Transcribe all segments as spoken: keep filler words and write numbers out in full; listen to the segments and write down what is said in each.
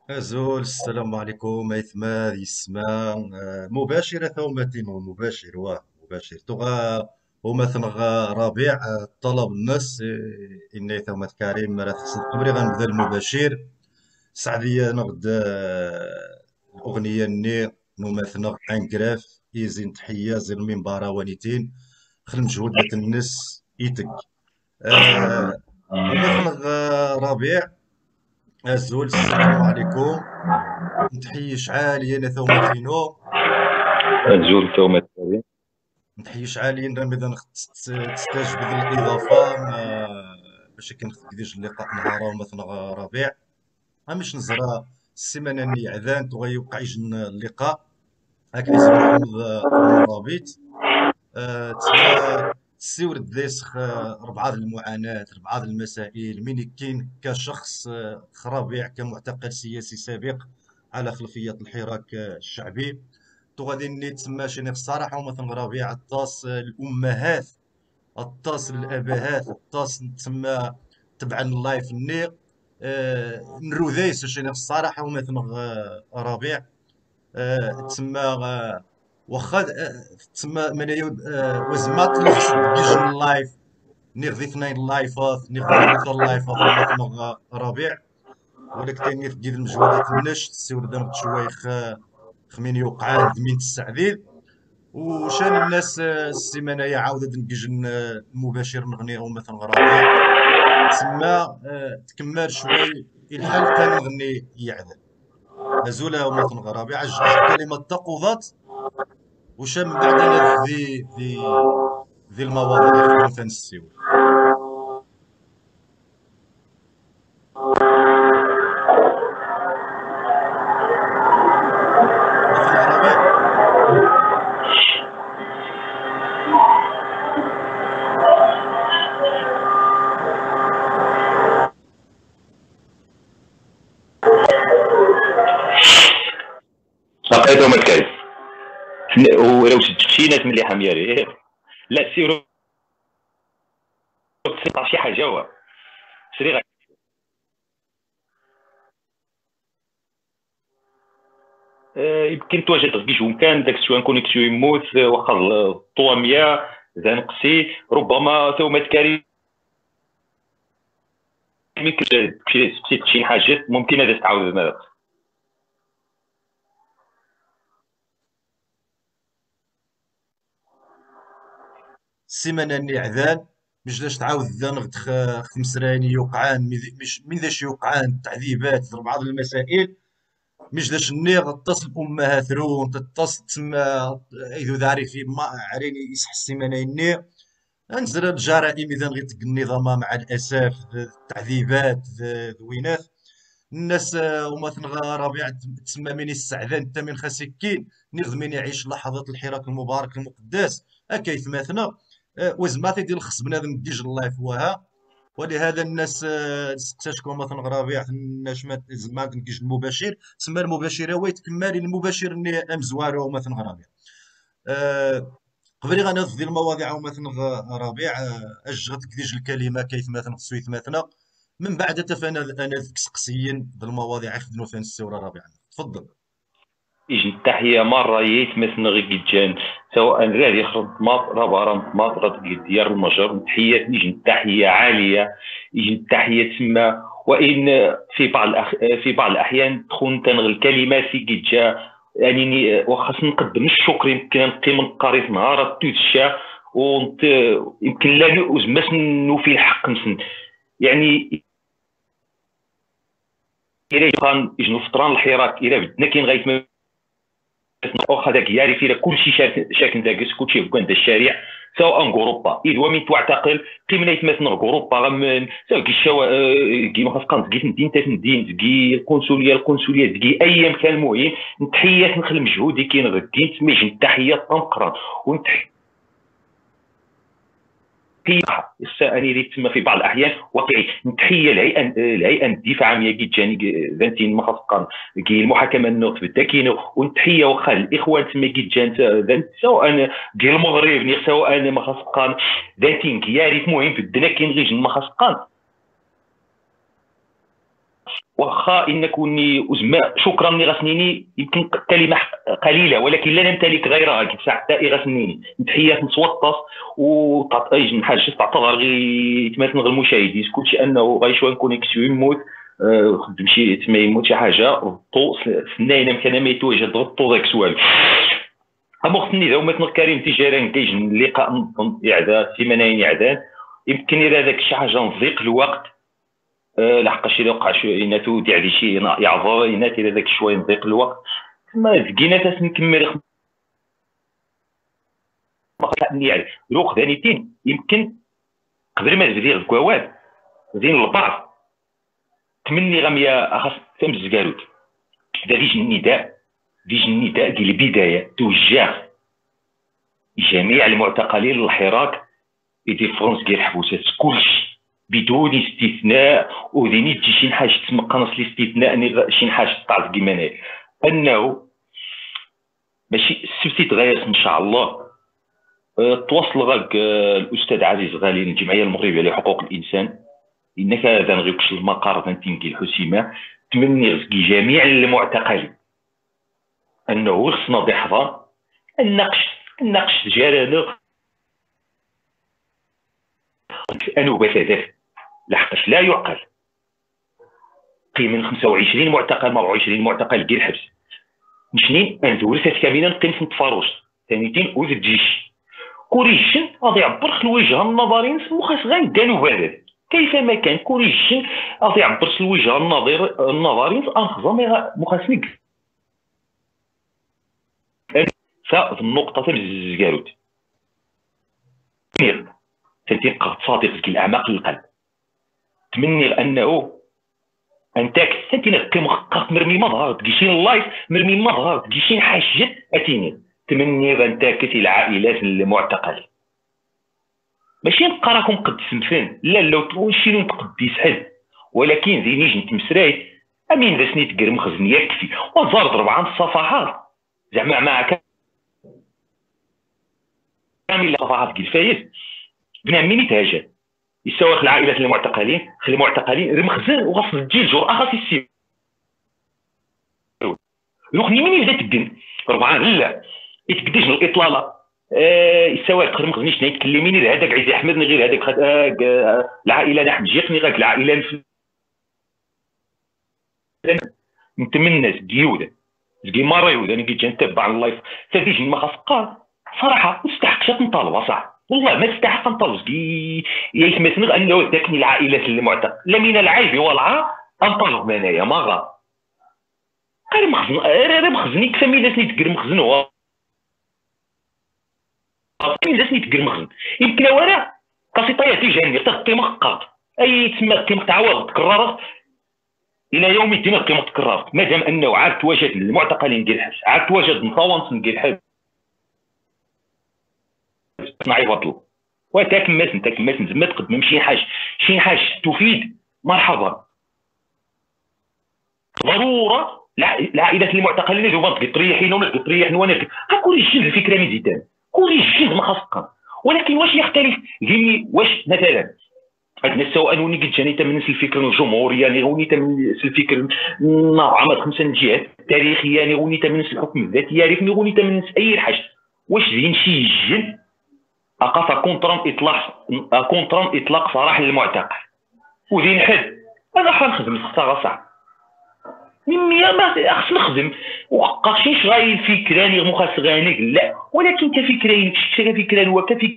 أزول السلام عليكم أيثما يسمى مباشرة ثومتين مباشر واه مباشر تغى ومثلا غا ربيع آه، طلب الناس آه، إني ثومة كريم راه تقصد قبري غنبدا المباشر سعدية نغد آه، الأغنية ني نمثنا انكراف إيزين تحية زي المنبارة ونيتين خل مجهود لات الناس يتك آه، ومثلا غا ربيع أزول السلام عليكم نتحيي عاليا انا ثومتينو الجول توما التالي. نتحيي عاليا راه ماذا تستجبد الاضافه ما باش كنخديش اللقاء نهار مثلا ربيع مش نزرى السيمانه اللي عذان تغيوقع يجن اللقاء هاك عزيز محمد المرابط آه، تسمى السيورد ديسخ آه، ربعة د المعاناة ربعة د المسائل من كاين كشخص آه، ربيع كمعتقل سياسي سابق على خلفية الحراك آه، الشعبي تو غادي ني تسمى شي الصراحة ومثلا ربيع الطاس آه، الأمهات الطاس الأبهات الطاس تسمى تبعا اللايف ني آه، نروديس شي الصراحة ومثلا آه، ربيع آه، تسمى آه، واخا آه، تسمى ملايين آه، وزمات الخص ديجن اللايف نيغ ذي اثنين اللايفات نيغ ذي ثلاثة اللايفات ومثلا غا ربيع ولك تاني في ديال المجهودات النش تسيور دام تشويخ آه، خمين يوقعان ذمين السعديد وشان الناس آه، السيمانة يا عاودة نجن آه، المباشر نغني مثلا غا ربيع تسمى آه، تكمل شوي الحال كان نغني يعذب أزولها ومثلا غا ربيع عجبت كلمة تقوضات وش من بعد انا ذي ذي ذي المواضيع خدمو تنسيو مثلا ربيع لقيتهم الكاس. ولو شد شينات مليحه ميالي. لا سيرو تسيطر شي حاجه هو سري غا- آه، يمكن تواجد بيجو كان داك الشويه كونيكسيون يموت آه، واخا الطواميه زنقسي ربما ثومة كريم يمكن سبتيت شي حاجات ممكن هذا تعاود ماذا. السيمانه اللي عذان مش لاش تعاود ذا نغد خ- خمس راني يوقعان مي- مش من ذاش يوقعان تعذيبات في بعض المسائل مش لاش النيغ تتصل امها ثرون تتصل تسمى اذا داري في ما عريني يصح السيمانه النيغ انزل الجرائم اذا غير النظام مع الاسف التعذيبات ذوينات الناس آه، ومثلا غا ربيع تسمى من السعدان انت من خاسكين نغد من يعيش لحظات الحراك المبارك المقدس اكيد مثلا آه، وزماتي ديال الخص بنادم ديج الله يفواها ولهذا الناس آه، تستشكوا مثلا غا ربيع الناس ما زعما كنجيش المباشر تسمى المباشر هو يتكمل المباشر اللي امزوارو مثلا غا ربيع آه، قبل غنهز ديال المواضيع مثلا غ- ربيع آه، اش غتكديج الكلمه كيف مثلا خصو مثلا من بعد تفانا انا ذيك سقسيين ذ المواضيع يخدموا فين السوره ربيع تفضل. يجي التحية مرة يتمثل غير جان سواء راه يخرج ماط راه برا ماط راه ديار المجر تحية يجي التحية عالية يجي التحية تسمى وإن في بعض الأخ... في بعض الأحيان تكون تنغ الكلمات في جا يعني وخاص نقدم الشكر يمكن نقي من قريت نهار تشا ونت يمكن لا نؤز مسن في الحق نسن يعني إلى كان يجنو فطران الحراك إلى بدنا كاين غايت واخا داك يعرف الى كل شيء شاكن داكس كل شيء بكون الشارع سواء غوروبا إذ ومن تعتقل قيمنا يتمثل غوروبا غمن سواء كي الشوا كي ما خاص كان تجي ندين تندين تجي القنصليه القنصليه تجي اي مكان مهم نتحيات نخل مجهودي كاين غدين تميج التحيات طنقرا ونتحيات السائل اللي تسمى في بعض الاحيان واقعي نتحية الهيئه الهيئه الدفاع عن يجي جاني ذاتي مخفقا كي المحاكمه النوت بالتاكينو ونتحية واخا الاخوان تسمى كي جان سواء كي المغرب سواء مخفقا ذاتي كي يعرف مهم في الدنا كاين غير مخفقا واخا ان كوني أزمة شكرا ني غسنيني يمكن كلمه قليله ولكن لا نمتلك غيرها كيف حتى غسنيني تحيات نتوطس وتعطي من حاجه تعتبر غير تماثل المشاهدين كلشي انه غير شويه كونيكسيون يموت خدم شي تما يموت شي حاجه ضبطو سناينا يمكن ما يتوجه ضبطو داك سوالف اما خصني ذا مثل الكريم تجاري كيجي اللقاء نظن اعداد سيمانين اعداد يمكن الى داك شي حاجه نضيق الوقت أه لحقاش الا وقع شي يناتو ديع لي شي يعذر ينات الى داك شويه نضيق الوقت ما بقينا تاس نكمل يعني لو خدانيتين يمكن قبل ما تبدي الكواد زين البعض تمني غاميا اخص تم الزكاروت دا فيش النداء فيش النداء ديال البدايه توجه جميع المعتقلين للحراك دي فرنسا ديال الحبوسات كلشي بدون استثناء وديني تجي شي حاجه تسمى قنص الاستثناء شي حاجه تاع كيما انه ماشي السبتي تغير ان شاء الله. أه تواصل غاك أه الاستاذ عزيز غالي من الجمعيه المغربيه لحقوق الانسان انك هذا نغيكش المقر تنتينكي الحسيمه تمني غزكي جميع المعتقلين انه خصنا بحذر النقش النقش جارنا انوبه هذا لحقاش لا يعقل قيم من خمسة وعشرين معتقل أربعة وعشرين معتقل ديال الحبس مشنين ندور سات كامله نقيم في التفاروش ثانيتين وذ الجيش كوريجن غادي يعبر خل الوجهه النظري نسمو خاص غير ندانو بهذا كيفما كان كوريجن غادي يعبر الوجهه النظري النظري انخزم مخاسنك ففي النقطه تاع الزكاروت تنتين صادق الاعماق للقلب تمني انه انت كنتي نقي مخقق مرمي مظهر تجيشين اللايف مرمي مظهر تجيشين حاجه اتيني تمني انت كتي العائلات المعتقلين ماشي نبقى راكم قد سمفين لا لو تمشي نقد يسحل ولكن زي نيجي نتمسراي امين ذا سنيت كرم خزن يكفي وزارد ربعة الصفحات زعما معك كامل صفحات كيف فايز بنا مين يتهاجم يسوق العائلات المعتقلين خلي المعتقلين رمخزن وغاص تجي الجرأة خاص يسير يخني مين يبدا تدين ربعة لا يتقديش من الاطلاله آه يسوق رمخزنيش نيتكلميني هذاك عزيز احمد غير هذاك آه العائله نحن جيتني غاك العائله نتمنى ديوده زكي مره يود انا كنت نتبع اللايف تديش ما خاص قال صراحه ما تستحقش تنطالب صح والله ما تستحق نطلب يا يسمى انه تكني العائلات المعتقل لا من العيب والعار انطلب انايا ما غا غير مخزن غير مخزني كفا ميلا سني تقر مخزن هو ميلا سني تقر مخزن يمكن وراه قصيطه تيجاني تغطي مخقط اي تسمى قيمه تعاود تكررت الى يوم الدين القيمه تكررت مادام انه عاد تواجد المعتقلين ديال الحبس عاد تواجد مصاونس ديال الحبس صناعي بطلو وتاك ماس نتاك ماس زعما تقدم شي حاجه شي حاجه تفيد مرحبا ضروره العائلات المعتقلين دوما تريحين ولا تريحين وانا كل شيء الفكره مزيدان كل شيء ما خاصك ولكن واش يختلف جيني واش مثلا عندنا سواء وني قلت جاني تمنس الفكر الجمهوري يعني وني تمنس الفكر نظام خمسه الجهات التاريخيه يعني وني تمنس الحكم الذاتي يعرفني وني تمنس اي حاجه واش زين شي جن اقاف كونترون اطلاق كونترون اطلاق سراح للمعتقل وزين حد انا حنخدم الصغا صح مية ما خص نخدم وقاش غاي الفكراني مو خاص غانيك لا ولكن كفكرين شي فكران هو كفكران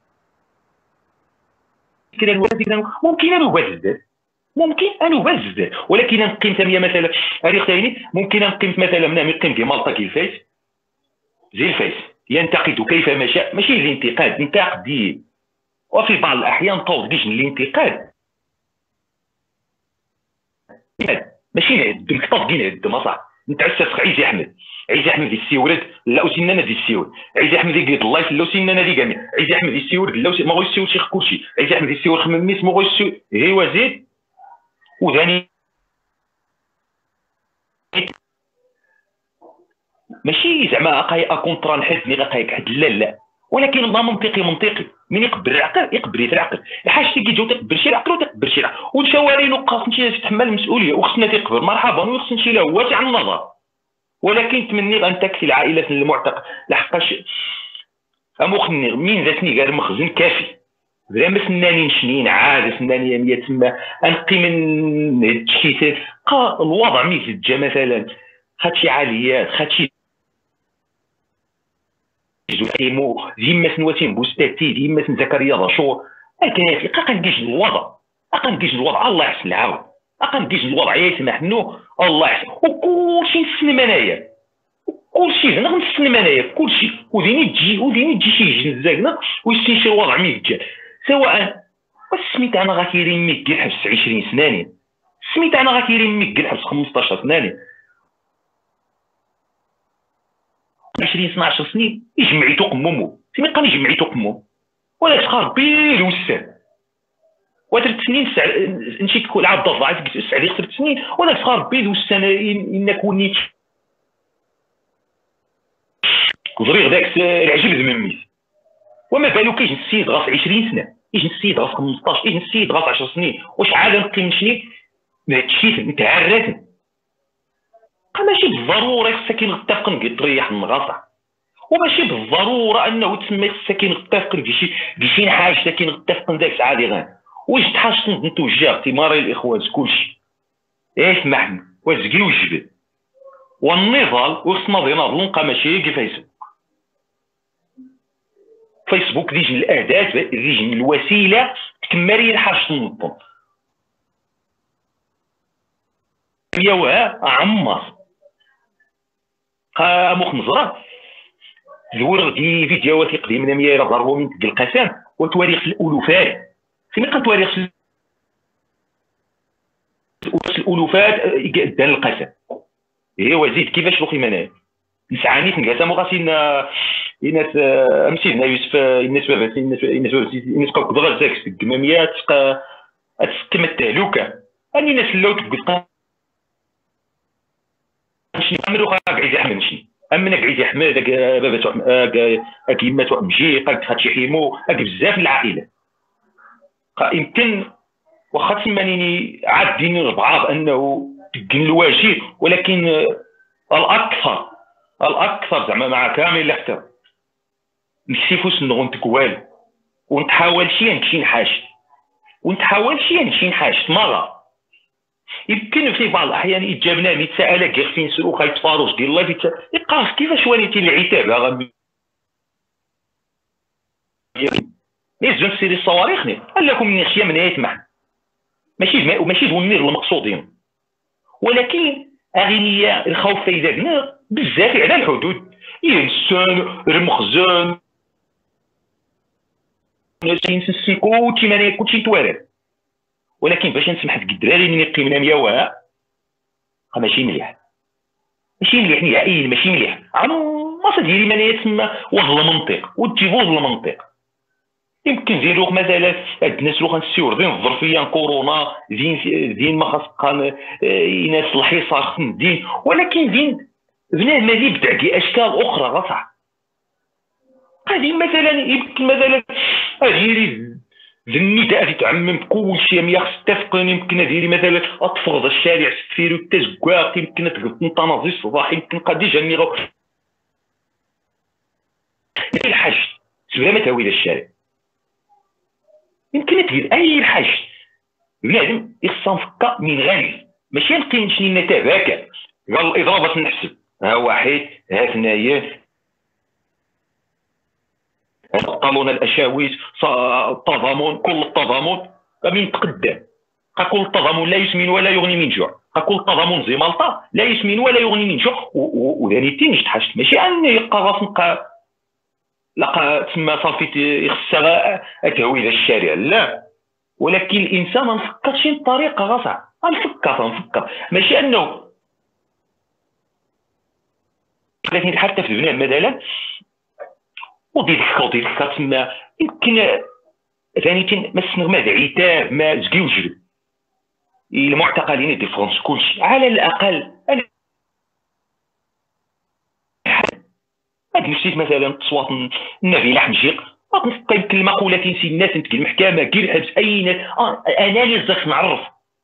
وكفكران ممكن انا نبزز ممكن انا نبزز ولكن نقيم ثانيه مثلا تاريخ ثاني ممكن نقيم مثلا من نقيم في مالطا كيفاش زي الفايس ينتقد كيفما شاء ماشي الانتقاد انتقدي وفي بعض الاحيان توضيح الانتقاد ماشي نعدم كطاقين نعدم صح نتعسف عيسى احمد عيسى احمد السيورد لا سننا دي السيور عيسى احمد يقيد الله لا سننا دي كامل عيسى احمد السيور لا ما هو السيور شيخ كلشي عيسى احمد السيور خمم ميس ما هو السيور هي وزيد وثاني ماشي زعما اقاي كونطرا نحد ني غاقايك حد لا لا ولكن ما منطقي منطقي من يقبل العقل يقبل العقل حاجتي كيجيو تقبل شي العقل وتقبل شي العقل والشوارع خاص نمشي تتحمل المسؤوليه وخصنا تيقبل مرحبا وخص نمشي له هو على النظر. ولكن تمني ان تكفي العائله المعتق لحقاش امخني مين ذاتني قال مخزن كافي بلا ما سناني نشنين عاد سناني مية تما انقي من التشكيتات الوضع ميت جا مثلا خد شي عاليات خد شي زعيمو ديما سنواتين بوستاتي ديما سن زكريا داشور اكافي قنقيش الوضع قنقيش الوضع الله يحسن العاون قنقيش الوضع يسمح منه الله يحسن وكلشي نسلم انايا كلشي هنا غنسلم انايا كلشي وديني تجي وديني تجي شي جنزاكنا ويستنشي الوضع ميت سواء سميت انا غاكيرين ميك الحبس عشرين سناني سميت انا غاكيرين ميك الحبس خمسطاش سناني عشرين اثناش سنين يجمعيتو قمومو سمي قال يجمعيتو قموم ولا تخار بيل وسان وثلاث سنين سع... نشيت كل عبد الله عاد سعدي ثلاث سنين ولا تخار بيل وسان انك ونيت وزريغ داك العجب ذمميت وما بالو كيجي السيد غاص عشرين سنه يجي السيد غاص خمسطاش يجي السيد غاص عشر سنين واش عاد نقي نشني هادشي متعرف ماشي بالضروره خصك نغتاف نقي تريح النغاصه وماشي بالضروره انه تسمي خصك نغتاف نقي شي شي حاجه كي نغتاف داك عادي غير واش تحاش نتوجه اعتماري الاخوان كلشي اسمح وزقي وجبد والنضال وخصنا نضالوا نبقى ماشي كيف فيسبوك فيسبوك ديجن الاداه ديجن الوسيله تكمري الحاجه تنظم يا عمر قا مخ نزرة زور دي فيديوهات قديمه مية ضربوا من القسم وتواريخ الالوفات سمي قال تواريخ الالوفات دان القسم ايوا زيد كيفاش لوخي منايا نسعاني نقاسم وغاسين الناس امسينا يوسف الناس بابا الناس الناس الناس كوك بغا زاك الكماميات تسكم التهلوكه اني ناس لو تقول شنو عمرو قاعد يحمل شنو امنا قاعد يحمل داك بابا تو داك يما تو مجي قال خد شي حيمو داك بزاف العائله يمكن واخا تسمانيني عادين البعض انه تقن الواجب ولكن الاكثر الاكثر زعما مع كامل الاحترام نكسيفو سنغ نتكوال ونتحاول شي نمشي نحاش ونتحاول شي نمشي نحاش مرة يمكن في بعض الاحيان يتجابنا يتساءل كيف فين سلوك يتفارج ديال الله فيت يقاس كيفاش وليتي العتاب غا لازم تسيري الصواريخ قال لكم من اشياء من يسمح ماشي ماشي دون النير المقصودين ولكن اغنيه الخوف فايدة بزاف على الحدود الانسان المخزن نسي كلشي ماني كلشي توارد ولكن باش نسمح لك الدراري من يقيمنا ميا ماشي مليح ماشي مليح نهائيا ماشي مليح عما ديري ماني يتسمى وظل منطق وتجيبو ظل منطق يمكن ديرو مثلا هاد الناس لو غنسيو دين الظرفيه كورونا دين دين ما خاص قان ناس الحصار خص دين ولكن دين بنادم اللي يبدع باشكال اخرى غصح هذه مثلا يمكن مثلا ديري النداء اللي تعمم كل شيء ما خص تفقن يمكن ديري مثلا اطفغ الشارع ستفيرو التزكواق يمكن تقلب نطناضي الصباح يمكن قد يجني غو الحاج سبلا ما تاويل الشارع يمكن تدير اي حاجه بنادم يخصها نفكا من غالي ماشي نبقي نشني نتابعك قال الاضرابات نحسب ها واحد ها ثنايا قالونا الاشاويش التضامن كل التضامن من تقدم كل التضامن لا يسمن ولا يغني من جوع كل التضامن زي مالطا لا يسمن ولا يغني من جوع وذانيتي نجتحشت ماشي اني يبقى راس نبقى لقى تسمى صافي يخصها اتهوي الشارع لا ولكن الانسان ما نفكرش بطريقه غصع نفكر نفكر ماشي انه لكن حتى في البناء مثلا ودير الخوض ديال تسمى يمكن ثاني ما السنغ ما عتاب ما زكي وجرب المعتقلين دي فرنسا كلشي على الاقل هاد نسيت مثلا تصوات النبي لحمجيق يمكن المقوله تنسي الناس نتكلم المحكمه كير حبس اي ناس آه انا اللي خصك نعرف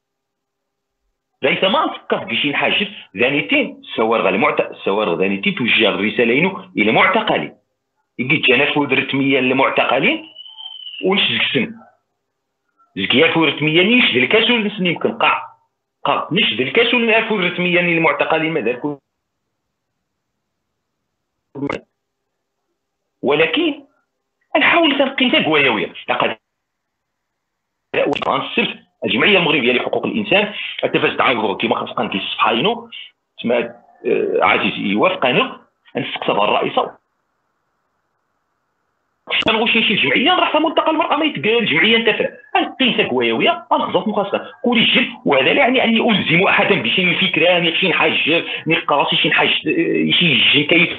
ليس ما نفكر في شي حاجه ذانيتين سوار المعتقل سوار ذانيتين توجه الرساله الى معتقلين يجي جنافو رتميا للمعتقلين ونشزك سن زكيافو رتميا نيش ذي الكاسو نسني يمكن قاع قاع نيش ذي الكاسو نافو رتميا للمعتقلين ماذا ولكن نحاول تنقي تقويويه لقد السبت الجمعيه المغربيه لحقوق الانسان اتفاز تعاون كما خص قنت الصفحاينو تسمى عزيز يوافق انا نستقصدها الرئيسه نغوش شي جمعيه راح ملتقى المراه ما يتقال جمعيه انتفع نقي تقويويه انا خصها مخاصه كل جل وهذا لا يعني اني الزم احدا بشيء فكره ني شي حاجه ني قراسي شي حاجه شي جي كيف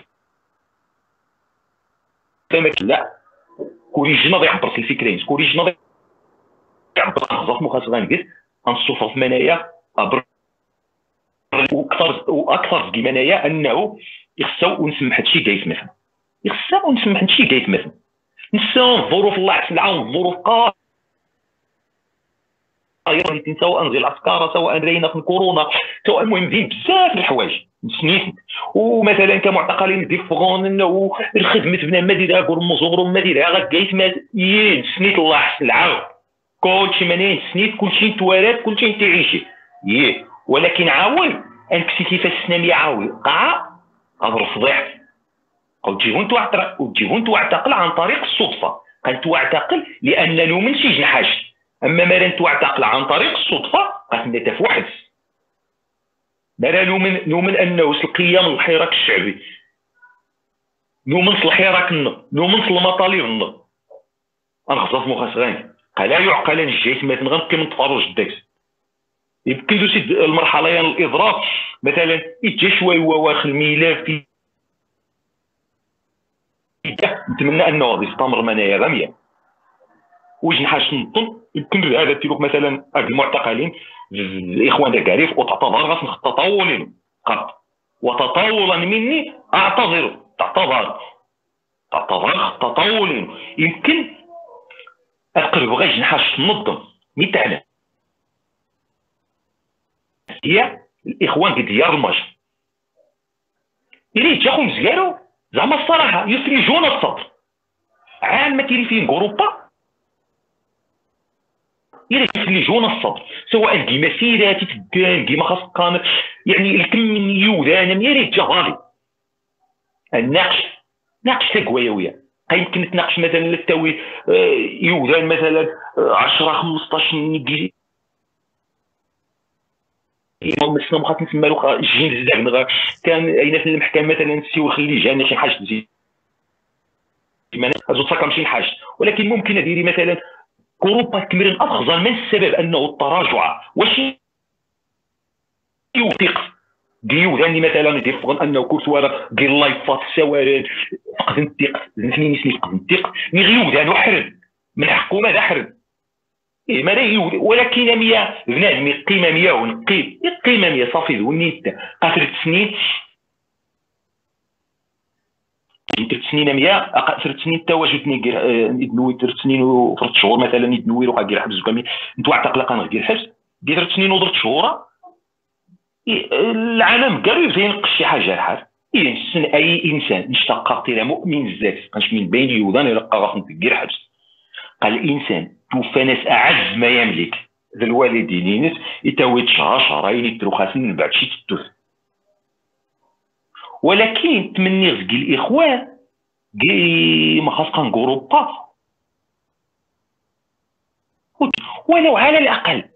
لا كوريج ناضي يعبر في الفكرين كوريج ناضي يعبر خصها مخاصه غنقول غنصوفها في منايا واكثر واكثر في منايا انه يخصو ونسمح هادشي كاع يتمثل يخصو ونسمح هادشي كاع يتمثل نساو الظروف الله يحسن العون الظروف قا ايضا سواء نزل الافكار سواء رينا في الكورونا سواء المهم فين بزاف الحوايج سنيت ومثلا كمعتقلين دي فغون انه الخدمه بنا ما ديرها كور مزور ما ديرها غا كايت ما سنيت الله يحسن العون كلشي منين سنيت كلشي توالات كلشي تعيشي ياه ولكن عاون انكسي كيفاش السناميه عاون قاع غادر فضيح او تجيبون تعتقل وتجيبون تعتقل عن طريق الصدفه قد تعتقل لان نومن شي جنحاش اما مرن تعتقل عن طريق الصدفه قد نتفوحد مرا نومن نومن انه القيام الحراك الشعبي نومن الحراك النض نومن المطالب النض انخصص مخاسغاني قال لا يعقل ان جيت مثلا غنبقي من تفرج الداكس يمكن دوسي المرحله يعني الاضراب مثلا يجي شويه واخا الملف في نتمنى انه غادي يستمر منايا غاميه وجنحاش نطن يمكن هذا تيروك مثلا هاد المعتقلين الاخوان كاعريف وتعتذر غاس نخططولين قد وتطاولا مني اعتذر تعتذر تعتذر تطاولين يمكن اقرب غير جنحاش ننظم مثلا هي الاخوان ديال المجر اللي تاخذ مزيانو زعما الصراحه يفرجون الصدر عام ما كاين فين جروبا إلا يفرجون الصدر سواء كيما سيراتي تدان كيما خاص قانون يعني الكم من يوذان يا ريت جهالي الناقش ناقش تقويويه يمكن نتناقش مثلا للتوي يوذان مثلا عشرة خمسطاش نيجي مثلا مخاط نسمى له جين زعما كان اين في المحكمه مثلا نسيو خلي جانا شي حاجه تزيد هذو صاكم شي حاجه ولكن ممكن نديري مثلا كوروبا كمرين افضل من السبب انه التراجع واش يوثق ديو ذاني مثلا يدفغن انه كل سواره ديال لايفات السوارد فقد نطيق زنفني نسمي فقد نطيق مي غيو ذانو حرد من حقه ماذا حرد إيه ما لا ولكن مية بنادم قيمه مية ونقي قيمه مية صافي ونيت قاتل سنين ثلاث سنين مية اقل سنين التواجد نيغير ندوي ثلاث سنين وثلاث شهور مثلا ندوي روح غير حبس كامل انت اعتقل قان غير حبس دير ثلاث سنين وثلاث شهور العالم قالوا ينقش شي حاجه الحال ينسن اي انسان اشتق الى مؤمن الذات كانش من بين يوضان يلقى راسه غير حبس قال الانسان توفى ناس اعز ما يملك ذا الوالدين يتويت شهر شهرين يترو خاصن من بعد شي تتوث ولكن تمني رزق الاخوان كي ما خاص كنقروبا ولو على الاقل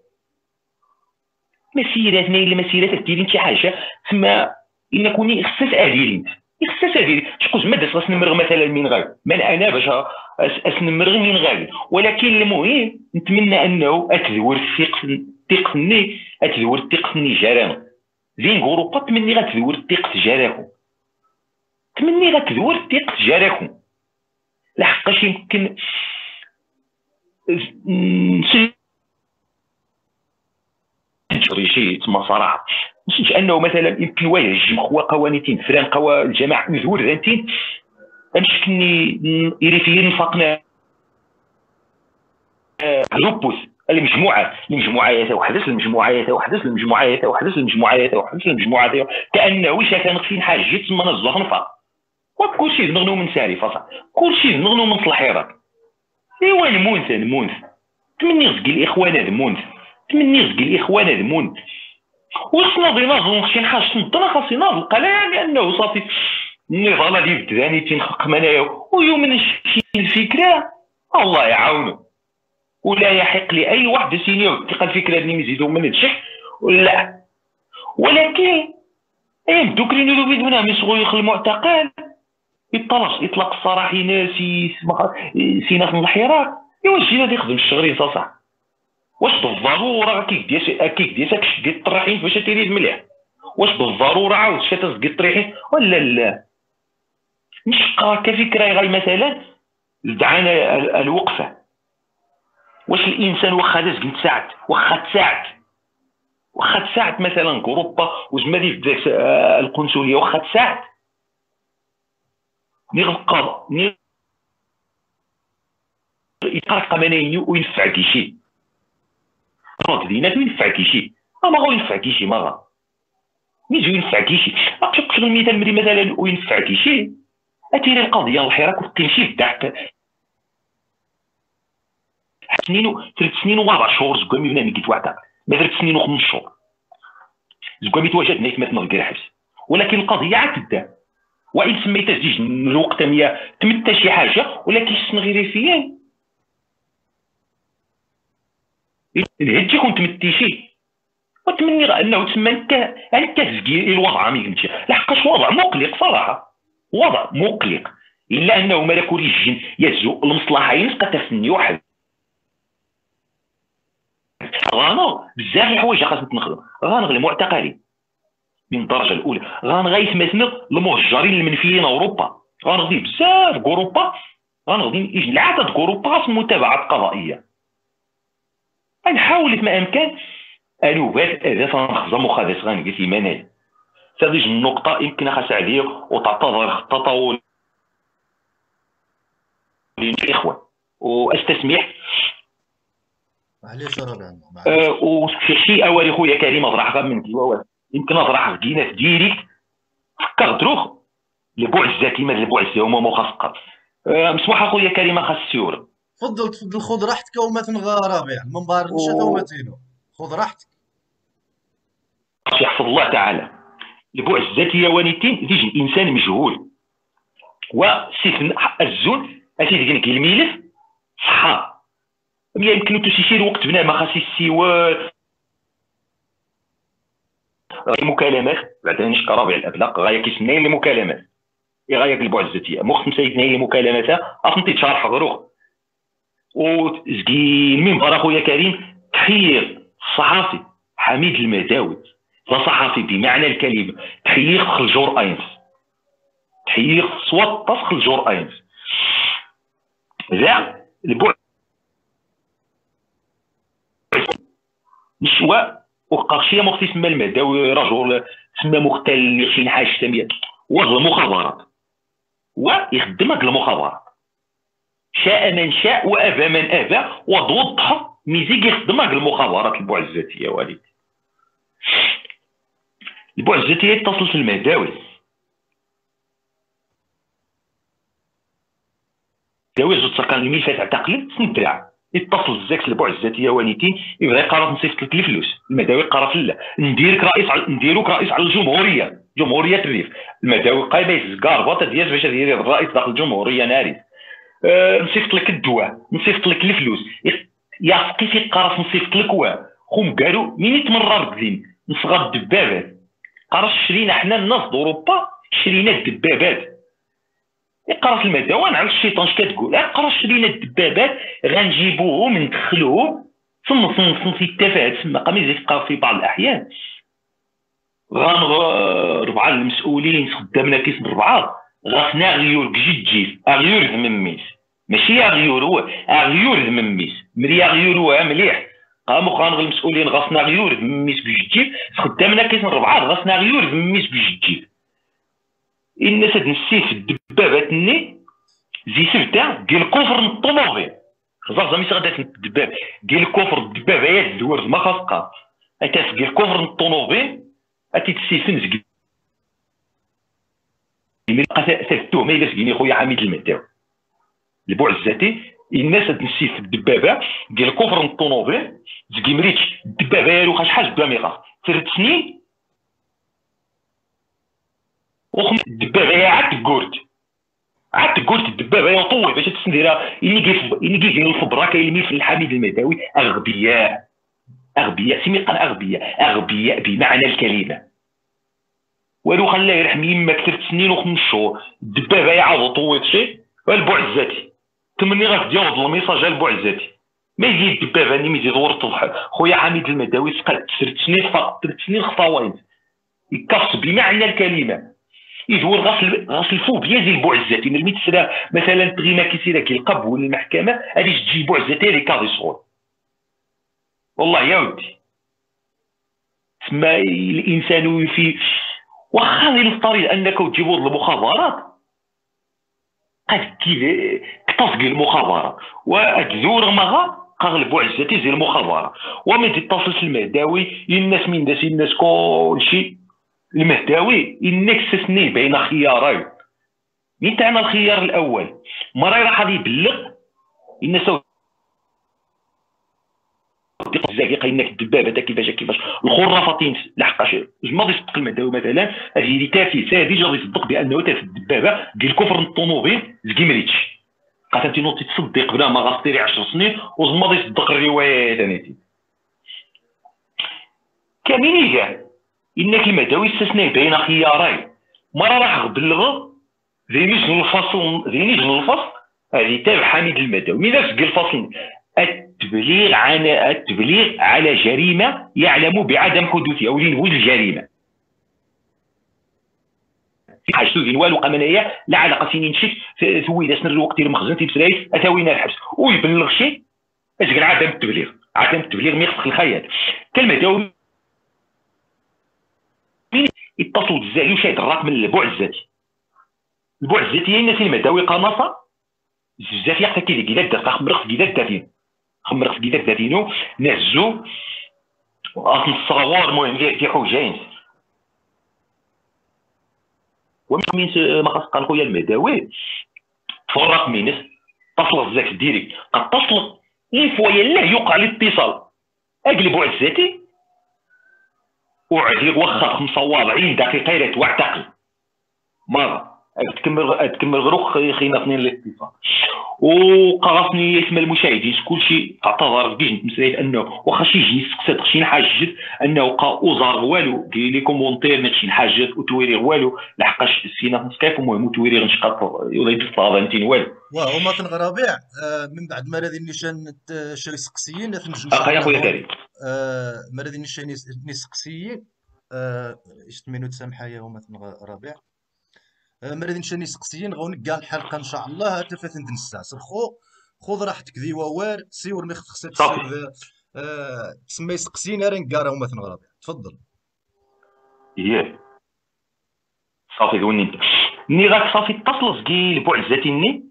مسيرات نايل مسيرات ديرين شي حاجه تما ان كوني خصك اديرين خصك اديرين شكون ما داس خاص نمرغ مثلا من غير من انا باش اسنمرغ من غير ولكن المهم نتمنى انه اتذور الثقه الثقه ني اتذور الثقه ني جيران زين غروبا تمني غتذور الثقه جاراكم تمني غتذور الثقه جاراكم لحقاش يمكن شي تما صراحه مش انه مثلا يمكن واجه قوانيتين فران قوا الجماعه مزور ذاتين امشكني إيريفيين نفاقنا جروبوس المجموعات المجموعات وحدث المجموعات وحدث المجموعات وحدث المجموعات وحدث المجموعات كأنه وش كان خصين حاجة تسمى نزوخ نفاق وكلشي نغنو من ساري فصح كلشي نغنو من صلاحيرات. ايوا نمونث نمونث تمني غزكي الاخوان هذا مونث تمني غزكي الاخوان هذا مونث واش ناضي ناضي شي حاجه تنضنا خاصني ناضي القلال لانه صافي النضال ديال الدراني تنخق منايا ويوم من شي الفكره الله يعاونه ولا يحق لاي واحد سينيو تلقى الفكره اللي يزيدوا من الشح ولا ولكن يبدو كرينو بدون من صغير المعتقل يطلق يطلق الصراحه ناسي سيناس الحراك ايوا الجيل هذا يخدم الشغرين صح واش بالضروره كيك ديال كيك ديال كش ديال الطريحين باش تيريد مليح واش بالضروره عاود شتا تزكي الطريحين ولا لا نشقى كفكره غير مثلا دعانا الوقفه واش الانسان واخا داز قلت ساعه واخا تساعد واخا تساعد مثلا اوروبا وزمالي في ذاك القنصليه واخا تساعد نيغ القضاء نيغ يقرق مناينو وينفع كيشي راه دينات وينفع كيشي ما غو ينفع كيشي ما غا ميجي ينفع كيشي اكثر كثر المثال مري مثلا وينفع كيشي اتيري القضيه الحراك وتمشي تحت سنين ثلاث سنين واربع شهور زكامي بنادم كيت واحد ما ثلاث سنين وخمس شهور زكامي تواجد نيت ما تنغير حبس ولكن القضيه عاد تدا وان سميتها زيج الوقت مية تمت شي حاجه ولكن السنغيري فيا الهجي كنت تمتي شي وتمني انه تسمى انت انت تزكي الوضع مي قلتي لحقاش وضع مقلق صراحه وضع مقلق الا انه ملك الجن يهزو المصلحين قتفني واحد غانا بزاف الحوايج خاصنا نخدم غنغلي معتقلين من الدرجه الاولى غنغيث مثلا المهجرين المنفيين اوروبا غنغدي بزاف اوروبا غنغدي يجي العدد اوروبا متابعات قضائيه غنحاول ما امكن انوبات اهداف نخزم وخادس غنقي في منال هذه النقطه يمكن خاص عليا وتعتذر التطاول للاخوه واستسمح معليش راه أه وفي شيء اولي خويا كريم اطرح غير من ديوا يمكن اطرح كينا ديريكت فكر دروخ البوع الذاتي ما البوع الذاتي هما مخصقات أه مسموح اخويا كريم خاص السيور تفضل تفضل خذ راحتك وما تنغى ربيع المنبر نشا وما تينو خذ راحتك يحفظ الله تعالى البوع الذاتي وانيتين ديج الانسان مجهول وسيف الزون اسيدي قالك الملف صحاب يمكن تسير وقت بنا ما خاص السوار المكالمات بعدا نشكر ربيع الابلاق غايه كيسمى المكالمات غايه البوع الذاتيه مخ سيدنا هي المكالمات اصنتي تشرح غروخ وزكي المنبر اخويا كريم تحيه الصحافي حميد المداوي لا صحافي بمعنى الكلمه تحيه خلجور اينس تحيه صوت طفخ خلجور اينس ذا البوع نشوى وقرشيه مختي تسمى المداوي رجل تسمى مختل شي حاجه سميه وهو المخابرات ويخدم هاد المخابرات شاء من شاء وابى من ابى وضوضها ميزيك يخدم هاد المخابرات البوع الذاتيه وليد البوع الذاتيه يتصل في المداوي داوي زوج سكان الميلفات اعتقل سندرع يتصل الزاكس البوع الذاتيه وانيتين يبغي يقرا نصيفط لك الفلوس المداوي قرا لا نديرك رئيس على نديروك رئيس على الجمهوريه جمهوريه الريف المداوي قايبه يزكار بوطه ديال باش ديري الرئيس داخل الجمهوريه ناري أه نصيفط لك الدواء نصيفط لك الفلوس يا كيف يقرا نصيفط لك واه خم قالوا مين يتمرر بزين نصغر الدبابات قرا شرينا حنا الناس اوروبا شرينا الدبابات يقرا في المداوي على الشيطان اش كتقول قرا شرينا الدبابات غنجيبوهم ندخلوهم ثم صنف في التفاهات تسمى قميص يتقاو في بعض الاحيان غنربعه المسؤولين خدامنا كيس ربعه غاسنا غيور جيجيف اغيور ذمميس ماشي اغيور هو اغيور ذمميس مريا غيور هو مليح قاموا خانغ المسؤولين غاسنا غيور ذمميس بجيجيف خدامنا كيس ربعه غاسنا غيور ذمميس بجيجيف الناس هاد السيف الدبابات ني زي سبته ديال الكفر الطوموبيل خزاف زعما غادا الدباب ديال الكفر الدبابات الدوار ما خاصقه اتا ديال الكفر الطوموبيل اتي تسيفن زكي التهمه الا سكيني خويا حميد المهداوي البوع الذاتي الناس تنسي في الدبابه ديال الكفر الطوموبيل زكي مريتش الدبابه يالو خاش حاجه باميقه ثلاث سنين وخم الدبابه عاد تقورت عاد تقولت الدبابه يا طوي باش تسنديرها اللي كيف اللي كيجي الفبره كيلمي في الحميد المهداوي اغبياء اغبياء سمي قال اغبياء اغبياء بمعنى الكلمه والو خلاه يرحم يماك ثلاث سنين وخمس شهور الدبابه يعاود طويت شي البوع الذاتي تمني غتجاوب الميساج البوع الذاتي ما يجي الدبابه اللي ميزي دور الطفح خويا حميد المهداوي سقط ثلاث سنين فقط ثلاث سنين خطاوين يكفص بمعنى الكلمه يدور غسل غسل الفوبيا ديال البوع الذاتي ملي تسرى مثلا تغيما كيسير كي القب ولا المحكمه غادي تجي البوع الذاتي اللي كاضي صغور والله يا ودي تسمى الانسان في واخا نفترض انك تجيبوا المخابرات قد كي كتصقي المخابرات وتزور مغا قال البوع الذاتي زي المخابرات وما تتصلش المهداوي الناس من داس الناس كلشي المهداوي انك استثني بين خيارين مين تاعنا الخيار الاول مرة راح غادي يبلغ الناس الزقيقه انك الدبابه كيفاش كيفاش الخرافطين لحقاش جماضي يصدق المهداوي مثلا هذه اللي تافه ساذج غادي يصدق بانه تافه الدبابه ديال الكفر الطوموبيل زكيمريتش قالت انت نوضي تصدق بلا ما غاصتيري عشر سنين وزماضي يصدق الروايه ثانيتي كاملين كاع انك المهداوي استثنى بين خيارين مرة راح بلغ ذي نجم الفصل ذي نجم الفصل هذه تابع حميد المهداوي من نفس الفصل التبليغ عن التبليغ على جريمه يعلم بعدم حدوثها او لنهوض الجريمه حاجتو ديال والو قمنيه لا علاقه سنين شك ثوي سن الوقت المخزن تيبسراي اتاوينا الحبس ويبلغ شيء اش عدم التبليغ عدم التبليغ ما يخص الخيال كالمهداوي يتصل بالزعيم وشاهد الرقم من البوع الذاتي البوع الذاتي هي الناس المهداوي قناصه بزاف يقتا كي كيدا دار خمرق في كيدا دارين خمرق في كيدا دارينو نهزو اصل الصغار المهم في حوجين ومن ما خاص قال خويا المهداوي تفرق مينس تصل زاك ديريكت قد تصل اي فوا لا يوقع الاتصال اقلبوا على الذاتي وعليك واخا خمسة وأربعين دقيقه الى تعتقل مره تكمل تكمل غروق خينا اثنين الاتصال وقرصني يسمى المشاهدين كلشي اعتذر بيج مسائل انه واخا شي يجي يسقسد شي حاجه انه بقى اوزار والو دير لي كومونتير شي حاجه وتويري والو لحقاش سينا في سكايب المهم تويري غنشقط ولا يتصل انتين والو واه هما تنغرابيع من بعد ما هذه النيشان شري سقسيين تنجم اخا خويا كريم ما هذه النيشان نسقسيين اش تمنو تسامحايا هما تنغرابيع مريدين شاني سقسيين غون كاع الحلقه ان شاء الله تفاتن تنساس الخو خذ راحتك ذي ووار سيور مي خصك تسير آه تسمى سقسيين راه نكارا وما تنغرب تفضل اييه صافي دوني انت ني غاك صافي اتصل زكي البوع الذاتي ني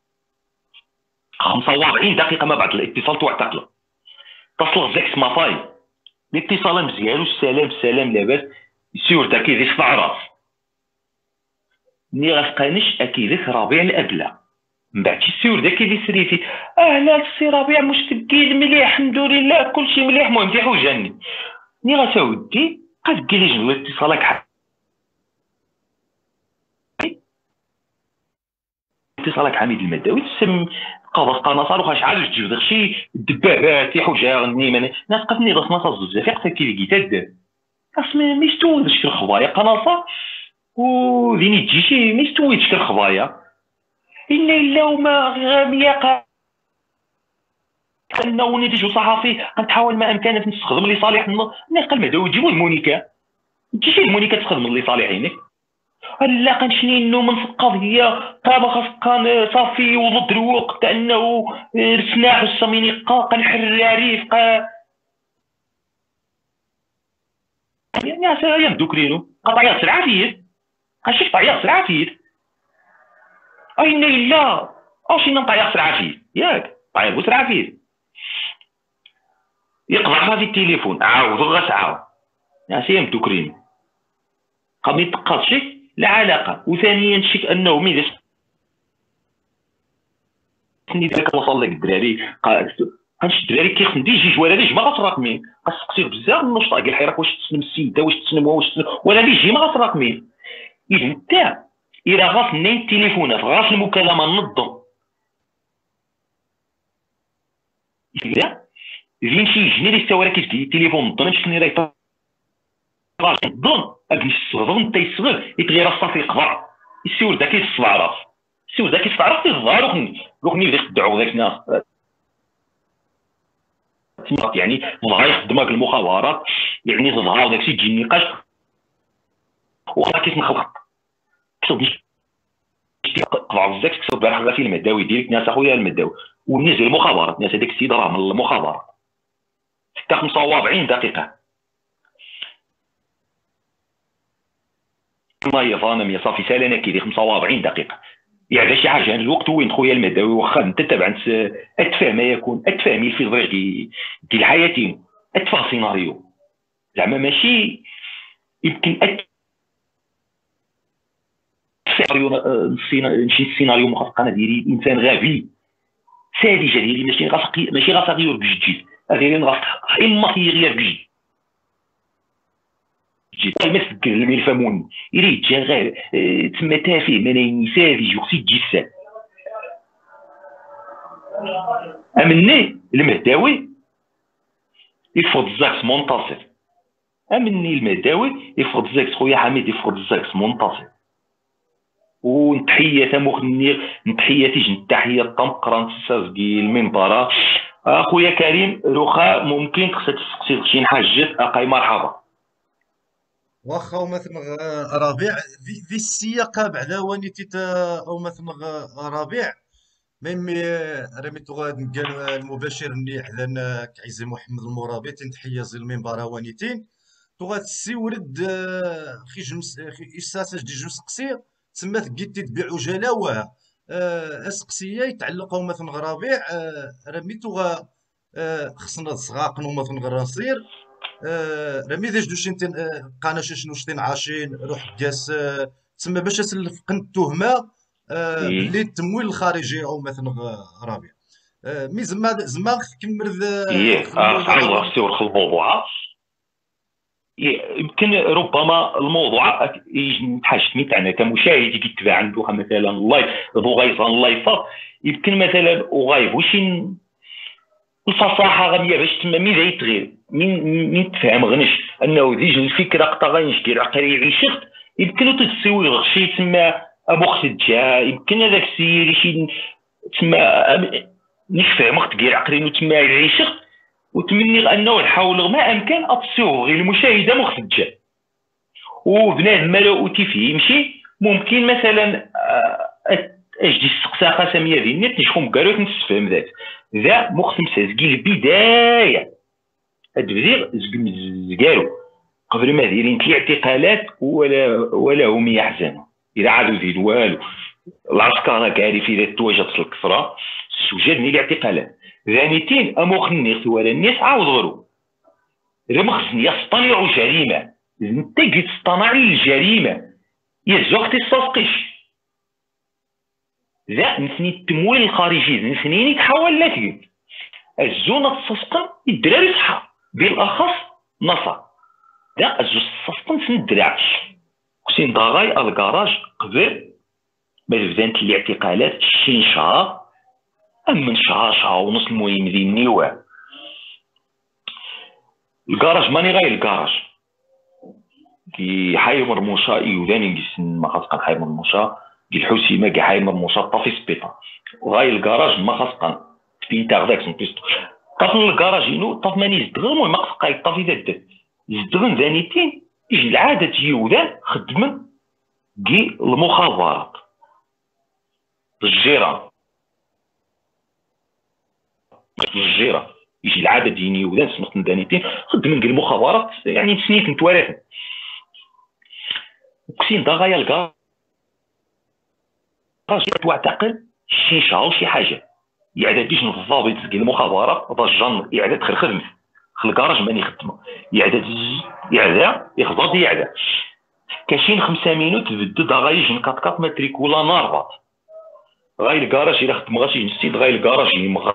خمسة وأربعين دقيقه ما بعد الاتصال تعتقل اتصل زاك سمافاي الاتصال مزيان والسلام السلام لاباس سيور تا كيدير في عراس ني غاسقانش اكيد ربيع الابله من بعد شي سيور داك اللي سريتي اهلا السي ربيع واش تبكي مليح الحمد لله كلشي مليح المهم دي حوجاني ني غتاودي قد قال لي جبد اتصالك اتصالك حميد المهداوي تسم قابض قناصر وخا شحال تجبد غشي الدبابات حوجه غني من ناس قتني راس ناصر بزاف يقتا كي كيتاد اسمي ميستول شي الخبايا قناصه وذيني تجيشي ما يستويتش كالخبايا إلا إلا وما غامية أنه نتيجة صحفي غنحاول ما أمكن نستخدم لصالح الناس قال مهداوي جيبوا المونيكا تجيشي المونيكا تستخدم لصالحينك لا كنشنينو من القضية طابا خاص كان صافي وضد الوقت أنه رسناح السميني قا كنحراري قا يعني عسى يبدو كرينو قطعيات العافية هاشي طعيات العافية أين إلا او شي نطيح في العافيه ياك طيب في العافيه يقطع في التليفون عاود غاس عاود ماشي مدوكرين قام يتقاط شي لا علاقه. وثانيا شيك انه ملي سني داك وصل لك الدراري هادشي الدراري كيخدم دي جوج ولا لي جماعه تراكمين غتسقسيه بزاف من النشطه ديال الحراك واش تسلم السيده واش تسلم واش تسلم ولا لي جماعه تراكمين اذا انت الى غاف نين التليفونات غاف المكالمه ننظم اذا فين شي جنيه اللي راه كيدير التليفون نظم شنو راه نظم اجي الصغر انت يصغر يتغير الصافي يقبر السيور ذاك يصبع راس السيور ذاك يصبع راس يظهر ركني ركني اللي يخدعوا ذاك الناس يعني ظهر يخدمك المخابرات يعني تظهر داك الشيء تجي نقاش وخا كيتنخلق كتب قطع بزاف كتب بارح غا في المداوي ديالك ناس اخويا المداوي والناس ديال المخابرات ناس هذاك السيد راه من المخابرات حتى خمسة وأربعين دقيقه ما يظن صافي سالنا كيدير خمسة وأربعين دقيقه يعني شي حاجه الوقت وين خويا المداوي واخا انت تابع اتفه ما يكون اتفهمي الفيزيك ديال حياتي اتفه سيناريو زعما ماشي يمكن سيناريو نشي السيناريو مخفق انا ديري انسان غبي ساذجه ديالي ماشي غاسقي ماشي غاسغيور بجديد غير غاسق اما غير بجديد جيت ما تسكر الملف مون الى جا غير تما تافه ملايين ساذج وخصي تجي السال امني المهداوي يفوت الزاكس منتصر امني المهداوي يفوت الزاكس خويا حميد يفوت الزاكس منتصر ونتحيه مخني نتحياتي جن تحيه طمقران تسازكي المنبره اخويا كريم روخا ممكن خصك تسقسي شي حاجه اقاي مرحبا واخا مثلا ربيع في في السياق بعدا ونيتي تا- او مثلا ربيع ميمي رمي تغاد قال المباشر اللي اعلن كعزي محمد المرابي تنتحية زي المنبر وانيتين تغاد السي ورد آه، خي جمس خي اساساج دي جمس قصير تما تقيت تبيع عجاله واه آه، اسقسيه يتعلقوا مثلا ربيع آه، رمي تغا آه، خصنا صغاقنو مثلا غراسير آه، رمي ذاش دوشين تن آه، قانا شنو شتين عاشين روح قاس آه، تسمى باش تلفقن التهمه آه، باللي ايه التمويل الخارجي او مثلا غ- رابع آه، مي زعما زعما كمل ايه ذا آه، الموضوع صحيح وين. خصو يدخل الموضوع يمكن ربما الموضوع يجي نتحاج تاعنا كمشاهد يتبع عنده مثلا اللايف ذو غيظان اللايفات يمكن مثلا وغايب واش الفصاحه غاديه باش تما مين يتغير مين مين تفهم غنش انه ديج الفكره قطا غنشكي عقلي يعيشت يمكن تتسوي غشي تما ابو خدجه يمكن هذاك السيد شي تما نفهم وقت كير عقلي تما يعيشت وتمني انه نحاول ما امكن اتصوغ المشاهده مخرجه وبنادم ما لو فيه يمشي ممكن مثلا اجدي السقساقه ساميه ديال النت نشوفهم قالوا نستفهم ذات ذا مختم سازكي البدايه هاد بدير زكارو قبل ما دايرين الاعتقالات ولا ولا هم يحزنوا اذا عادوا دير والو العسكر كارف اذا توجدت الكثره السجاد من الاعتقالات ثانيتين اموخني ولا الناس عاود غرو رمخزن يصطنع جريمه انت قلت تصطنعي الجريمه يزو اختصاصقش لا نسني التمويل الخارجي نسنيني تحول لك الزونه تصفقن الدراري صحا بالاخص نصر لا الزو تصفقن سن الدراع كسين ضغاي الكراج قبل ما بدات الاعتقالات شي شهر ام من شهر شهر ونص المهم ذي النيوان الكراج ماني غاي الكراج كي حي مرموشه يوداني نجسن ما خاص حي مرموشه كي الحوسيمه كي حي مرموشه طافي سبيطار غاي الكراج ما خاص تبين تاع داك سنتيستو طاف الكراج ينو طاف ماني زدغ المهم ما خاص طافي ذات زدغن ثانيتين يجي العاده يودان خدمن كي المخابرات الجيران الجيران يجي العاده ديال يودان سمحت ثانيتين خدمن كي المخابرات يعني سنيت نتوارث وكسين دا غايا الكراج واعتقل شي شهر شي حاجه يعداد ديش الضابط ديال المخابرات ضجان يعداد خير خدمه في الكراج ماني خدمه يعداد يعدا يخبط يعدا كاينين خمسة مينوت بدد غايج من كات كات ماتريكولا ناربط غاي الكراج الا خدم غاشي نسيت غاي الكراج يمغ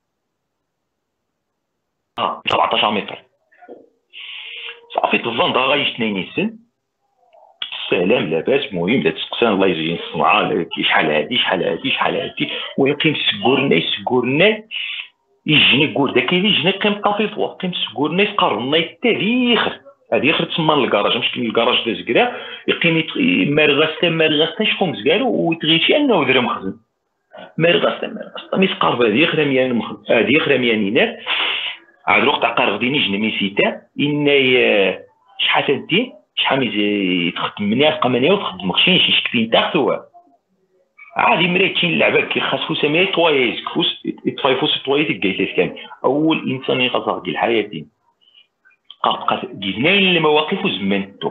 سبعطاش متر صافي تظن دا غايج اثنين يسن سلام لاباس المهم بدا تسقسان الله يجزي الصنعه شحال هادي شحال هادي شحال هادي ويقيم سكورنا يسكورنا يجيني كور داك اللي يجيني قيم طافي فوا قيم سكورنا يقرنا التاريخ هادي اخر تسمى الكراج مش الكراج داز كرا يقيم مارغاستا مارغاستا شكون مزكالو ويتغيشي انه درا مخزن مارغاستا مارغاستا ميسقارب هادي اخر ميان هادي اخر ميانينات عاد الوقت عقار غديني جنمي سيتا ان شحال تدي شحال يتخدم مني تبقى مني وتخدم خشين شي شكتين تحت هو عادي مريتين اللعبه كي خاصو سميه طوايز كفوس يطفيفوس طوايز كايتاس كان اول انسان يقصر ديال حياتي قاق جيناين المواقف وزمنتو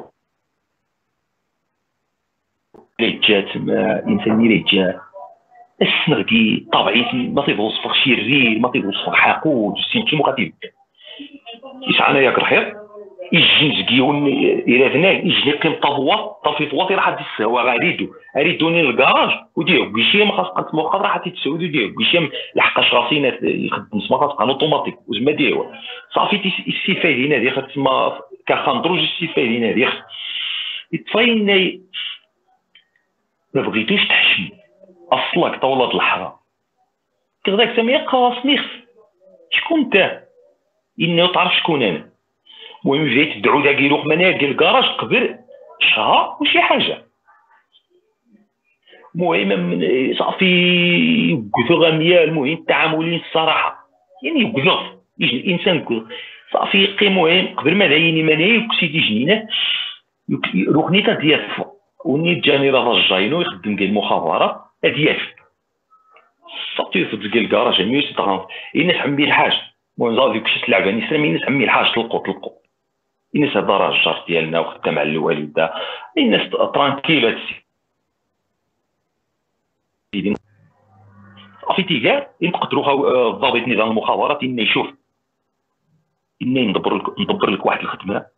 رجات انسان اللي رجع السنغدي طبيعي ما تيوصفك شي ريل ما تيوصفك حقود سيتي مقاتل يسعنا ياك رحير يجي زكيون الى فنان يجي قيم طفوا طفي فوا راح تسوا غاديدو اريدوني للكراج وديرو كلشي ما خاص قنت موقف راح تتسود وديرو كلشي لحقاش راسينا يخدم سما خاص قانون اوتوماتيك وزما ديرو صافي السيفايدين هذه خاص تسمى كخندروج السيفايدين هذه يطفيني ما بغيتوش تحشم اصلك طولات الحرام كذاك سميه قواصني شكون انت انه تعرف شكون انا المهم جاي تدعو داك يروح مناك ديال الكراج قبل شهر وشي حاجه المهم صافي يوقفوا غاميه المهم التعاملين الصراحه يعني يوقفوا يجي الانسان كل صافي يقي المهم قبل ما دايني مناي وكسيدي جنينه ركنيته ديال وني جاني راه رجاينو يخدم ديال المخابرات هادي صافي في ديال الكراج مية طران الناس عمي الحاج المهم صافي كلشي تلعب ني سلام الناس عمي الحاج طلقوا طلقوا الناس هذا راه الجار ديالنا وخدام على الوالده الناس ترانكيل هادشي صافي تيقال نقدروا الضابط نظام المخابرات اني يشوف اني ندبر لك ندبر لك واحد الخدمه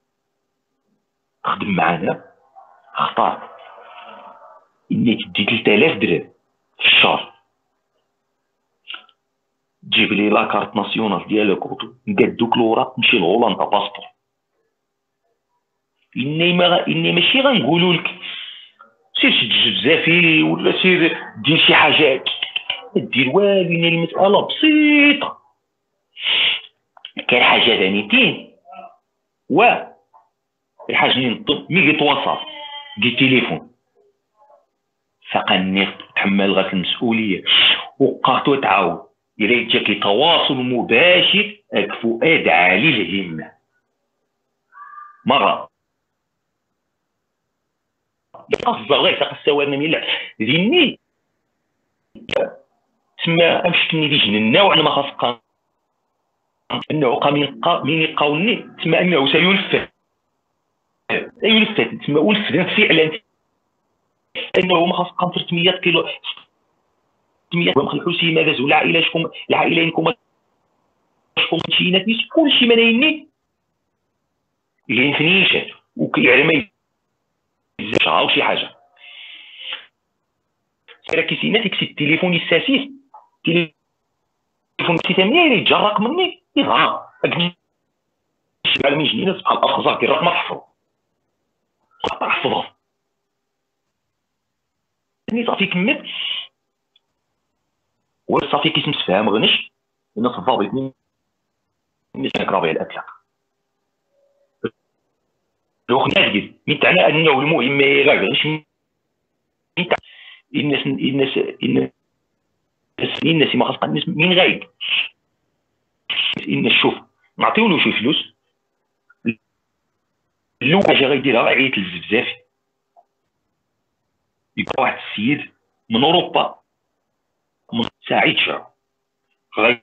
خدم معانا اختار اني تدي ثلاثة آلاف درهم في الشهر تجيب لي لاكارت ناسيونال ديالك ونقادوك لورا تمشي لهولندا باسبور اني ما اني ماشي غنقولوا لك سير شي بزافي ولا سير دير شي حاجات دير والو ان المساله بسيطه كاين حاجه دانيتين و الحاجه اللي نطلب مي يتواصل دي تليفون فقني تحمل غاك المسؤوليه وقعتو تعاود الى جاك تواصل مباشر اك فؤاد عالي الهمه مره قصد غير تقساونا من ذني تسمى امشكني دي جننا وانا ما خاص انه قامين مين يقاولني تسمى انه سيلفت سيلفت تسمى ولفت فعلا انه ما خاص قام ثلاثمية كيلو ثلاثمية ومخلحوسي ماذا زول العائله شكون العائلينكم شكون شي ناس كلشي منايني اللي نفنيشات وكيعلم شهر او شي حاجه سير كيسينا تيكسي التليفون الساسيس التليفون ثمانية يتجرق مني يغا شحال من جنينه بحال اخزر كي الرقم تحفظ تحفظها ني صافي كملت وصافي كيسم تفهم غنش الناس الضابط الناس كرابي الاطلاق لو خناقي من تاعنا انه المهم لا غنش الناس الناس الناس الناس ما خاص الناس من غايب الناس شوف نعطيو له شي فلوس لو حاجه غيديرها عيط للزبزاف يبقى واحد السيد من اوروبا من سعيد شعب غاي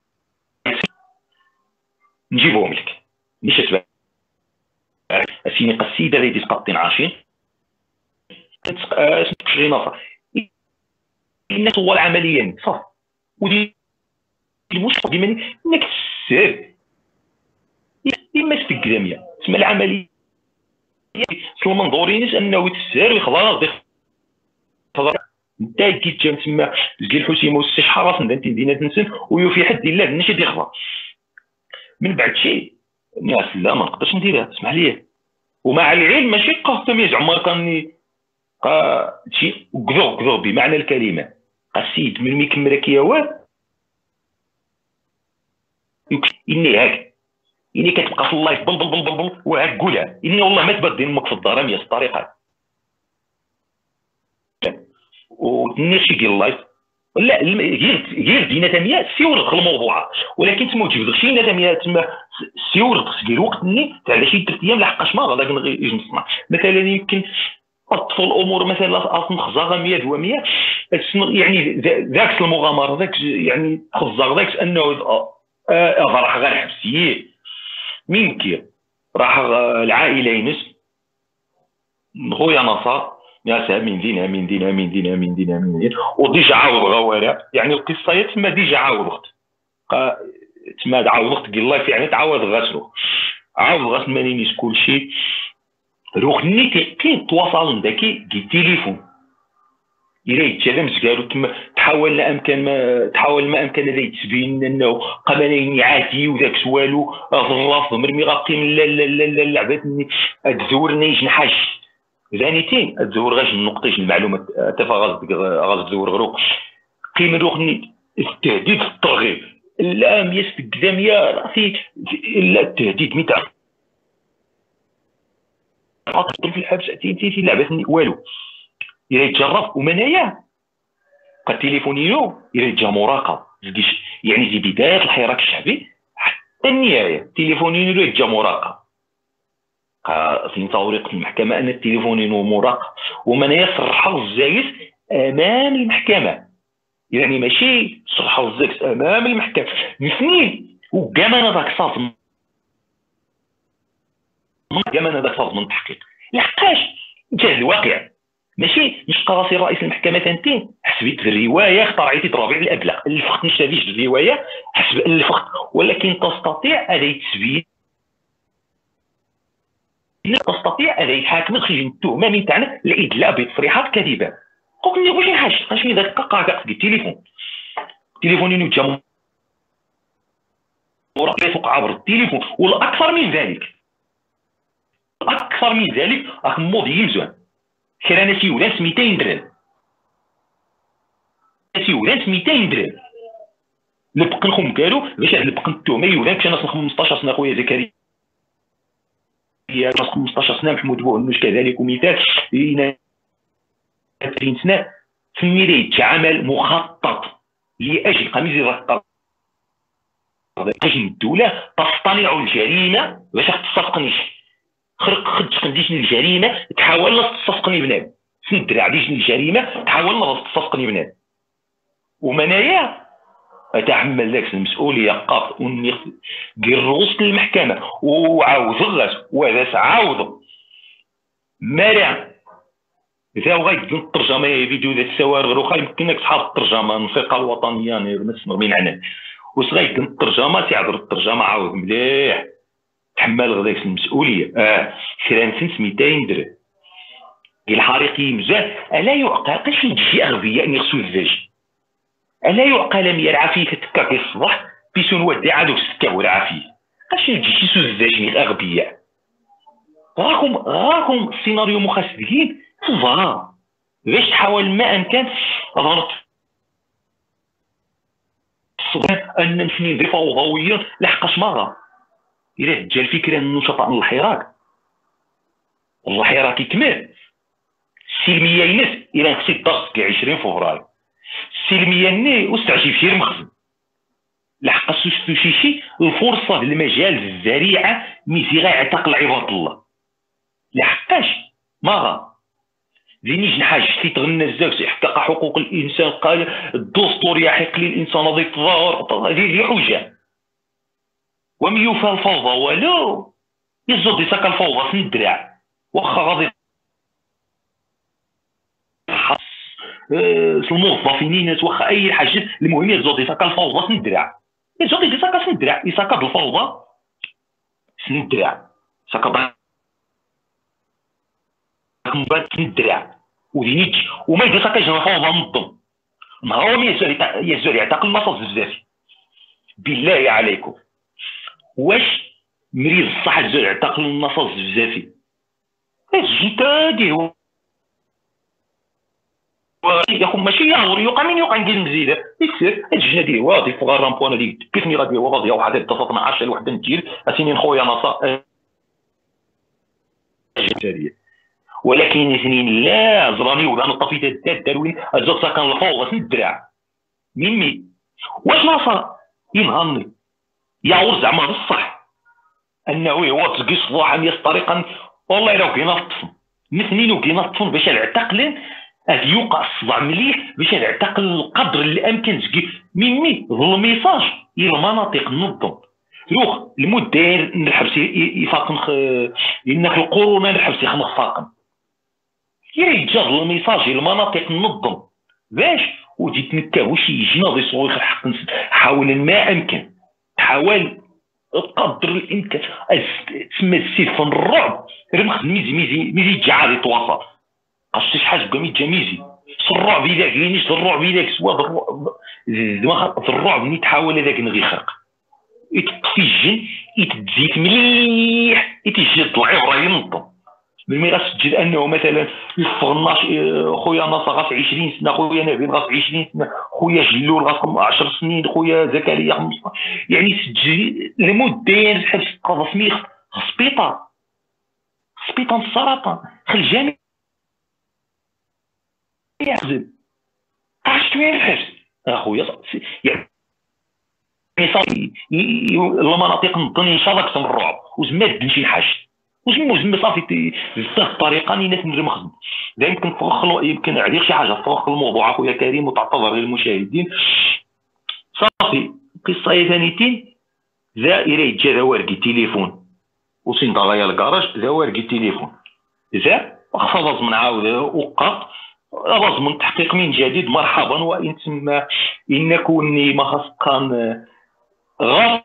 نجيبهم لك مش اسباب اسيني قصيده اللي تسقطين عاشين اسمك شي نصر الناس هو العمليه صافي. ودي المشكل ديما انك تسهل اما استقداميه تسمى العمليه في المنظورينش انه تسهل ويخضر يخضر انت كيتجا تما زكي الحسيمه والسيح حرس انت دينا تنسن ويوفي حد الله النشي يخضر من بعد شيء الناس لا ما نقدرش نديرها اسمح لي. ومع العلم ماشي قاسم زعما كاني شي كذوب كذوب بمعنى الكلمه. السيد من ملي كمل كيوات اني هاك اني كتبقى في اللايف بل بل بل بل بل وهاك قولها اني والله ما تبدل امك في الدار مية الطريقه وني شي ديال اللايف لا غير غير دينا تمية سيورغ الموضوع ولكن تما تجبد شي تمية تما سيورغ سكير وقت ني تاع شي ثلاث ايام لحقاش ما غادي نجي نصنع مثلا يمكن اطفال الامور مثلا اصلا خزاغه مية و100 يعني ذاك المغامره ذاك يعني خزاغ ذاك انه اه راح غير حبسيه مين كير راح العائله ينس خويا نصر يا سا من دينا من دينا من دينا من دينا من دينا وديجا عاود غوالة يعني القصه تما ديجا عاود وقت تما عاود وقت قال الله يعني تعاود غاسلو عاود غاس مانينيش كلشي روح نيتي كاين تواصل ذكي دي تليفون إلا يتجلم زكارو تما تحاول امكان ما تحاول ما امكن هذا يتبين انه قبلين عادي وذاك سوالو ظراف مرمي غاقيم لا لا لا لا لعبتني تزورني جنحاش زانيتين تزور غاش النقطيش المعلومات تفا غاز غاز تزور غروق قيم روحني التهديد الترغيب لا ميست قداميا راسي لا التهديد متاع اطفال في الحبس تي تي لعبتني والو إلا يتجرب ومنايا قد تليفونينو إلا يتجا مراقب يعني زي بداية الحراك الشعبي حتى النهاية تليفونينو يتجا مراقب في طريقة المحكمة أن التليفونينو مراقب ومنايا صرحوا الزايس أمام المحكمة يعني ماشي صرحوا الزايس أمام المحكمة مثنين وكمان هذاك صاف كمان هذاك صاف من التحقيق لحقاش جا الواقع ماشي مش قراصي رئيس المحكمه تنتين حسبت الروايه اخترعتي ربيع الابلغ الفقت مش هذيش الروايه حسب الفقت ولكن تستطيع ان تثبت تستطيع ان يحاكم خرج التهمه من تاعنا الادلاء بتصريحات كاذبه قلت لي واش حاجه اش من ذاك قاقع في التليفون تليفوني نجم ورقيق عبر التليفون والاكثر من ذلك اكثر من ذلك راك موضي مزيان كرانا شي ولات مئتين درهم شي ولات مئتين درهم لبقن خم قالوا باش هاد لبقن التهمه يولان كان اصلا خمسطاش سنه خويا زكريا ناس خمسطاش سنه محمود بوعنوش كذلك ومثال ثلاثين سنه في الميريت عمل مخطط لاجل قميص الرقابه اجل الدوله تصطنع الجريمه باش تصفقنيش خرق خدش قديش الجريمه تحاول لا تصفقني بنادم في الدراع ديش الجريمه تحاول لا تصفقني بنادم ومنايا اتحمل ذاك المسؤوليه قاط وني دير رؤوس المحكمه وعاود الراس وهذا عاود مارع اذا بغيت الترجمه فيديو ذات السوارغ واخا يمكنك صحاب الترجمه الموسيقى الوطنيه نسمع من عنا وصغيت الترجمه تعذر الترجمه عاود مليح تحمل غداك المسؤوليه اه كران مئتين درهم ديال الحريقي مزال الا يعقل قاش يجي شي اغبياء يغسوا الزاج الا يعقل لم يرعى فيه كتكا في الصباح بيسون ودي عادو السكه ورعى فيه قاش يجي شي سوز الزاج اغبياء راكم راكم السيناريو مخاسدين فا باش تحاول ما امكن ظهرت ان نمشي ندير فوضويا لحقاش مره إلا جا الفكرة من نشطاء الحراك الحراك يكمل السلمية ينس إلا خصك الدرس كاع عشرين فبراير السلمية ني واستعجب شي المخزن لحقاش شفتو شي شي الفرصة المجال الزريعة ميزي غيعتقل عباد الله لحقاش ماغا زيني جنحاج في تغنى الزوج يحقق حقوق الإنسان قال الدستور يحق للإنسان ضد التظاهر هذه حجة ومن يوفى الفوضى ولو يزود يساك الفوضى في الدراع واخا غادي الموظفين الناس واخا اي حاجه، المهم يرجعوا يساكا الفوضى سن الدراع، يرجعوا يساكا سن الدراع، يساكا بالفوضى سن الدراع، ساكا من سن الدراع ودينيك وما يدير ساكا يجري الفوضى منظم. نهار ما يزول يعتقل المصاص بزاف. بالله عليكم واش مريض الصح يزول يعتقل المصاص بزافي؟ اجي تادي هو ياخو ماشي يعور يوقع من يوقع نقول مزيده يكسر الجنه دي واضي فوق الرامبوان هذيك كيفني غادي واضي واحد اتصلت مع عشرة وحده ندير اسينين خويا نصا. ولكن اثنين لا زراني ولا نطفيت الداد داروين الزوج ساكن الفوضى في الدراع ميمي واش نصا ينهضني يعور زعما بصح انه هو تلقي صباح مية طريقا والله الا وكينا الطفل مثنين وكينا الطفل باش نعتقل هاد يوقع الصبع مليح باش نعتقل القدر الامكن تجي ميمي الميساج الى المناطق النظم روح المدير الحبس يفاقن انك القرون الحبس يخنق فاقن يرجع الميساج الى المناطق النظم باش وجيت نكاو شي جناضي صغير حق حاول ما امكن حاول قدر الامكان تسمى السيف الرعب رمخ ميزي ميزي ميزي جعل يتواصل قصي شحال قام يتجميزي الرعب اذا كاينش الرعب اذا سوا الرعب الرعب ملي تحاول هذاك نغي خرق يتطفي الجن يتزيت مليح يتجد العبره ينظم ملي غتسجل انه مثلا يفغناش خويا ناصر غاس عشرين سنه خويا نبيل غاس عشرين سنه خويا جلول غاس عشر سنين خويا زكريا خمسطاش يعني سجل المدير حبس قضى سميخ سبيطار سبيطار السرطان خل الجميع يحزن عرفت وين الحبس اخويا يعني صافي المناطق نظن ان شاء الله كتم الرعب وزماد نمشي نحاش وزمو زمو صافي بزاف الطريقه اللي الناس نري مخدم دا يمكن تفوق يمكن عليك شي حاجه تفوق الموضوع اخويا كريم وتعتذر للمشاهدين صافي قصه ثانيتين زائره يتجا ورقي تليفون وسين ضغايا الكراج ذا ورقي تليفون ذا خلاص من عاود وقف غاز من تحقيق من جديد مرحبا وان تم ان كوني ما خاص كان غاز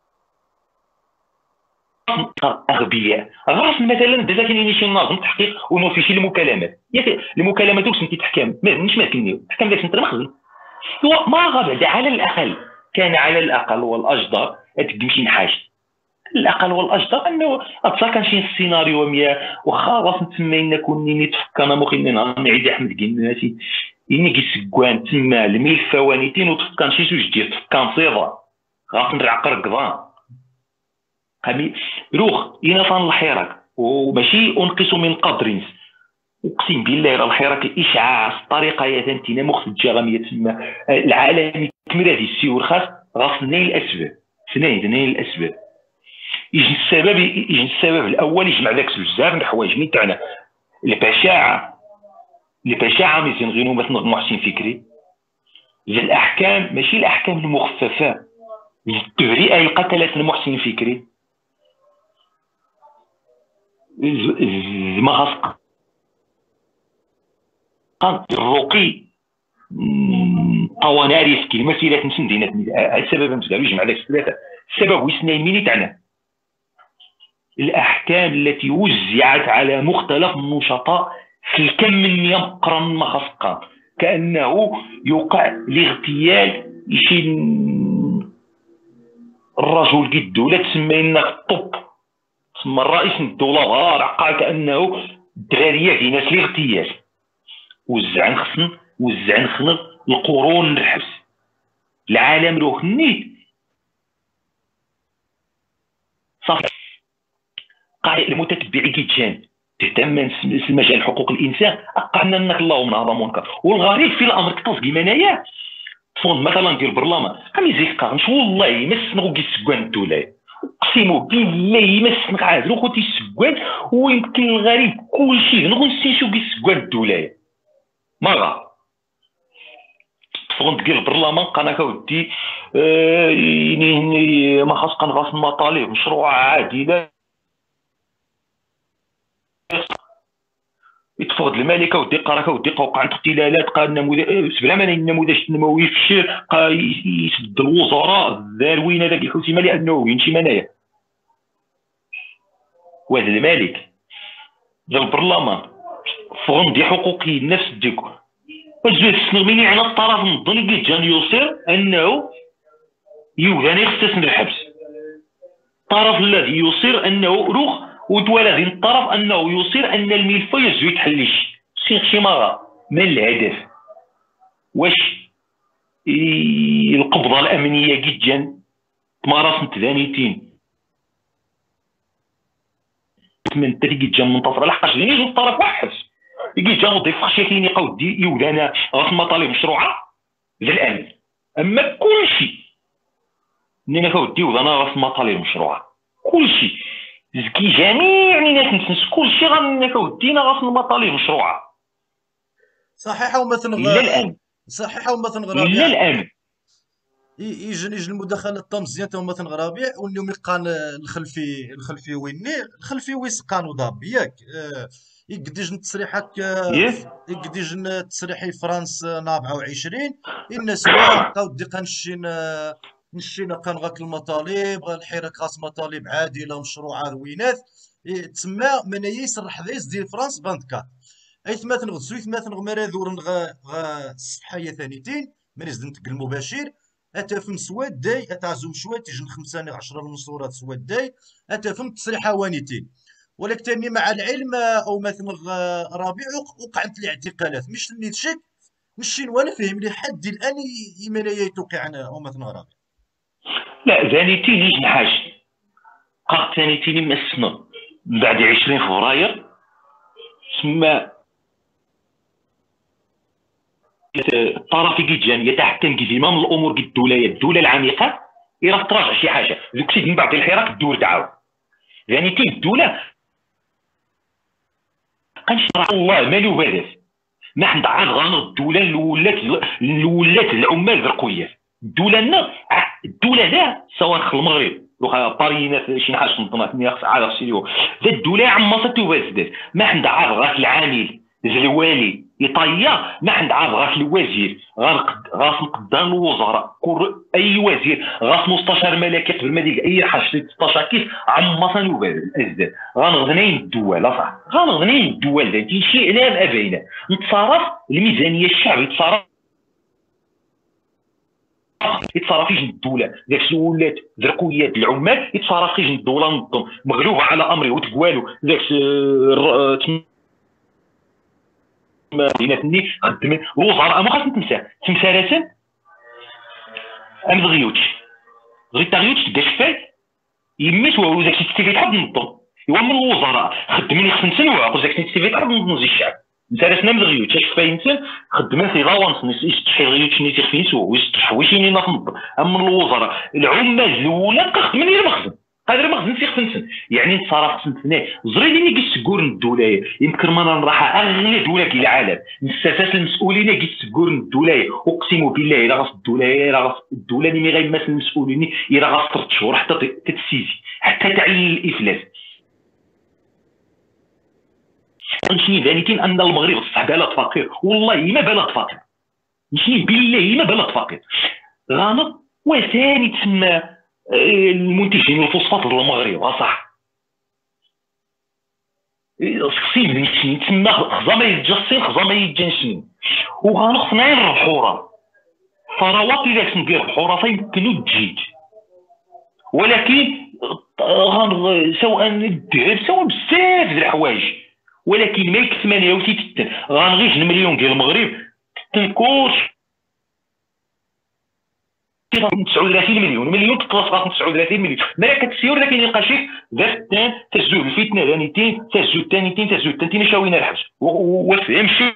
اغبياء غاز مثلا دابا كاين شي نظام تحقيق ونو في شي المكالمات ياك المكالمات واش سميتي تحكم مش ما كنيو تحكم داك انت مخزن هو ما غاب على الاقل كان على الاقل والاجدر تمشي نحاش الاقل والاجدر انه اتصا كان شي سيناريو مية واخا راس تما ان كوني نتفكر انا مخينا نعيد احمد قناسي اني كيسكوان تما الميل فوانيتين وتفكر شي زوج ديال تفكر صيغه غاف نرعقر قضان قامي روح انا فان الحراك وماشي انقص من قدر اقسم بالله الحراك اشعاع الطريقه يا ثانتينا مخرجه غاميه تما العالم كمل هذه السيور خاص غاف اثنين الاسباب اثنين اثنين الاسباب يجي السبب يجي السبب الاول يجمع ذاك بزاف د الحوايج من تاعنا البشاعه البشاعه مزيان غير مثلا محسن فكري الاحكام ماشي الاحكام المخففه التبرئه القتلت المحسن فكري ما خاص قان الرقي قواناري في مسيرات مسندينات السبب مزال يجمع ذاك الثلاثه السبب واثنين مين تاعنا الأحكام التي وزعت على مختلف النشطاء في الكم من مية مقرن مخفقة كأنه يوقع لاغتيال شي الرجل قد الدولة تسمى إنك الطب تسمى الرئيس الدولة غارقة كأنه الدرارية في ناس الاغتيال وزع نخصن وزع نخنق القرون الحبس العالم روح نيت صافي قارئ المتتبعي كيتجان تهتم مجال حقوق الانسان اقعنا انك اللهم نهض منكر والغريب في الامر كتص كيما انايا تفوض مثلا ديال البرلمان قام يزيك قارنش والله ما سنغو كيسكوان الدوله اقسم بالله ما سنغ عاد خوتي السكوان ويمكن الغريب كلشي نغو نسيشو كيسكوان الدوله ما غا تفوض ديال البرلمان قناه ودي آه ما خاص كنغاس المطالب مشروع عادله يتفقد الملك ودي قراك ودي وقع عند اختلالات، قال النموذج بلا ما النموذج التنموي فشل، بقى يسد الوزراء داروين هذاك الحوسمه لانه يمشي منايا. وهذا الملك جا البرلمان فغن دي حقوقي النفس ديكو وجه السنغميني على الطرف النظري قلت جان يصير انه يوغاني يختص من الحبس. الطرف الذي يصير انه روخ ودولا ذي الطرف انه يصير ان الملف يزوي تحليش شي شي مره من الهدف واش القبضه الامنيه جدا تمارس متدانيتين من تريق جا منتصر لحقاش لي جوج طرف واحد يجي جا وضيف خشيتين يقاو دي يودانا غاس مطالب مشروعه للامن. اما كل شيء نينا كودي ودانا غاس مطالب مشروعه كل شيء زكي جميع الناس نتنس كل شيء غنينا كودينا غاس المطالب مشروعه صحيحه ومثلا الا غ... الامن صحيحه ومثلا الا غرابيع الامن. يجي يجي المداخله تاع مزيان تا مثلا غرابيع واليوم يلقان الخلفي الخلفي ويني الخلفي ويسقان وضاب ياك آه، يقديج التصريحات آه، ف- يه يقديج التصريحي فرنسا أربعة وعشرين ان سوا نبقاو ديقا نشين آه، نشينا كان غاك المطالب غا الحراك خاص مطالب عادله مشروعه روينات إيه، تسمى من يسرح ذيس ديال فرنسا أربعة وعشرين ايث مثلا غزويت مثلا غمارا ذورن غا غا الصحيه ثانيتين من يزدنتك المباشر اتفهم سواد داي اتعزم شويه تيجن خمسة عشرة المنصورات سواد داي اتفهم تصريح وانيتين ولكن تاني مع العلم آه، او مثلا غ- ربيع وق- وقعت الاعتقالات مش اللي تشك مش وانا فهم لي حد الان ي- يمنى يتوقع او مثلا ربيع. لا زانيتي نيج نحاج قاق ثانيتي ما السنه من بعد عشرين فبراير تسمى الطرف جيجان يتحكم كيما من الامور قد الدوله الدوله العميقه الى تراجع شي حاجه ذوك الشيء من بعد الحراك الدول تعاود يعني كاين الدوله قنشرع الله مالو بادث ما حد عاد غنر الدوله اللي ولات اللي ولات العمال ذرقويات الدوله لنا الدوله لا سواء في المغرب لو بارينا شي حاجه نظمات نياخ على سيريو ذا الدوله عمصتو بزاف ما حد عاد غاك العامل الوالي يطيا ما عند عاد غاس الوزير غاس قدام الوزراء اي وزير غاس مستشار ملكي قبل ما ديك اي حاجه ستة عشر كيس عمصا وبزاف غنغنين الدول صح غنغنين الدول هادي شيء لا ابينا نتصرف الميزانيه الشعب يتصرف يتصرف يجن الدوله داك الولات ذرقويات العمال يتصرف يجن الدوله نظم مغلوبه على امره وتقوالو داك بيناتني خدمت الوزراء ما خاص نتمسى تمثالات ام دغيوتش غير تغيوتش داك يميت هو ذاك السيتي تحب نظم ايوا من الوزراء خدمني خصني نسنوا عقل ذاك السيتي تحب نظم الشعب مثالاتنا من دغيوتش اش فاينتن خدمت في غوانس نيس تحي غيوتش نيس فينسو ويش تحويشيني نظم اما الوزراء العمال الاولى خدمني المخزن قادر ما خصني خصني يعني نتصرف خصني زريدي اللي كيسكور الدوله يمكن ما نراح اغلى دوله في العالم الساسات المسؤولين اللي كيسكور الدوله اقسم بالله الا غاص الدوله الا غاص الدوله اللي غير مثل المسؤولين الا غاص ثلاث شهور حتى تتسيسي حتى تعلن الافلاس نشني ذلكين ان المغرب صح بلد فقير والله ما بلد فقير نشني بالله ما بلد فقير غامض وثاني تسمى المنتجين الفوسفات المغرب صح خصني نشني تما خزا ما يتجسين خزا ما يتجنشني وغنخصنا نربحو راه ثروات الا كنت ندير بحورة فيمكنو تجيج ولكن سواء الذهب سواء بزاف د الحوايج ولكن ما يكفي ثمانية وستين غنغي جوج مليون ديال المغرب تنكورش تسعة وثلاثين مليون مليون تقلص تسعة وثلاثين مليون ما كتسير لكن يلقى شي ذات تزوج الفتنه ثانيتين تزوج ثانيتين تزوج ثانيتين شاوينا الحبس وفهم شي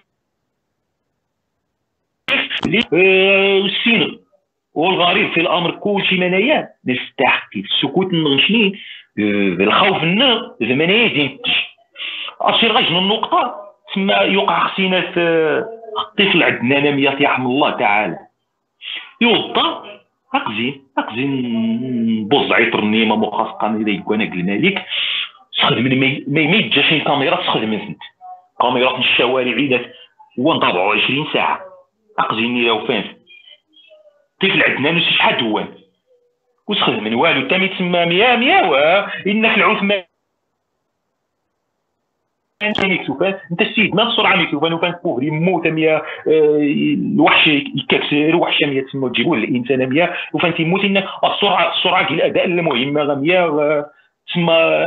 السين والغريب في الامر كلشي منايا نستحق السكوت نغشني الخوف لنا زمنيه ديال اصير غير النقطه تما يوقع خصينا في الطفل عندنا ناميه يرحم الله تعالى يوضا اقزين اقزين بوز عيطر نيمه مخصقه الى يكون الملك تخدم ما يتجاش الكاميرا تخدم انت كاميرات الشوارع عيدات ونطبعوا عشرين ساعه اقزيني لو فين طفل عندنا نفس شحال دوان وتخدم من والو تامي تسمى ميا ميا و انك العثمان ميكتوفان انت السيد ما بسرعه ميكتوفان وكان بوغ يموت ميا الوحش يكسر وحشه ميا تسمى تجيبوا الانسان ميا وفان تيموت ان السرعه السرعه ديال الاداء المهمه ميا تسمى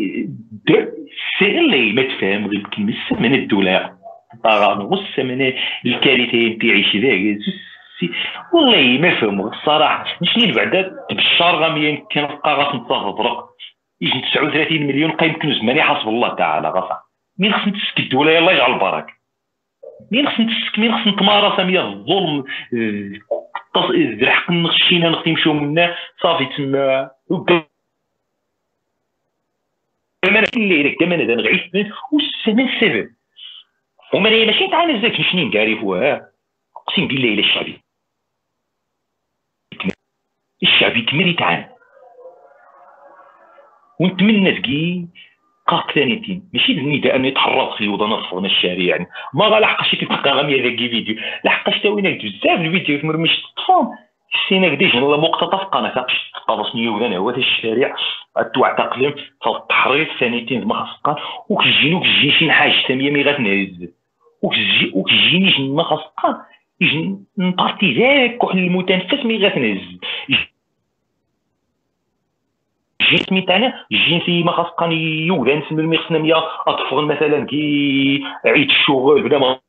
السر اللي ما تفهم غير كلمه من الدولار طاغان غص من الكارثه تعيش ذاك والله ما فهموا الصراحه شنو بعدا بالشهر غاميا يمكن القاغا تنتظر يجي تسعة وثلاثين مليون قا يمكن زماني حسب الله تعالى غصا مين خصنا نتسك الدوله يلاه يجعل البركه مين خصنا نتسك مين خصنا نتمارس ميا الظلم الحق نخشينا نختي نمشيو منا صافي تما كمان اللي كمان هذا نعيش والسمن السبب وما ماشي تاع انا زاك شنو نعرفوها اقسم بالله الا الشعبي الشعبي كمل يتعانى ونتمنى تقي قاق ثانيتين ماشي النداء ان يتحرك خيوط نصفنا الشارع يعني ما غالحقش كتلقى غامي هذاك فيديو لحقاش تاوينا بزاف الفيديو مرمش تطفون حسينا قداش والله مقتطف قناه كاش قابص نيوغان هو في الشارع التوع تقليم التحريض ثانيتين ما خصقان وكجينو كجي شي حاجه ثانيه مي غتنهز وكجي وكجيني شي ما خصقان يجي نبارتي ذاك وحل المتنفس مي غتنهز جسمي تاعنا جنسي ما خاص كان يولا نسمي المخصنا ميا اطفال مثلا كي عيد الشغل بلا ما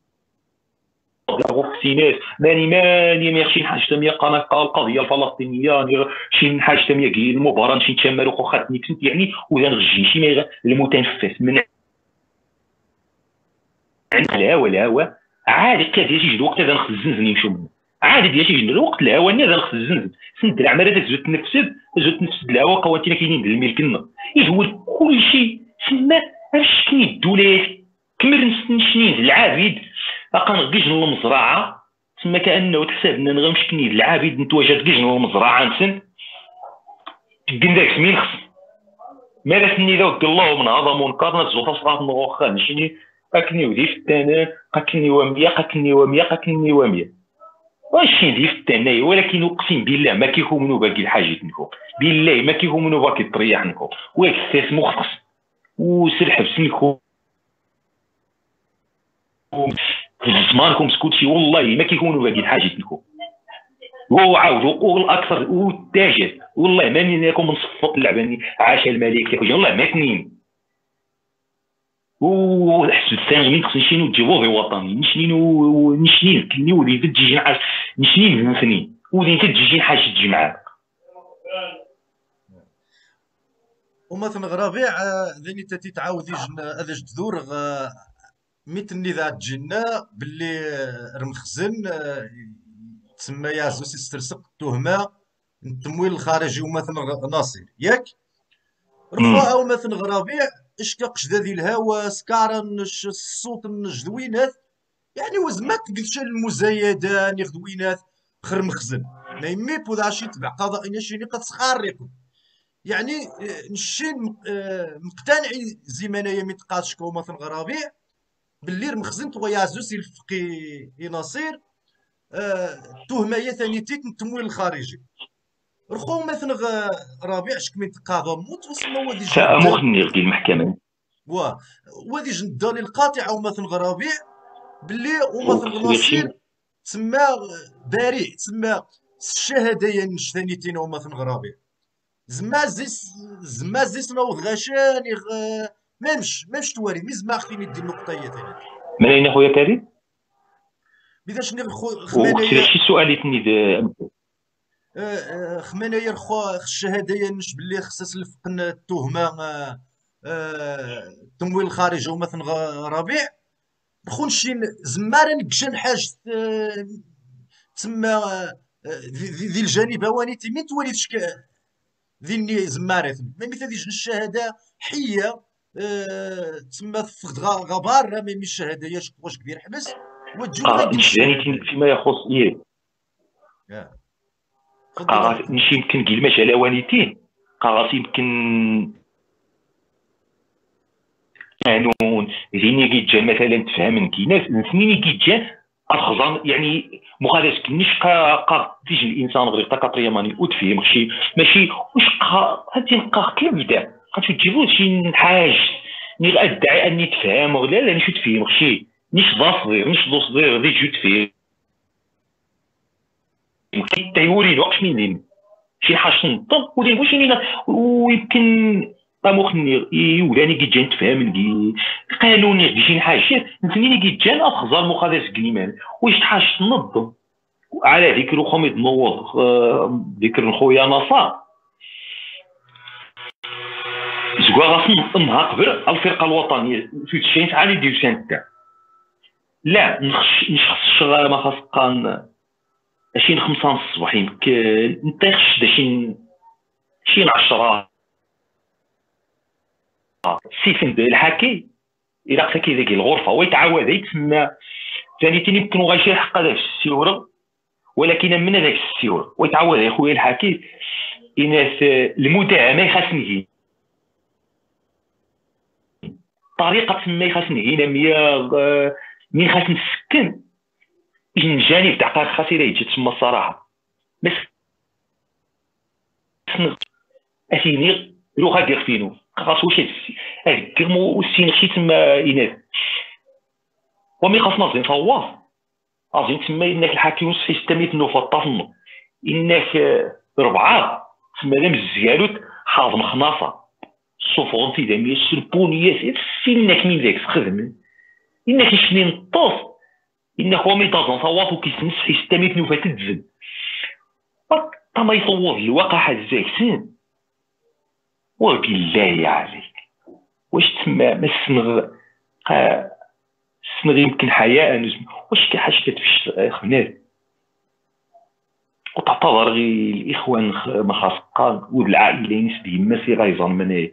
غوكسينات ماني ماني ما شي حاجه تميا قناه القضيه الفلسطينيه شي حاجه تميا كي المباراه شي تشمروا خو خاتني كنت يعني ولا نغجي شي المتنفس من لا ولا هو عادي كيفاش يجي الوقت هذا نخزن نمشيو منه عادي ديال شي الوقت الهواني هذا خص سند العمل هذاك زوج تنفسد زوج تنفسد الهواء قوانتنا كاينين ديال الملك لنا يهول كل شيء تما اش كاين الدولات كمل نشنيد العابد باقا نغيج المزرعه تما كانه تحسبنا نغمشكني العابد نتواجد كيج المزرعه نسن تقن داك مين خص مالتني ذا ودي الله من هذا منكر نزو تصغات نغوخا نشني اكني ودي فتانا قاكني ومية قاكني ومية قاكني ومية واش ندير في الثنايا ولكن اقسم بالله ما كيخونوا باقي الحاجات نكو بالله ما كيخونوا باقي الطريح نكو واك الساس مختص وسر حبس نكو زمانكم سكوتشي والله ما كيخونوا باقي الحاجات نكو وهو عاود وقول اكثر والتاجر والله ماني لكم نصفط اللعبه عاش الملك والله ما تنين وحسب الثاني من خصني شنو تجيبوه وطني نشنينو نشنين كني ولي تجي نعرف نشنين مثني ولي تجي حاجه تجي معاك ومثلا غرابيع ذني تاتي تعاودي هذا جذور مثل نذا تجينا باللي رمخزن تسمى يا زوسي استرسق التهمه التمويل الخارجي ومثلا ناصر ياك رخاء او مثلا غرابيع اش كقش ذي الهوا سكارن الصوت الجذوينات يعني وزمات قلت المزايدان يخذوينات خر مخزن ما يمي بودا شي تبع قضاء شي قد سخاريكم يعني نشين مقتنعي زي ما انا متقاشكو مثلا غرابيع باللي مخزن تو يعزوس الفقي يناصير تهمه ثاني تيت التمويل الخارجي رخو مثلا ربيع شك من تقاضى موت وسما ودي مخني في المحكمه و ودي جندالي القاطع او مثلا غرابيع باللي ومثلا ناصير تسمى باري تسمى الشهادين ثانيتين او مثلا غرابيع زما زيس زما زيس نوض غشان يغ... مامش مامش تواري مي زما اختيني دي النقطه هي ثاني مالين خويا كريم بداش نغ خمانيه شي سؤال يتني خمانيه رخوا الشهادين نش باللي خصص الفقن التهمه التمويل الخارجي ومثلا ربيع نخون شي زمارا نكشن حاجه تسمى ذي الجانب هواني تيمين تولي تشك ذي زمارة ما مثل ذي الشهاده حيه تسمى فقد غبار ما مي الشهاده ياش واش كبير حبس وتجو جاني فيما يخص ايه قاغا نشي يمكن كي المجال وانيتين قاغا يمكن قانون جيني كيتجان مثلا تفهمنكي ناس نسنيني كيتجان اتخزان يعني مخالف كنيش قا قا تيجي الانسان غير تا كاترياماني وتفهم شي ماشي واش قا هادي نقا كيف بدا غاتو تجيبو شي حاج ني ادعي اني تفهم ولا لا نشوف تفهم شي نيش ضاصغير نيش ضاصغير غادي تجي تفهم ممكن تيوري وقت من دين شي حاجه نطب ودين واش ويمكن طاموخني يولاني كيتجان تفهمني قانوني دي شي حاجه نتني كيتجان افخزار مخالف كليمان واش حاجه تنظم على ذكر خميد نوض ذكر خويا نصار زكوا غاس نهار قبل الفرقه الوطنيه في تشين عالي ديال سانتا لا نخش نشخص ما خاص قان شي خمسة الصباح يمكن نطيخش شي شي عشرة سيفن الحكي الى قساكي ذيك الغرفه ويتعاود يتسمى ثاني تاني يمكن غيشي الحق هذاك السيور ولكن من هذاك السيور ويتعاود يا خويا الحكي اناس المداهمه خاصني طريقه ما خاصني هنا مية من خاص نسكن الجانب تاع خاص يجي تسمى الصراحه بس اسيني روح دير فينو خاص واش هذيك السين شي تما اناث ومي خاصنا زين صواف ازين تما انك الحاكم سيستميت نو فطافن انك ربعه تما لا مزيالوت حاض مخناصه صوفونتي دامي السربونيه سينك من ذاك تخدم انك شنين طوف انك ومي دازون صواف وكيسنس سيستميت نو فتدزن طما يصوض الواقع هزاك سين وبالله عليك واش تما ما السنغ السنغ يمكن حياء واش كي حاجه كتفش خنات وتعتبر غير الاخوان ما خاص قال ود العائله نسبي ما سي غايزان من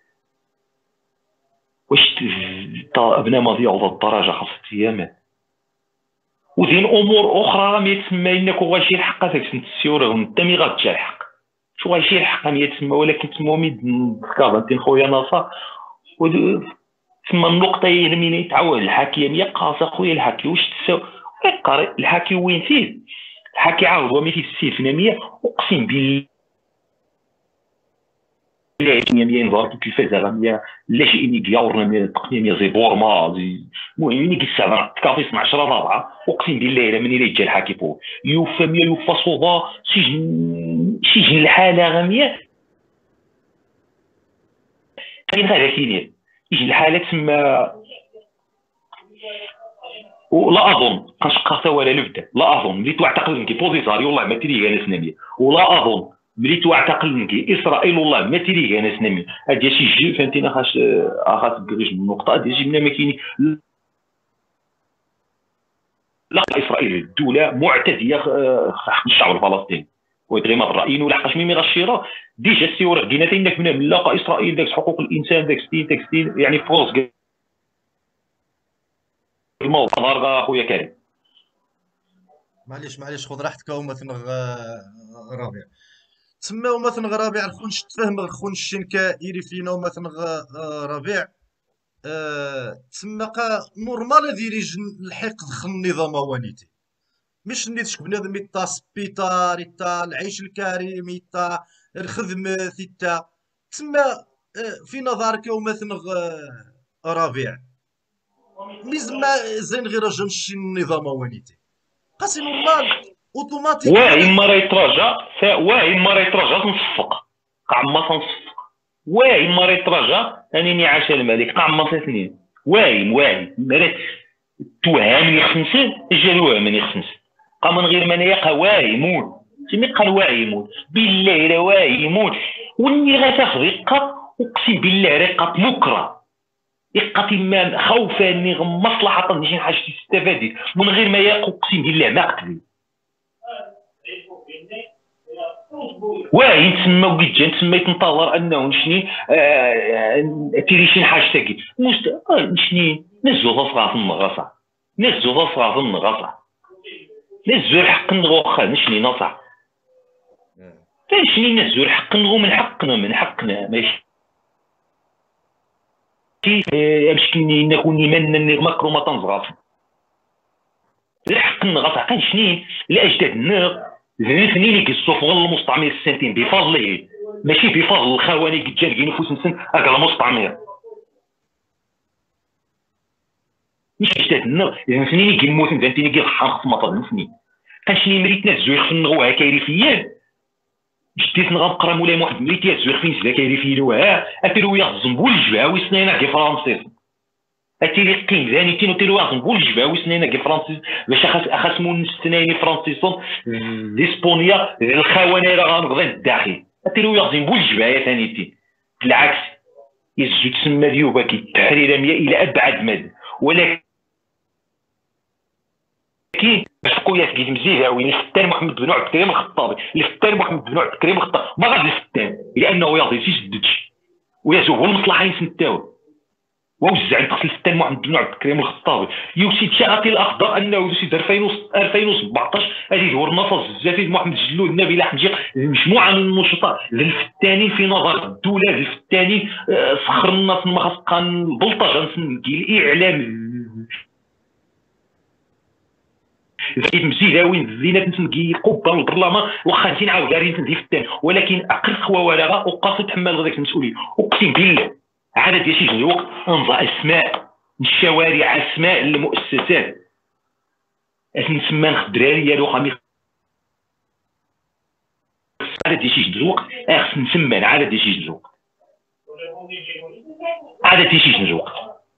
واش ابناء ماضي على الدرجه خاص ايامات ودين امور اخرى ما يتسمى انك غاشي الحق هذاك السيور انت مي غاتجا الحق شو غاشي الحق ما يتسمى ولكن تسمى ميد كابتن خويا ناصر تسمى النقطه هي من يتعاود الحكي مية قاصه خويا الحكي واش تساوي يقرا الحكي وين فيه الحكي عاود وما فيه السيفناميه اقسم بالله لا مية نظر كيفاش زعما لا شي اني ياورنا من التقنيه زي بورما المهم اني كيسعر كافي مع عشرة رابعه اقسم بالله الا من اللي جا الحكي فوق يوفى مية يوفى صوبا سجن سجن الحاله غاميه كاين غير كاين يجي الحاله تما ولا اظن كنشقى ولا لبدا لا اظن اللي تعتقد انك بوزيزاري والله ما تري انا سناميه ولا اظن ملي تعتقل انك اسرائيل والله ما تيري انا سنامي هادي شي جي فهمتيني خاص خاص تقريش النقطه هادي جبنا ما كاين لا اسرائيل الدوله معتديه حق الشعب الفلسطيني ويدغي ما الرايين ولا حقاش ميمي غشيره ديجا السيور دينا تينك من ملاقه اسرائيل داك حقوق الانسان داك ستين داك ستين يعني فوز الموضوع نهار اخويا كريم معليش معليش خذ راحتك مثلا ربيع تسمى مثلا ربيع خونش تفهم خونش شنكا يري فينا مثلا ربيع أه تسمى قا نورمال ديريج الحق دخل النظام وانيتي مش نيتش بنادم يتا سبيطار يتا العيش الكريم يتا الخدمة يتا تسمى أه في نظرك مثلا ربيع ميزما زين غير جمشي النظام وانيتي قاسي نورمال اوتوماتيك واعي ما راه يتراجع واعي ما راه يتراجع تنصفق قاع ما تنصفق واعي ما راه يتراجع انني عاش الملك قاع ما سنين واعي واعي توهمني خمسين جا وهمني خمس قا من غير ما يقى واعي يموت تمي قال واعي يموت بالله الا واعي يموت واللي غتاخذ يقى اقسم بالله رقه مكره يقى تما خوفا اني مصلحه شي حاجه تستفادي من غير ما يقى اقسم بالله ما قتل واعي تسمى وكيتجا تسمى تنتظر انه شنين تيري شي حاجه تاكي مست شنين نزو تصغى في النغصه نزو تصغى في النغصه نزو الحق نغوخا شنين نصح شنين نزو الحق نغو من حقنا من حقنا ماشي باش نكون من مكرومه تنزغط الحق نغط عقل شنين الاجداد النغ الاثنين اللي كيصوفوا المستعمر السنتين بفضله ماشي بفضل الخواني كتجاركي نفوس نسن اكل المستعمر مش اجداد النغ الاثنين اللي كيموتوا فهمتيني كيضحى خص مطر الاثنين كنشني مريتنا الزويخ في النغوها كيريفيان جديت نغنقرا مولاي واحد مريتي الزويخ فين زلا كيريفيان وها اتيرو يا الزنبول الجباوي سنينا كي فرنسيس اتيري قيم ثاني تينو تيرو يا الزنبول الجباوي سنينا كي فرنسيس باش اخاسمو نستناني فرنسيسون لاسبونيا الخواني راه غنقضي الداخل اتيرو يا الزنبول الجبايه ثاني تي بالعكس يزو تسمى ديوبا كي التحرير مية الى ابعد مدى ولكن كي خويا سكيت مزيان وين الفتان محمد بن عبد الكريم الخطابي الفتان محمد بن عبد الكريم الخطابي ما غادي الفتان لانه ياضي تيسددش ويزوج المصلحه يسنتاو ووزع نقص الفتان محمد بن عبد الكريم الخطابي يوسيد شاغتي الاخضر انه يوسيد ألفين وسبعطاش هذه هو النصر الزفيف محمد جلود نبيل حمجيق مجموعه من النشطاء للفتانين في نظر الدوله للفتانين فخر الناس ما خاص كان البلطجه الاعلام زيد مزيداوين زينات نتنقي قبه البرلمان واخا نتي نعاود دارين نتندي في الثاني ولكن اقل خوا ولا وقاصد تحمل غاديك المسؤوليه اقسم بالله عاد ديال شي الوقت انضى اسماء الشوارع اسماء المؤسسات اش نسمى الدراري ديالو خامي عاد ديال شي الوقت خص نسمى عاد ديال شي الوقت عاد ديال شي الوقت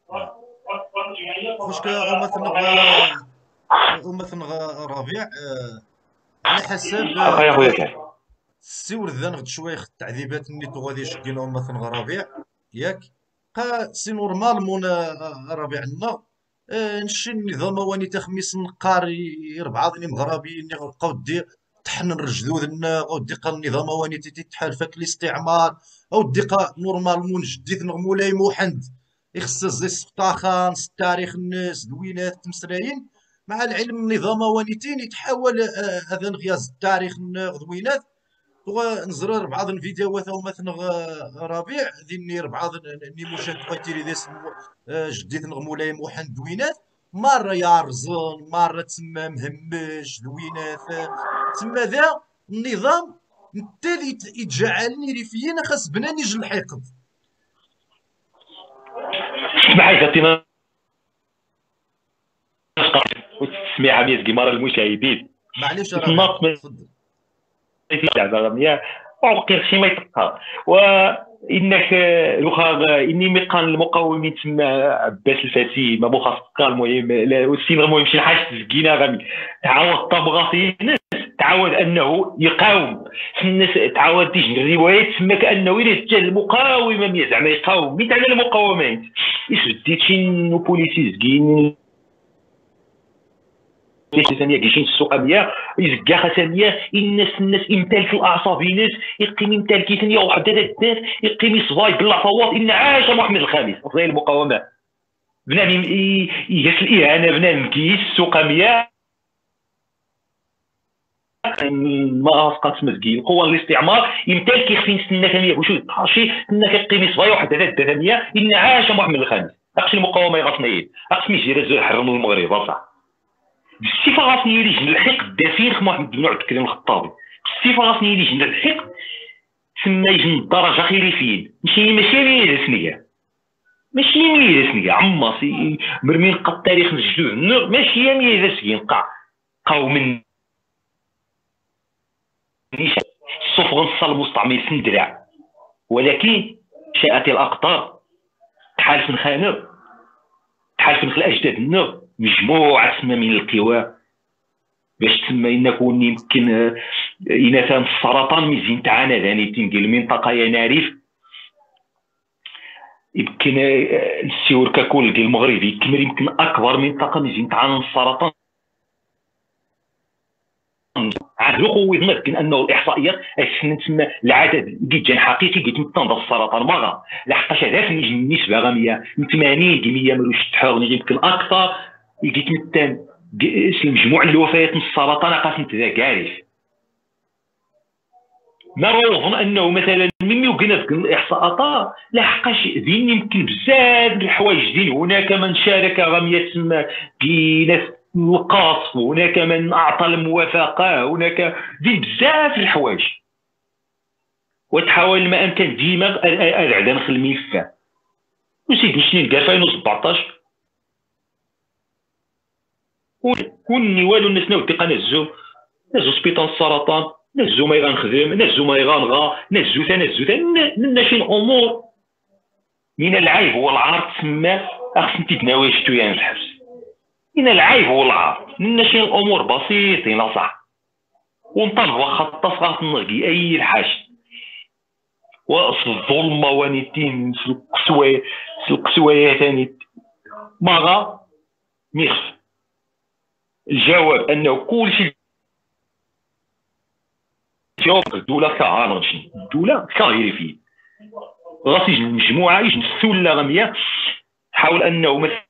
واش مثلا ومثلا ربيع آه على حسب السي ورذان غد شويه التعذيبات نيتو غادي يشكلهم مثلا ربيع ياك قا سي نورمالمون ربيع لنا آه نشي النظام واني تخميس نقار يربعه ذني مغربيين غبقاو دي طحن الرجدودنا او ديقا النظام واني تيتحال فاك الاستعمار او ديقا نورمالمون جديت مولاي موحد يخص زي سفتاخان التاريخ الناس دوينات تمسراين مع العلم النظام وانيتين يتحول هذا غياز التاريخ غدوينات ونزرر بعض الفيديوهات او مثلا ربيع ذي بعض ني مشاهد خواتيري ديس جديت مولاي موحد دوينات مره يارزون مره تسمى مهمش دوينات تسمى ذا النظام بالتالي يتجعلني ريفيين خاص بناني يجي الحقد اسمح لي وتسميها مية كيمارا المشاهدين معليش راه تفضل يا وقيل شي ما يتقى وانك لوخا اني ميقان المقاومين تسمى عباس الفاتي ما بو خاص قال المهم السين المهم شي حاجه تسكينا غادي تعاود طبغاتي تعاود انه يقاوم الناس تعاود تيجي الروايات تسمى كانه الى المقاومه زعما يقاوم مين على المقاومات يسديت شي بوليسي زكين ثانيه كيشين السوق بيا يزكا خسانيه الناس الناس امتلك الاعصاب الناس يقيم امتلك ثانيه وحده الناس يقيم يصفاي بالعفوات ان عاش محمد الخامس غير المقاومه بنادم يجلس الاهانه بنادم كيس السوق بيا ما اسقط مسكين قوه الاستعمار يمتلك يخفي نستنى ثانيه واش شي انك يقيم يصفاي وحده ثانيه ان عاش محمد الخامس اقش المقاومه يغصنيين اقسم يجي حرم المغرب صح بالصفه غاسني يجي الحق الدفير محمد بن عبد الكريم الخطابي بالصفه غاسني يجي الحق تسمى يجي من الدرجه خيريفين ماشي ماشي مية سنيه ماشي مية سنيه عماصي مرمين قد التاريخ الجدود ماشي مية سنيه قا قوم الصفغ نص المستعمر سندرع ولكن شاءت الاقطار تحالف نخانر تحالف نخل اجداد النغ مجموعه تسمى من القوى باش تسمى نكون يمكن اناثان السرطان مزيان تعانى ثاني تنقل المنطقه يناريف يمكن السيور ككل ديال المغرب يكمل يمكن اكبر منطقه مزيان تعانى من السرطان عاد القوه ما يمكن انه الاحصائيات تسمى العدد جدا حقيقي كيتمثل السرطان مره لحقاش هذاك النسبه غا مية ثمانين مية ملوش تحاول يمكن اكثر يتمثل مجموع الوفيات من السرطان قاسمت ذاك عارف نظن انه مثلا من وقنا ذيك الاحصاءات لحقاش دين يمكن بزاف د الحوايج دين. هناك من شارك غم يتسمى بناس القصف، هناك من اعطى الموافقه، هناك دين بزاف الحوايج. وتحاول ما امكن ديما ابعد نخل الملف. وسيدي شنو قال في ألفين وسبعطاش كوني والو الناس ناو دقه نزو نزو سبيطان السرطان، نزو ما يغنخدم، نزو ما يغنغا، نزو ثا نزو ثا نشين امور من العيب هو العار تسمى خصني تدناوي شتويا يعني الحبس. من العيب هو العار نشين الامور بسيطين صح ونطلب واخا التصغات نغي اي الحاج واصل الظلمه ونيتين في القسوي في القسويه ثاني ماغا ميخف. الجواب انه كل شيء جواب الدوله كهانغشي الدوله كايري فيه غاسي المجموعه يجي السله غميه تحاول انه مثلا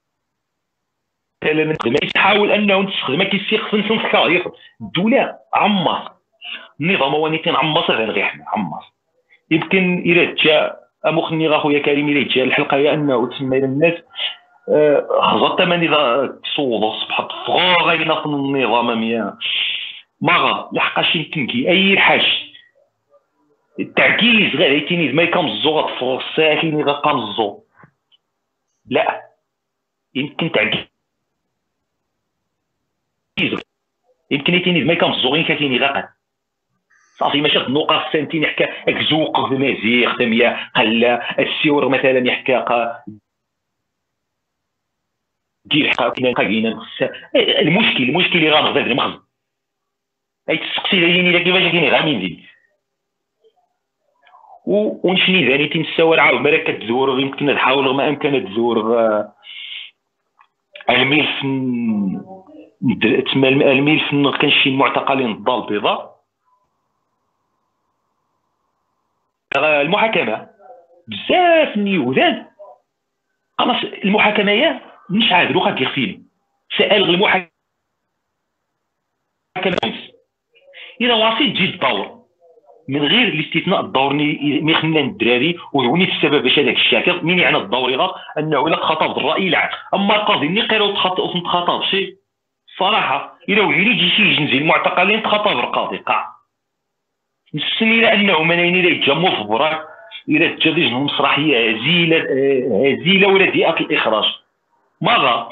تحاول انه تستخدم كيسيق فنسن كاير الدوله عمر النظام ونيتين عمر غير غير عمر. يمكن الى جاء مخني اخويا كريم الى جاء الحلقه هي انه تسمى الناس خزرت من اذا تصوض صبحت فغاينا في النظام ميا ماغا لحقاش يمكن كي اي حاج التعكيز غير يتيني ما يكمزو غتفرساكيني غقمزو لا يمكن تعكيز يمكن يتيني ما يكمزو غير كايني غاقد صافي ماشي النقاط سنتين يحكى اكزوق المزيغ تميا قلا السيور مثلا يحكى دير حقا كاينه المشكل المشكل اللي غنغزا المغز اي تسقسي ليني الا كيفاش كاين غير مين دي ونشني ثاني تنساو راه عاود مالك كتزور يمكن نحاول ما امكن تزور الملف تما الملف كان شي معتقلين الدار البيضاء المحاكمه بزاف نيوذان خلاص المحاكمه مش عاد لو غادي يغفيني سأل المحاكمه اذا واصل تجي الدور من غير الاستثناء الدور مي خلينا الدراري وهوني السبب باش هذاك الشاكر من يعني الدور يغا انه الا خطب الراي العام. اما القاضي ملي قراو تخطئ تخاطب شي صراحه الا ولي يجي شي جنزي المعتقلين تخاطب القاضي قاع نسني الى انه منين الى يتجمعوا في براك الى تجدج المسرحيه هزيله هزيله ولا ضيقه الاخراج ماذا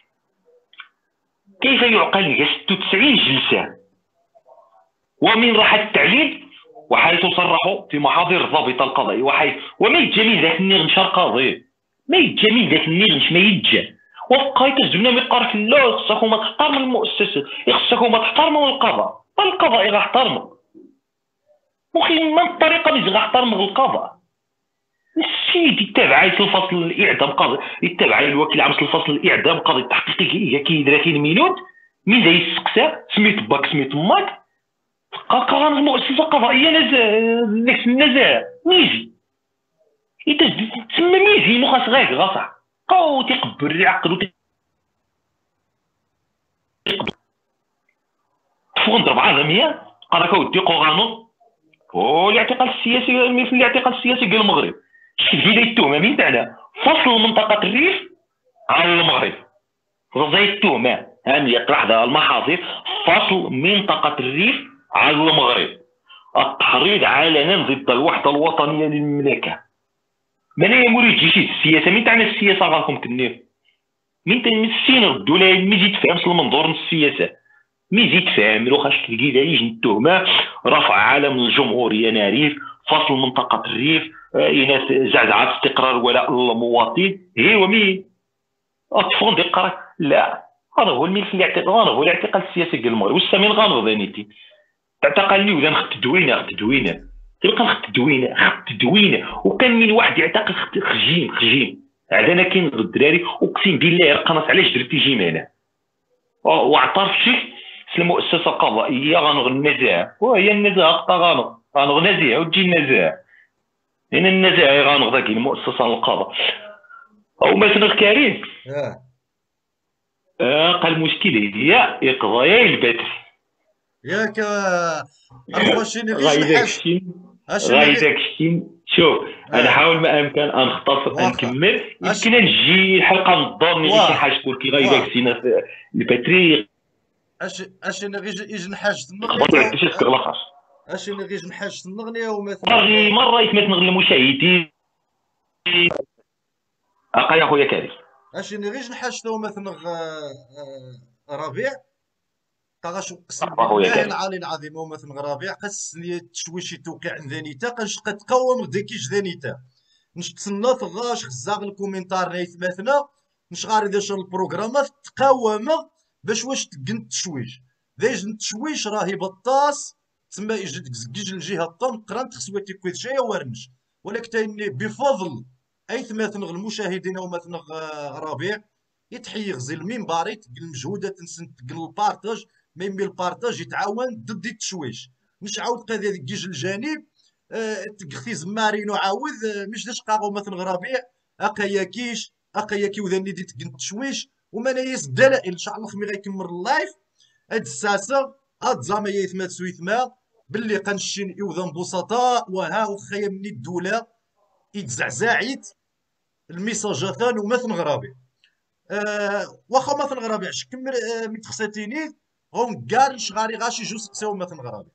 كيف يعقل ستة وتسعين جلسه ومن راح التعليل وحيث صرحوا في محاضر الضابط القضائي وحيث وما يتجميل ذاك النغنش القاضي ما يتجميل ذاك النغنش ما يتجا وبقى يتزمنا مقارك لا خصكم ما تحترموا المؤسسه خصكم ما تحترموا القضاء القضاء غيحترموا مخي من الطريقه اللي غيحترموا القضاء السيد يتابع الفصل الاعدام قاضي يتابع الوكيل العام الفصل الاعدام قاضي التحقيقي كي ثلاثين مينوت من ذا يسقسى سميت باك سميت ماك قرار المؤسسه القضائيه نفس النزاهه ميزي تسمى ميزي مو خاص غير غاصح قو تيقبل العقل تفون ضرب عالميه قالك ودي قانون والاعتقال السياسي مثل الاعتقال السياسي ديال المغرب شفت بدايه التهمه من تاعنا فصل منطقه الريف عن المغرب زي التهمه هاني يطرح هذا المحاضر فصل منطقه الريف عن المغرب التحريض علنا ضد الوحده الوطنيه للمملكه من هي مريد جيش السياسه من تاعنا السياسه راكم كنير من تنسين ردوا لها مي زيد فهم المنظور السياسه مي زيد فهم لو خاش تلقي يجي التهمه رفع علم الجمهوريه ناريف فصل منطقه الريف إناث زعزعه استقرار ولاء المواطن هي ومي اطفال دقه لا هذا هو الملف الاعتقال هذا هو الاعتقال السياسي ديال المغرب والسمين غانو ذانيتي تعتقلني ولا نخت تدوينه خت تدوينه تلقى نخت تدوينه خت تدوينه وكان من واحد يعتقل خجيم خجيم عندنا كاين الدراري اقسم بالله قنص علاش درتي جيمانه واعترف شي في المؤسسه القضائيه غنغ النزاهه وهي النزاهه قطا غنغ غنغ نزاهه وتجي النزاهه لان النزاهه غنغ ذاك المؤسسه القضاء او مثلا كريم اه آه قال المشكله هي قضايا البتر ياك آه، الخوا شي غير غايداك نحاس. الشيء اش غايداك غير. الشيء شوف. انا اه حاول ما امكن ان نختصر ان واخا. نكمل، اش يمكن نجي حلقه من الدور اللي غير شي واه حاجه تقول كي غايداك واه الشيء في الباتري اش اش غير يجي نحاج تنغني يقدر تا. يعطيك شي سكر لاخر. اش غير نحاج تنغني ومثلا باغي مره يتمثل المشاهدين. اقا يا خويا كريم. اش غير نحاج تو مثلا ربيع. طاغاش اقسم اقا خويا بالله كريم. العلي العظيم هو مثلا ربيع قسني تشويشي توقع عندنيتا قنش قد قوم ديكيش دانيتا. نش تسنى غاش خزاغ الكومنتار نايت مثلا. نش غاري داش البروغرامات تقاوم باش واش تقن تشويش. دايج التشويش راهي بطاس. تسمى يجي زكيج الجهه الطن قران تخسواتي كويت شاي ورنش. ولكن تاني بفضل ايث مثلا المشاهدين او مثلا ربيع. يتحيي غزي المنبر يتقل المجهودات تنسن تقل البارتاج. ما يمي البارتاج يتعاون ضد التشويش. مش عاود قضيه كيج الجانب. آه، تقختي زمارين وعاود آه، مش داش قاغو مثلا غرابيع. اقايا كيش اقايا كي وذا دي تقن تشويش. وما نايس الدلائل ان شاء الله خمي غيكمل اللايف. هاد الساسه. هاد زعما يثما سويثما. باللي قنشين يوذن بسطاء وها وخايا مني الدوله. يتزعزعيت. الميساجات ومثل غرابي. آه واخا مثل غرابي عش كمل آه متخساتيني. هون كاع شغاري غاشي جو سقساو مثل غرابي.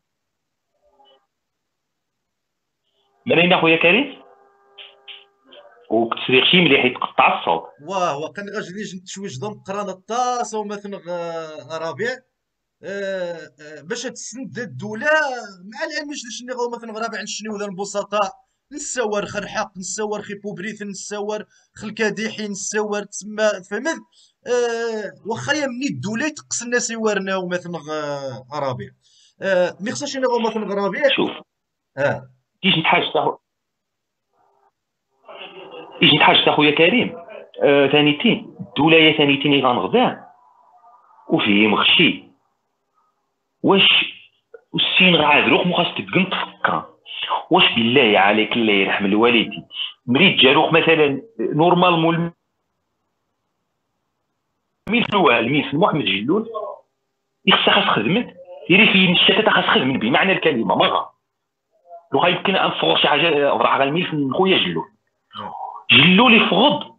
مرينا خويا كريم. وكتسريق شي مليح يتقطع الصوت. واه وكان غاجي ليش نتشويش ضم قران الطاس ومثل غ- ربيع. آه آه باش تسند الدوله. مع العلم مش شنو غو مثلا رابع شنو ذا البسطاء. نسور خرحق نسور خي بوبريث نسور. خلكاديحي نسور تسمى فهمت. آه واخا يمني الدوله تقص الناس يورنا ومثلا غ- ربيع. آه مي خصهاش غو مثلا ربيع. شوف اه كيجي نتحاج تا كيجي نتحاج تا خويا كريم. آه ثانيتين الدوله يا ثانيتين غنغدا وفيه مخشي. واش السين غادروك مو خاص تبقى تفكر. واش بالله عليك الله يرحم الوالدين مريت جاروك مثلا نورمالمون الميل الاول الميل محمد جلول يخصها خاص خدمت يري في الشتات خاص خدمت بمعنى الكلمه مره. لو يمكن ان نفوق شي حاجه راح غنميل خويا جلول. اه جلول يفقد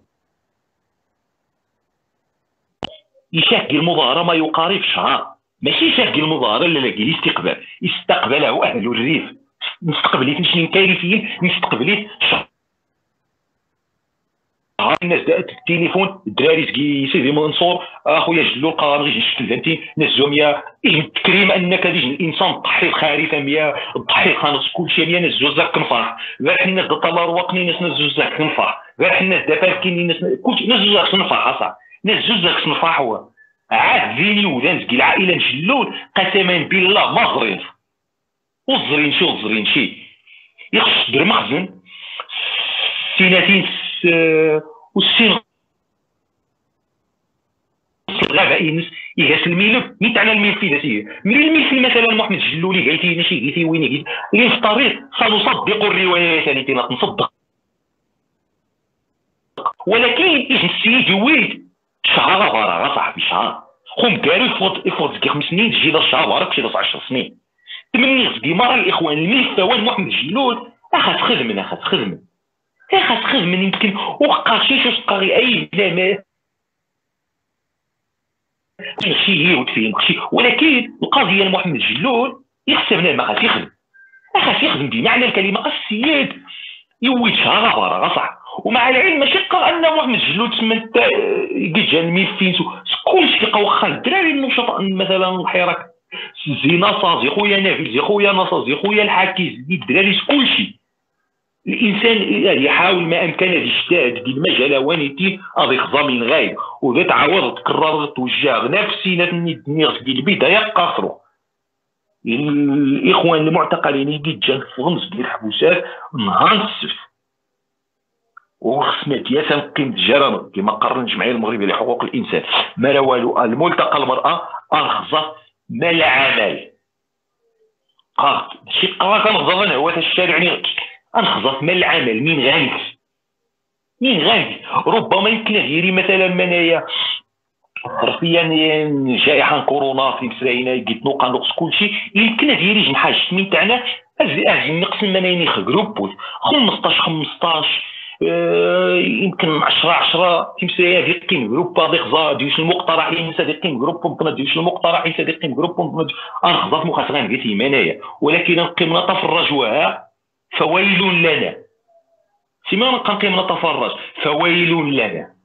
يشكل المظاهره ما يقارب شهر. ماشي يشكل المظاهره لا لا الاستقبال استقبله اهل الريف. نستقبليت نشني كارثيين نستقبليت شهر. الناس دات التليفون الدراري تجي سيدي منصور اخويا جلو القرار غير نشكل فهمتي نهزهم يا التكريم انك ديج الانسان الضحيك خارفه مية الضحيك خانص كل شيء مية نزوزك كنفرح غير حنا قطا الله رواقني ناس نزوزك كنفرح غير حنا دابا كاينين ناس كل شيء نزوزك كنفرح اصاحبي نزوزك كنفرح هو عاد فيني ولان تجي العائله نجلول قسما بالله ما ظريف وزرين شي وزرين شي يخص در مخزن سنتين والسين الغابه ينس يغاس الملف نيت على الملف ذاتيه من الملف مثلا محمد جلولي قالتي ماشي قلتي وين قلت لي في الطريق سنصدق الروايه ثاني نصدق ولكن يجي السيد يويد شهر برا صاحبي شهر خم كاري يفوت يفوت زكي خمس سنين تجي لا شهر برا كشي عشر سنين تمني غزكي مرة الاخوان الملف وين محمد جلول اخذ خدمه اخذ خدمه اخذ خدمه يمكن وقع شي شو تقاري اي بلا ما شي هي وتفهم شي ولكن القضيه محمد جلول يحسبنا ما خاص يخدم ما خاص يخدم بمعنى الكلمه السيد يويت شهر برا صح. ومع العلم ماشي قال ان محمد جلول تسمى قد جا الميفين كلشي لقى واخا الدراري النشطاء مثلا حراك زي نصا زي خويا نافل زي خويا نصا زي خويا الحكي زي الدراري كلشي الانسان يحاول ما امكن يجتهد في المجال وانيتي اضي خزامين غايب وذات عوض تكرر توجه نفسي نتني في البدايه قاصروا الاخوان المعتقلين يجي جان في غمز ديال الحبوسات نهار السبت وخصنا ياسا قيم الجرائم كما قرر الجمعيه المغربيه لحقوق الانسان ما لا والو الملتقى المراه انخزط ما العمل قاط شي قرا كنهضر انا هو الشارع يعني انخزط ما العمل مين غانك مين غادي ربما يمكن ديري مثلا منايا ظرفيا جائحه كورونا في مسراينا قلت نوقع نقص كلشي يمكن هذه يريج نحاج من تاعنا اجي نقص الملايين جروب خمسطاش خمسطاش آه يمكن عشرة عشرة في مسرايا ديقين جروب ديغزا ديوش المقترحين صديقين جروب نقنا ديوش المقترحين صديقين جروب نقنا ارخص مخاصغان قلت مانايا ولكن نقيم نتفرجوها فويل لنا سيما نقيم نتفرج فويل لنا.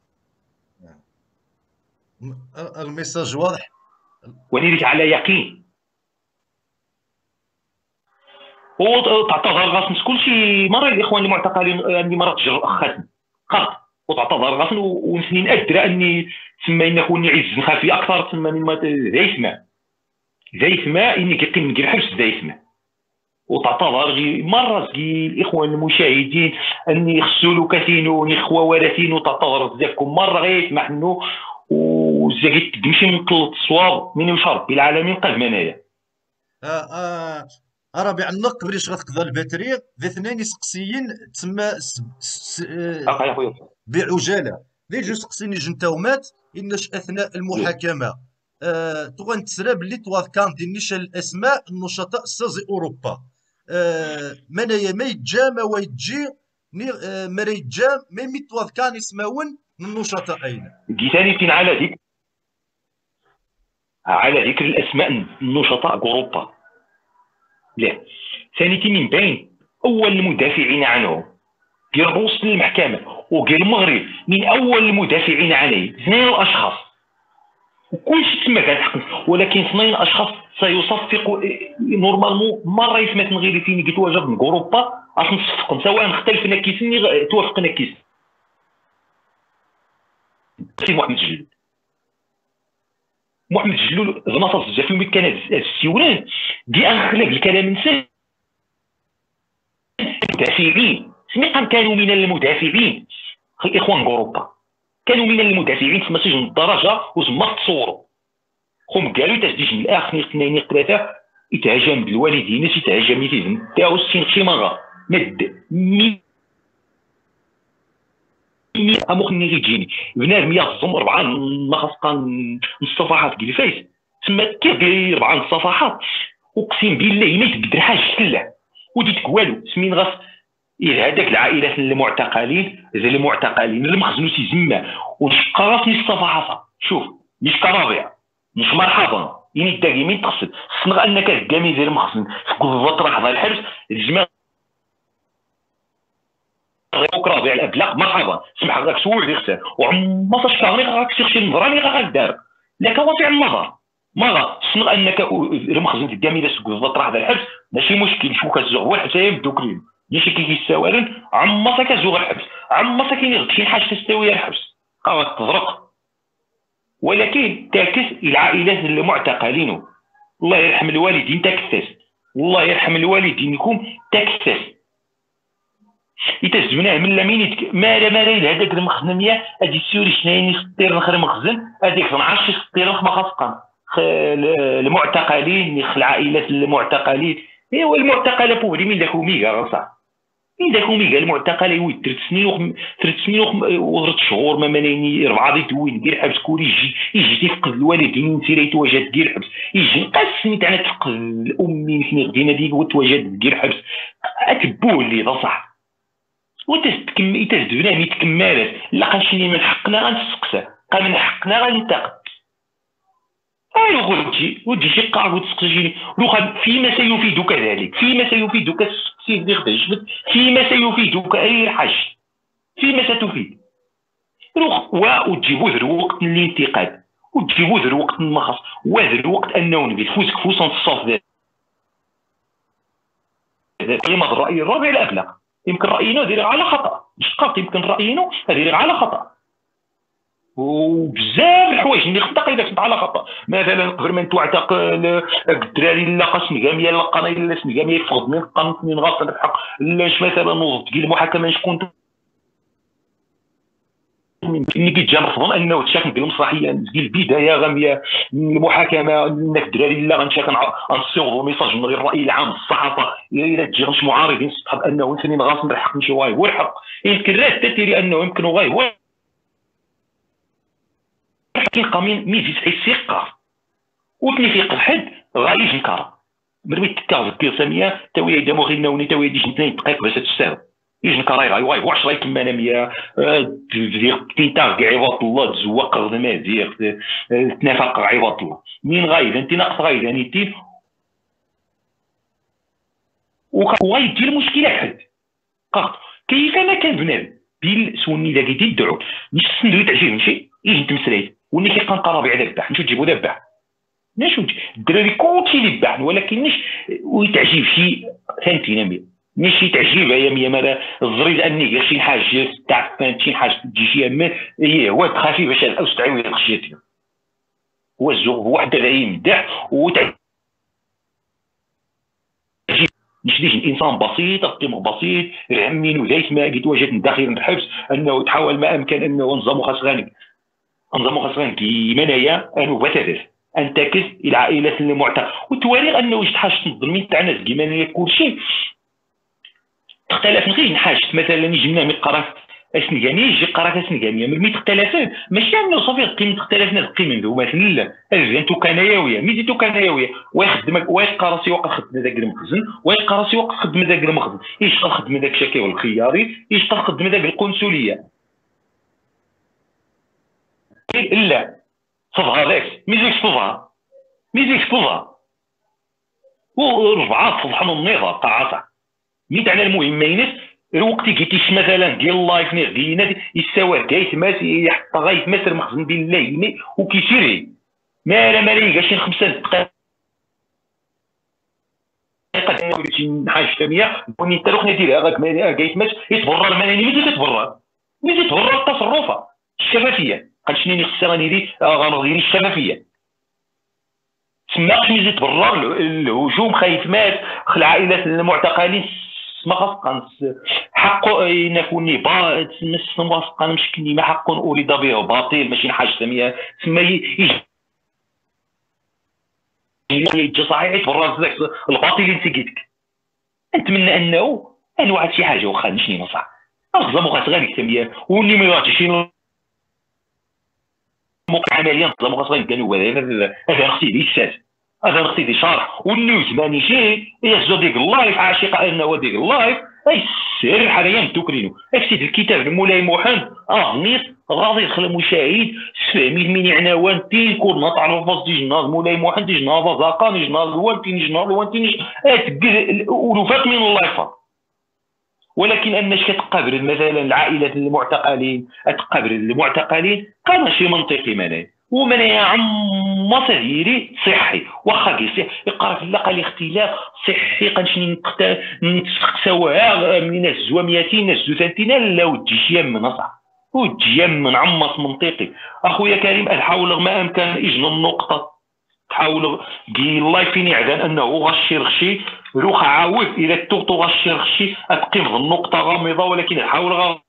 الميساج واضح ولذلك على يقين وتعتذر غاسن كلشي مره الاخوان المعتقلين اني مرة تجر اخاتني خاص وتعتذر غاسن ونسنين ادرى اني تما ان كوني عز نخافي اكثر تما من ذا يسمع ذا يسمع اني كيقيم ندير حبس ذا يسمع وتعتذر مره تجي الاخوان المشاهدين اني خسولو كثينو اخوه ورثين وتعتذر بزافكم مره غير يسمح منه وزاكي تمشي من طلت الصواب من يشرب بالعالمين قد منايا. آه آه ربيع النق بريش غتقضى الباتري ذي اثنين سقسيين تسمى اه يا خويا بعجاله ذي جو سقسيني جنتاومات انش اثناء المحاكمه آه تغن تسرى بلي تواث كان دي نيشان الاسماء النشطاء سازي اوروبا آه منايا ما يتجا ما ويتجي آه ما يتجا ما يتواث كان يسماون النشطاء اين جيتاني فين على ذيك على ذكر الاسماء النشطاء اوروبا لا ثانيتي من بين اول المدافعين عنه ديال روس للمحكمه وديال المغرب من اول المدافعين عليه اثنين الاشخاص وكلشي تما كتحقق ولكن اثنين اشخاص سيصفق نورمالمون مره يسمى غير فين كيتواجد من اوروبا اش نصفقهم سواء اختلفنا كيسني توافقنا كيس سي محمد جلول محمد جلول غناصه بزاف من كان هذا السيوران دي اغلب الكلام نسى المدافعين سمعهم كانوا من المدافعين الاخوان اوروبا كانوا من المدافعين في مسجن الدرجه وزما تصوروا هم قالوا تسديج من الاخر اثنين ثلاثه يتهاجم بالوالدين يتهاجم فيهم تاعو السين شي مره مد مي امخني يجيني بنادم يهزم اربعه ناقص الصفحات ديال الفيس تما كيدير اربعه الصفحات اقسم بالله ما يتقدر حاجه كلها وديتك والو سمين غاس إيه هذاك العائلات المعتقلين زي المعتقلين المخزنو تيزما ونشقى راسني الصفحه شوف مش كرابع مش مرحبا يعني دايمين تقصد صنغ انك الكامي ديال المخزن في كل فتره حضر الحبس الجماعه رابع الابلاغ مرحبا سمح لك سول ديك الساعه وعما فاش كاغني راك شي نظراني غا دار لك واسع النظر ما صنغ انك المخزن الكامي ديال فتره حضر الحبس ماشي مشكل شو كتزوغ واحد حتى يبدو كلهم ديشي كي كيستاورن عما سا كزوغ الحبس عما سا كاين شي حاجه تستوي الحبس قاعد تزرق ولكن تعكس العائلات المعتقلين الله يرحم الوالدين تكسس الله يرحم الوالدينكم تكسس يتزمنا من لمين ما لا ما لا هذاك المخزنيه هادي سيوري شنايني سطير نخر مخزن هذيك ما عرفتش سطير في مخاسقان المعتقلين العائلات المعتقلين ايوا المعتقله بوغدي من داك ميغا صح من داك ميغا المعتقله يوي ثلاث سنين وخم... ثلاث سنين وثلاث شهور ما مانيني اربعه دي دوين دير حبس كوري يجي يجي تفقد الوالدين سير يتواجد دير حبس يجي قاسني تاع تفقد الامي فين غدينا ديك وتواجد دير حبس اتبوه اللي صح وتستكم يتزدنا ميت كمالات لا قاشني من حقنا غنسقسى قال من حقنا غنتاق ايوا غدي ودي شي قاع وتسقسيني لو فيما سيفيدك ذلك فيما سيفيدك السقسي اللي غدا يجبد فيما سيفيدك اي حاجه فيما ستفيد روح وتجيبو ذا الوقت الانتقاد وتجيبو ذا الوقت المخص وهذا الوقت انه نبي فوزك فوز نصف ذا قيمه الراي الرابع الابلغ يمكن راينا دير على خطا مش قاط يمكن راينا دير على خطا وبزاف الحوايج اللي خطا اذا كنت على خطا مثلا قبل ما تعتقل الدراري لا قسم كاميه لا قناي لا اسم كاميه يفقد من قنط من غلط الحق لاش مثلا نوض تجي المحاكمه شكون اللي كيتجا مرفض انه تشاكل ديال المسرحيه ديال البدايه غاميه المحاكمه انك الدراري لا غنشاكل غنصيغوا ميساج من الراي العام الصحافه الا تجي غنش معارضين صحاب انه سنين غاص بالحق ماشي واي هو الحق يمكن راه تاتي لانه يمكن واي هو ولكن قامين ميزي تحسي قار وتني في قلحد غايش نكار مرمي تكاز كيرسامية تاوي دامو غينا وني تاوي ديش اثنين دقائق باش تستاهل يجي نكراي غاي واي واش راي كما انا مية دير تينتا كاع عباد الله تزوق غد مازيغ تنافق عباد الله مين غايب انت ناقص غايب يعني تي وغاي دير مشكله حد قاط كيف انا كان بنادم بيل سوني داك يدي الدعو مش السندوي تعجبني ماشي يجي نتمسريت وني كيبقى نقرا على الذبح نشوف تجيبو ذبح نشوف الدراري كلشي اللي ذبح ولكن مش ويتعجب شي فهمتينا مي ماشي تعجب يا ميا مالا الزريد اني شي حاجه تاع شي حاجه تجي شي ما هي هو تخافي باش الاوسترالي الخشيتي هو الزوق واحد هذا يمدح وتعجب مش ليش الانسان بسيط القيمه بسيط عمين وزيت ما قلت وجدت داخل الحبس انه تحاول ما امكن انه نظام خاصغانك نظام خاصغانك منايا انه بتدرس انتكس الى عائله المعتق وتواريخ انه واش تحاج تنظم تاع ناس كيما كل شيء تختلف غير حاجه مثلا يجي لنا من قراف اسنقاميه يجي قراف اسنقاميه ملي تختلفات ماشي انه صافي القيمه تختلفنا القيمه مثلا لا انتو كناياويه ميزيتو كناياويه ويخدم ويلقى راسي واقع خدمه داك المخزن ويلقى راسي واقع خدمه داك المخزن يشتغل خدمه داك الشكاوى الخياري يشتغل خدمه داك القنصليه لا صفها داك ميزيك صفها ميزيك صفها وربعات صبحنا النظام قاعصه ميت على المهمين الوقت كيتيش مثلا ديال اللايف نير دينا يساوى كايت ماس يحط غايت ماس المخزن بالله وكيسيري ما لا ما ليقاش خمسة دقائق شي حاجه ثانيه وني تروح نديرها غاك ما كايت ماس يتبرر ماني ملي تتبرر ملي تتبرر التصرفه الشفافيه قال شنو خصها ندير غندير الشفافيه تسمى ملي تتبرر الهجوم خايف مات العائلات المعتقلين ما خاص حقه يكون با نفس موافقه مشكني ما حق اريد به باطل ماشي حاجه ثانيه تسمى يجي صحيح تبرز ذاك الباطل اللي انت قلتك نتمنى انه انواع شي حاجه واخا ماشي نصح اغزم وغات غير ثانيه واللي ما يعطيش شي موقع عمليا نظام غصبا كانوا هذا هذا خصي يساس هذا نقصي دي شرح والنوز ماني شي يهزو ديك اللايف عاشق انه ديك اللايف اي السر حاليا تكرينو افسد الكتاب المولاي محمد اه نيت غادي يدخل المشاهد سبعمية من عناوان تين كل نطع الفاس دي جناز مولاي محمد دي جناز زاقان دي جناز وانتين جناز وانتين الوفات من اللايفات ولكن اناش كتقابل مثلا العائلات المعتقلين تقابل المعتقلين كان ماشي منطقي ماني ومن يا عم صديري صحي واخا كيصيح يقرا في الاقل اختلاف صحي قنشني نتسواها من الزوا مئتين الزوا ثلاثين لا وتجي يم نصع وتجي يم نعمص منطقي اخويا كريم احاول ما امكن اجن النقطه تحاول دي الله فيني عدان انه غشي رخشي روح عاود الى توطو غشي رخشي اتقيم النقطه غامضه ولكن حاول غ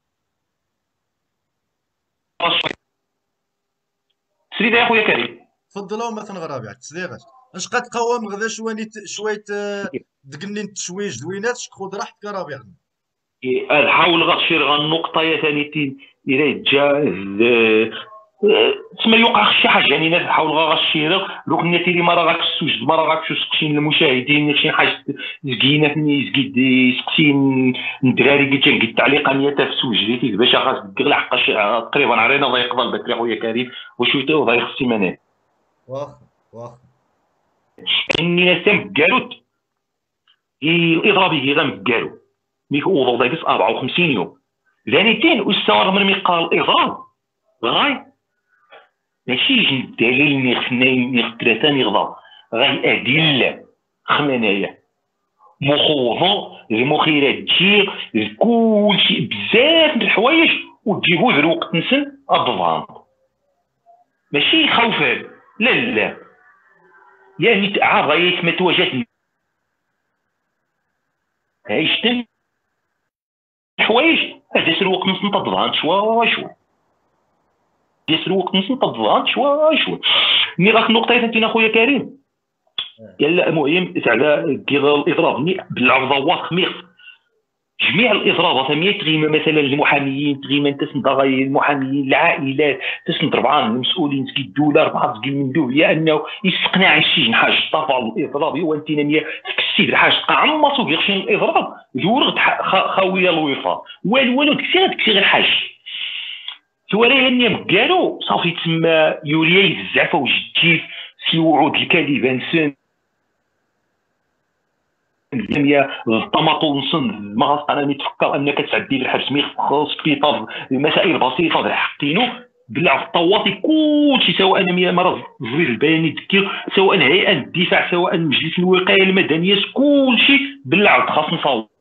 سيدي يا خويا كريم تفضلوا مثلا غرابي التصديقات اش قد قوام غدا شويه شويه دقني التشويج دوينات خذ راحتك ربيع نحاول غنشير غا النقطه يا ثاني الى جا تسمى يوقع شي حاجه يعني نحاول غنشير لو كنا تيري مره غاك السوج مره غاك سقسين المشاهدين شي حاجه زكينه فني زكيد سقسين الدراري قلت لك التعليق اني تا في سوج ليتي باش خاص تقلع تقريبا عرينا الله يقبل البكري خويا كريم وشويه وضا يخصي مناه واخا واخا اني نسم كاروت الاضرابي غير كارو ميك اوضو دايس أربعة وخمسين يوم ثانيتين واستمر من مقال الاضراب غاي ماشي يجي الدليل ني خفناين ني ثلاثه ني غضب غاي ادله خمنايا مخوضه المخيرات تجي كلشي بزاف د الحوايج وتجيبو ذا الوقت نسن الضمان ماشي خوفان لا لا يعني عرضيت ما تواجهت عيشتن حوايج هذا الوقت نسن الضمان شوا شوا ياسر وقت نسن الضمان شوا شوا مي غاك النقطه انت اخويا كريم يلا المهم على كي الاضراب بالعرضه واخ ميخ جميع الاضرابات مية تغيما مثلا المحاميين تغيما تسند غاي المحاميين العائلات تسند ربعان المسؤولين تسكي الدوله ربعه تسكي المندوبيه انه يستقنع السجن حاجه طفى الاضراب وانتنا مية السيد الحاج تلقى عما سوق يخشين الاضراب يورغ خاويه الوفاء والو والو داكشي داكشي غير حاج ثوالي اني مكالو صافي تسمى يوليا يزعف وجديف في وعود الكاذبه نسان الجميع الطماطو نصن ما غاص انا نتفكر انك تعدي بالحبس مي سبيطار مسائل بسيطه ديال حقينو بلع الطواطي كلشي سواء انا مرض الزوير البياني تذكر سواء هيئه الدفاع سواء مجلس الوقايه المدنيه كلشي بلع خاص نصاوب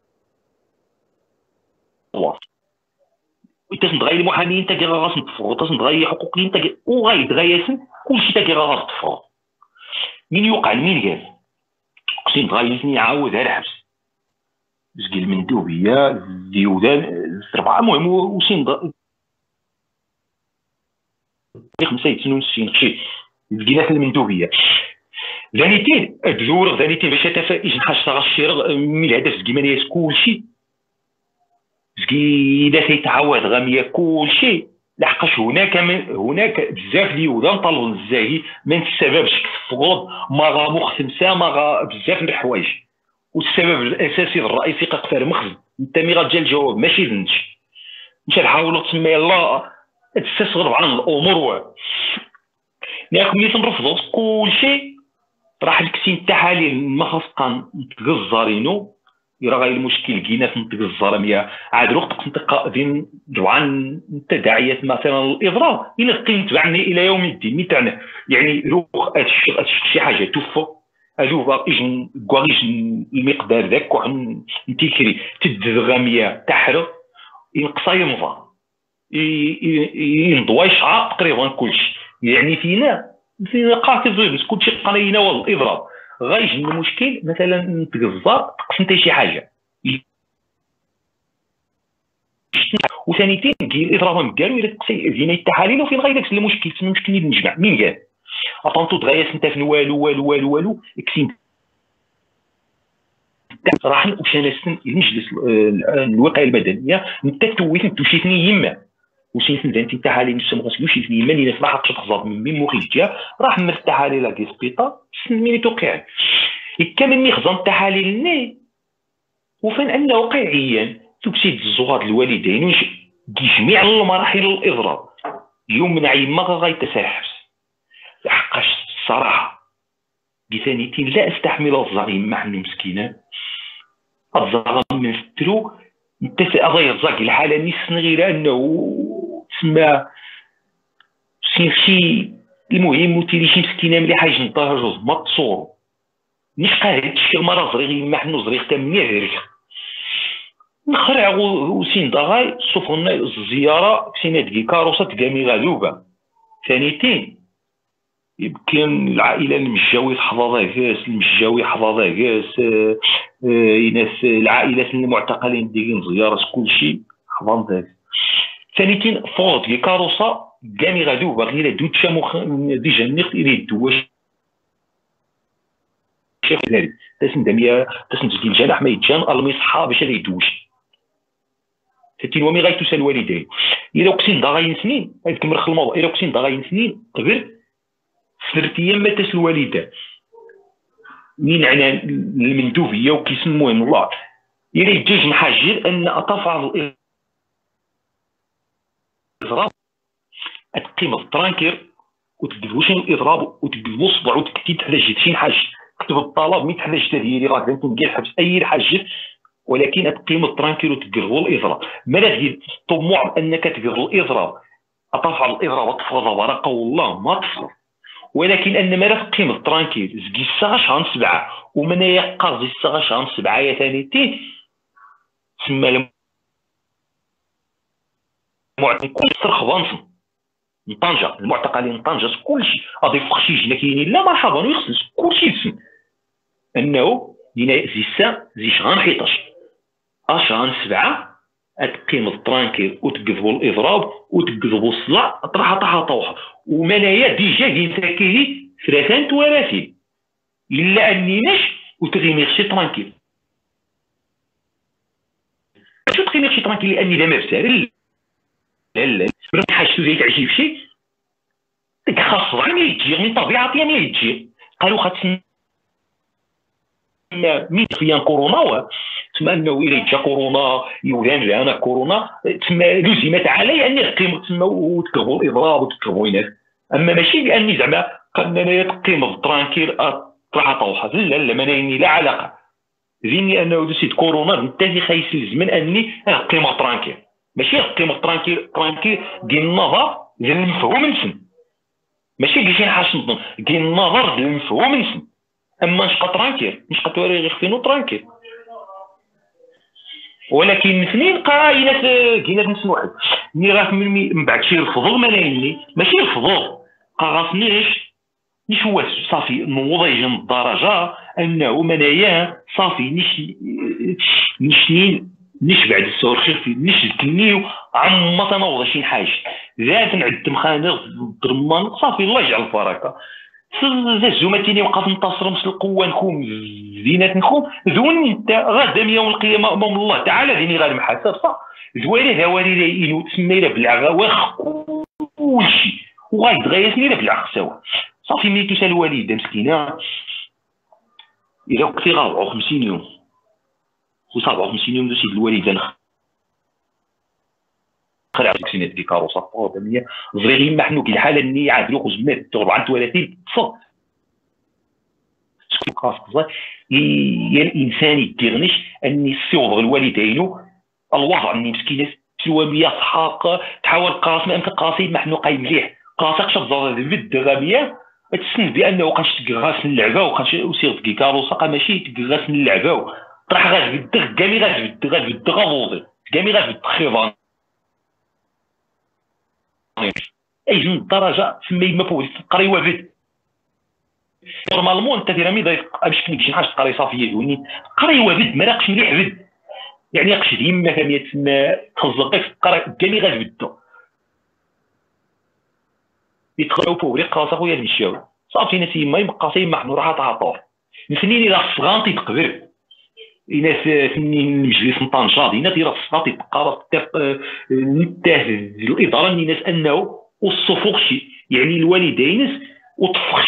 ويتسند غير المحامين تا كي غاص نتفرغ تسند غير حقوقيين تا وغايتغياسن كلشي تا كي غاص تفرغ مين يوقع مين قال قسم غايتني عاود على الحبس زكي المندوبيه الديودان الربعه المهم وسين خمسة يتسنون السين شي لقينا في المندوبيه ذانيتين الدور ذانيتين باش تفائج نحاش تاع الشير من الهدف كيما ناس كلشي زكي اذا تيتعاود غاميه كلشي لحقاش هناك من هناك بزاف ديودان طلبوا الزاهي من السبب فوض ما غا مختمسه ما غا بزاف من الحوايج والسبب الاساسي الرئيسي قفار مخزن انت مي غتجي الجواب ماشي زنش مش نحاولوا تسمي يلاه تستغرب عن الامور ياك ملي تنرفضوا كلشي راح الكسين التحاليل ما خاص نتغزرينو يرى غير المشكل لقينا في منطقه الزراميه عاد الوقت منطقه بين جوعان تداعيات مثلا الاضرار الى قيمت بعني الى يوم الدين تاعنا يعني روح هادشي شي حاجه توفى الو باقي كواغيش المقدار ذاك وعن نتيكري تدغاميه تحرق ينقصا يمضى ينضوي شعار تقريبا كلشي يعني فينا فينا قاتل كلشي قنينا والاضراب غايجي المشكل مثلا نتقزر تقسم شي حاجه وثانيتين كي الاضراب قالوا الا تقسي دينا التحاليل وفين غاية داك المشكل تسمى المشكل اللي نجمع مين قال اطونطو تغيس انت في والو والو والو والو كسين راح وشانا السن المجلس الوقايه المدنيه انت تويت توشيتني يما وشيت انت التحاليل نسمى غاسلو شي يما اللي راح تخزر من مين مخرجه راح من التحاليل لاكي سبيطار مين توقع كامل مي خزن التحاليل ني وفين ان واقعيا تكسيد الزوار الوالدين جميع المراحل الاضراب يوم من عيما غايتسحبس لحقاش الصراحه بثانيتين لا استحمل الظالم مع المسكينه الظالم من سترو انت غير زاك الحاله نسن غير انه تسمى شي المهم وتيلي شي مسكينه ملي حاجه نطاها جوج ما تصورو نشقى هاد الشيء مرة صغير ما حنو صغير حتى منيح غير نخرع وسين داغاي صوفنا الزياره كسينا دقي كاروسه تقامي غالوبه ثانيتين يمكن العائله المجاوي حظاظه كاس المجاوي حظاظه كاس ناس العائلات المعتقلين ديالين زياره كلشي حضن ذاك ثانيتين فوت دقي كاروسه قامي غالوبه غير دوتشا مخ ديجا نيخت الى الدواش شيخ الهاري تسن دميه تسن ديال الجناح ما يتجان المي صحاب باش يدوش ستين ومي غايتوسال الوالدين الا كنتي ضاغين سنين هذيك مرخ الموضوع الا كنتي ضاغين سنين قبل سرت ايام ما تسل الوالده مين عنا المندوبيه وكيسموهم الله الا يجوج محاجر ان اطفال الاضراب تقيم الترانكير وتدوش الاضراب وتقلبوا الصبع وتكتب على جد شي حاجه تكتب الطلب ميت حاجه ديالي راه انت نلقى الحبس اي حاجه ولكن تقيم الترانكيل وتقرغوا الاضراب مالا ديال الطموح انك تقرغوا الاضراب اطفال الاضراب تفرض ورقه والله ما تفرض ولكن ان مالا تقيم الترانكيل زكي الساعه شهر سبعه ومن يقرز الساعه شهر سبعه يا ثانيتي تسمى المعتقل كل صرخ بانصن من طنجه المعتقلين من طنجه كلشي غادي فخشي جنا كاينين لا مرحبا ويخصص كلشي يسمى انه دينا زي الساعه زي شهر حداش اشهر سبعه تقيم الترانكيل وتقذبوا الاضراب وتقذبوا الصلاه طرحه طاحه طوحه ومنايا ديجا دين تاكيلي ثلاثين وثلاثين الا اني مش وتغيمي خشي ترانكيل ترانكيل شي ترانكيل لاني دابا بسال لا لا ملي حاجتو زي تعجب شي ديك خاص ملي تجي من طبيعتها ملي تجي قالوا خاص ميتفيان كورونا تسمى انه الى جا كورونا يولان جانا كورونا تسمى لزمت علي اني نقيم تسمى وتكبوا الاضراب وتكبوا الناس. اما ماشي لاني زعما قال انايا تقيم الترانكيل طلع طوحه لا لا ما نايني لا علاقه زيني انه دوسيت كورونا بالتالي خايسلز من اني نقيم الترانكيل ماشي نقيم الترانكيل ترانكيل ديال النظر ديال المفهوم نسن ماشي اللي شي حاجه نظن ديال النظر ديال المفهوم نسن. اما نشقى ترانكيل نشقى توري غير فينو ترانكيل ولكن اثنين قايلات كاينه نفس واحد ملي راه من بعد شي الفضول ما لايني ماشي الفضول قاغفنيش نشوف صافي نوض يجي من الدرجه انه منايا صافي نش نشنين نش بعد السور خفي نش الكنيو عما تنوض شي حاجه ذات نعد مخانق الضرمان صافي الله يجعل البركه زومتيني وقف نتصر مثل القوه نكون زينات نكون ذوني انت غدا يوم القيامه امام الله تعالى ديني غير محاسب صح زوالي هوالي انو تسمى له بالعغا واخ كلشي وغايتغيسني له بالعغ سوا صافي ملي تسال الوالده مسكينه الا كنتي غا خمسين يوم وصافي خمسين يوم دوسي الوالده خلع سينات ديك كاروسا طوبيه زريغي ما حنوك الحاله اني عادلو خزمات أربعة وثلاثين صف خاص يا الانسان يديرنيش اني سيوض الوالدين الوضع اني مسكينه سلواميه صحاق تحاول قاسم انت قاصي محنوقه مليح قاسك شبزه بد غبيه تسن بانه قاش تكغاس اللعبه وقاش وسير ديك كاروسا ماشي تكغاس اللعبه طرح غاز بالدغ كامي غاز بالدغ غاز بالدغ غوضي كامي غاز بالتخيضان اي من الدرجه تسمى ما فوق تقري وافد نورمالمون انت دير مي باش كنيك شي حاجه تقري صافي يوني قري وافد ما راقش مليح فد يعني قش ديما كما تسمى تخزقك تقرا كامي غاز بدو يتخلو فوق يقرا اخويا المشاوي صافي ناس يما يبقى سيما حنورها تعطور نسنيني راه الصغانطي تقبر الى سنين المجلس نطنجاض هنا دير الصفات يبقى نتاه الاداره الناس انه والصفوق شي يعني الوالدين وطفخ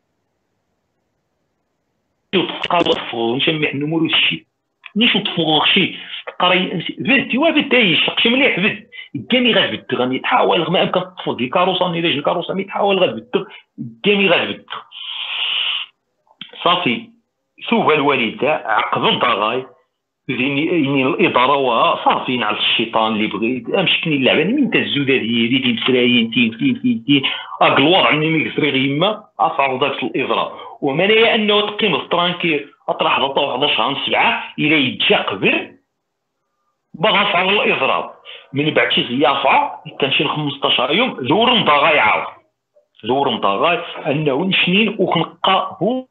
وطفق ونشمع النمور الشي نيش وطفق شي قري فدتي وبداي شقش مليح فد كامي غاد بد غني تحاول ما امكن تطفق الكاروسه ملي جا الكاروسه مي تحاول غاد بد كامي غاد بد صافي ثوب الوالده عقب الضغاي يعني الاداره صافي على الشيطان اللي بغي امشكني اللعبه من تزوده ديالي دي مسرايين تين تين تين تين اك الوضع اني ميكسري غيما افعل ذاك الاضراب ومنايا انه تقيم الترانكيل اطرح ضغط واحد شهر سبعه الى يتجا قبل باغا نفعل الاضراب من بعد شي زيافه كنمشي خمسطاش يوم زور مضاغاي عاود زور مضاغاي انه نشنين وكنلقى هو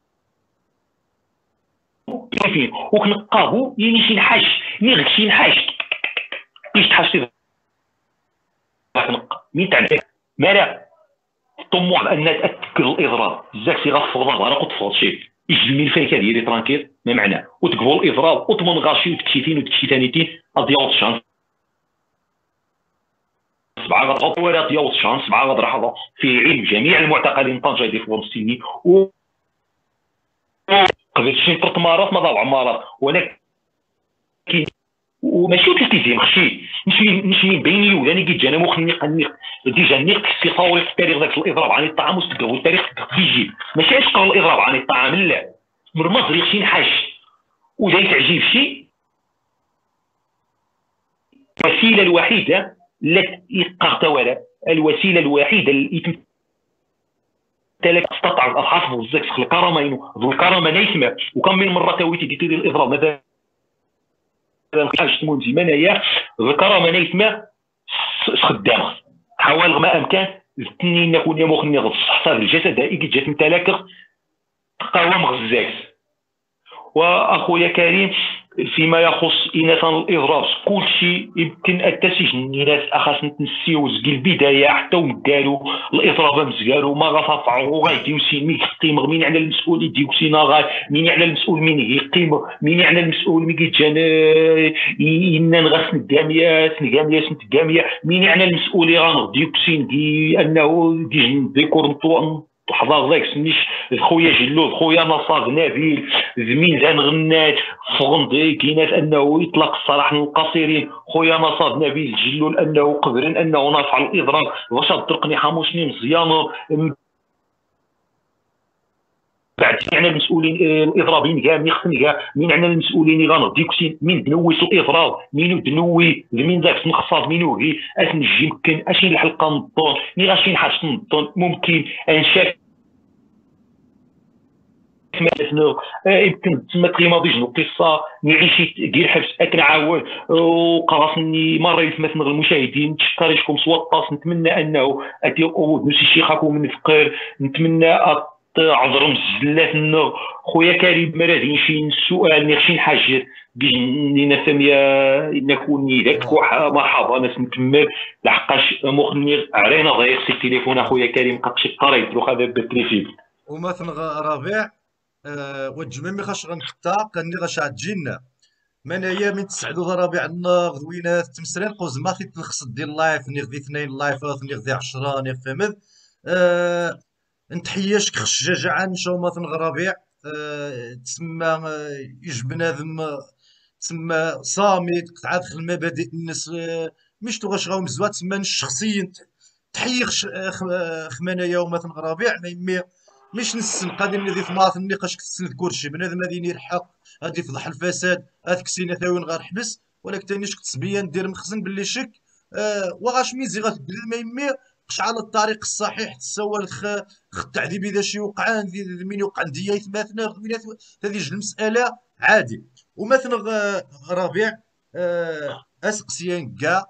فين وكنلقاه يعني شي نحاش نيغ شي نحاش كيش تحاشي كنلقى مين تاع مالا طموح ان تاكل الاضراب بزاف سي غفض انا كنت فاض شي يجي من فيك ديالي ترانكيل ما معناه وتقبل الاضراب وطمن غاشي وتكشيتين وتكشيتانيتين اديال شانس سبعه غض ولا ديال شانس سبعه غض راه في علم جميع المعتقلين طنجه ديال فلسطيني و قبل شي ثلاث مرات ما ضاع عمارات ولكن وماشي كيزي مخشي نشمي نشمي بيني ولاني كي جانا مخني قني ديجا نيق في صاوري في التاريخ ذاك الاضراب عن الطعام وستقوا التاريخ تيجي ماشي اش قال الاضراب عن الطعام لا مرمز ريق شي نحاش وجاي تعجيب شي الوسيله الوحيده التي قرت الوسيله الوحيده اللي تلك استطاع الاصحاب بزاف في الكرامه ذو الكرامه نيسمه وكم من مره تويتي دير الاضراب مثلا حاجه تمون في منايا ذو الكرامه نيسمه خدام حاول ما امكن التنين نكون يا مخني غص حساب الجسد هاي جات متلاكر تقاوم غزاكس واخويا كريم، فيما يخص إناث الإضراب كل شيء يمكن التسجن الناس أخاص نتنسيو زق البداية حتى ومدارو الإضراب مزقارو ما غتفعو غايديو سين مين يقيم مين على المسؤول يديو سينا غاي مين على المسؤول مين يقيم مين على المسؤول مين كيتجان إنن غاس نقامية نقامية نتقامية مين على المسؤول غنغديو سين دي أنه دي ديكور نطوان حضر ذاك سنيش خويا جلود خويا نصاب نبيل زمين زان غنات فغندي كينات انه يطلق الصراح للقصيرين خويا نصاب نبيل جلول انه قدرن انه نافع الاضراب واش طرقني حاموشني مزيان بعد يعني المسؤولين الاضرابيين كاع مين خصني كاع مين عندنا المسؤولين غنرديك سين مين دنوي سوء الاضراب مين دنوي مين ذاك نخصاب مين وهي اش نجي يمكن اش الحلقه نضون مين غاشي نحاش نضون ممكن انشاف يمكن تما تقيمه ديجنو قصه نعيش ديال حبس اكنعاون وقراصني مره يتمثل المشاهدين تشكركم سواطاس نتمنى انه اتي نسي شيخكم من فقير نتمنى عذر مزلات النو خويا كريم مرادين شي سؤال نغشي حاجه بين نفهميا نكون ذاك مرحبا ناس نكمل لحقاش مخني عرينا ضيق سي التليفون اخويا كريم قدشي قريت لو هذا بالتليفون ومثلا ربيع أه وجمع خاش غنختا كاني غاشعجينا منايا من تسعدو ربيع النغ وينات تمسرين قوز ما في تلخص ديال لايف نغدي اثنين لايفات نغدي عشرة نفهمت أه نتحياشك خش جاجعان نشاو مثلا ربيع أه تسمى أه يج بنادم تسمى صامت قطعة دخل المبادئ الناس أه مش تغاش غاو مزوات تسمى الشخصيين تحيي خمانايا ومثلا ربيع ما يمي مش نسن قادر ندي ثماث النقاش كتسند كلشي بنادم غادي يرحق غادي يفضح الفساد هاد كسينا ثاوين غير حبس ولكن تانيش كتسبيان دير مخزن باللي شك آه وغاش ميزي غتبدل ما يمي قش على الطريق الصحيح تسوى الخ التعذيب اذا شي وقع من يوقع نديا يتماثنا هذه المساله عادي ومثلا ربيع آه اسقسيان كاع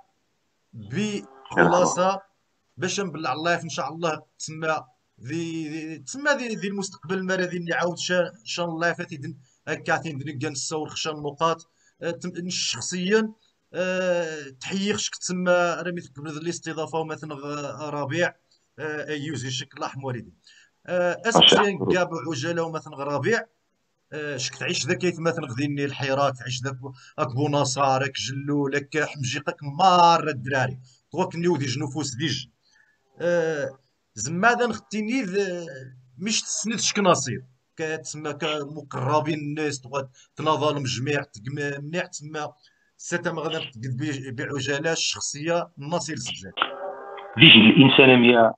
بخلاصه باش نبلع الله ان شاء الله تسمى ذي تسمى ذي ذي المستقبل المرضي اللي عاود شان شان الله فاتي دن هكاعتين دنيا نساو خشان النقاط أه شخصيا أه تحييخش تسمى رمي تقبل الاستضافه ومثلا ربيع أه ايوزي شكل الاحمر والدي أه اسقسيان كاع بعجاله ومثلا ربيع أه شك تعيش ذاك مثلا غديني الحيرات تعيش ذاك اكبو نصارك جلولك حمجيقك مار الدراري توك نيودي جنوفوس ديج أه زمادا نختيني مش تسند شك نصير كتسمى كمقربين الناس تبغى تناضل مجميع منيح تسمى ستا ما غادي تقد بعجاله الشخصيه النصير بزاف ديجي الانسان ميا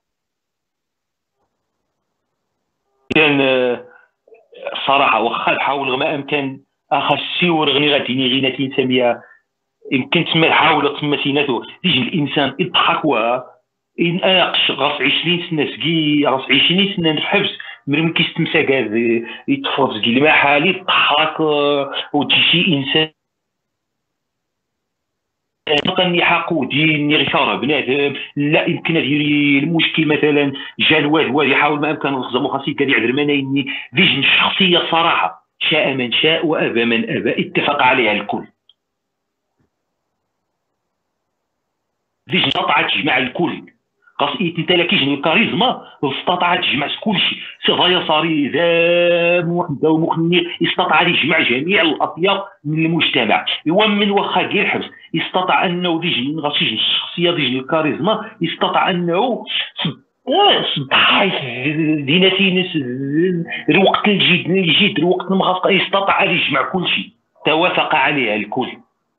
كان صراحه واخا حاول ما امكن اخا السيور غني غاديني غينا تنسميا يمكن تسمى حاول تسمى سيناتو ديجي الانسان يضحك و إن أقش غاف عشرين سنة سقي غاف عشرين سنة نحبس من كيستمسا كاع يتفرج كي ما حالي تضحك وتجي شي إنسان كان يحاقو دين غشارة بنادم لا يمكن ديري المشكل مثلا جا الواد واد يحاول ما أمكن نخزمو خاصي كان يعذر منايني فيجن الشخصية صراحة شاء من شاء وأبى من أبى اتفق عليها الكل فيجن استطاعت تجمع الكل خاص انت لا كيجني الكاريزما استطاع تجمع كل شيء صغا يساري ذا وحده ومخني استطاع يجمع جميع الاطياف من المجتمع هو من واخا كاع الحبس استطاع انه يجي غاتيجي الشخصيه ديال الكاريزما استطاع انه صباح ديناتينس الوقت الجد الجد الوقت المغفق استطاع يجمع كل شيء توافق عليها الكل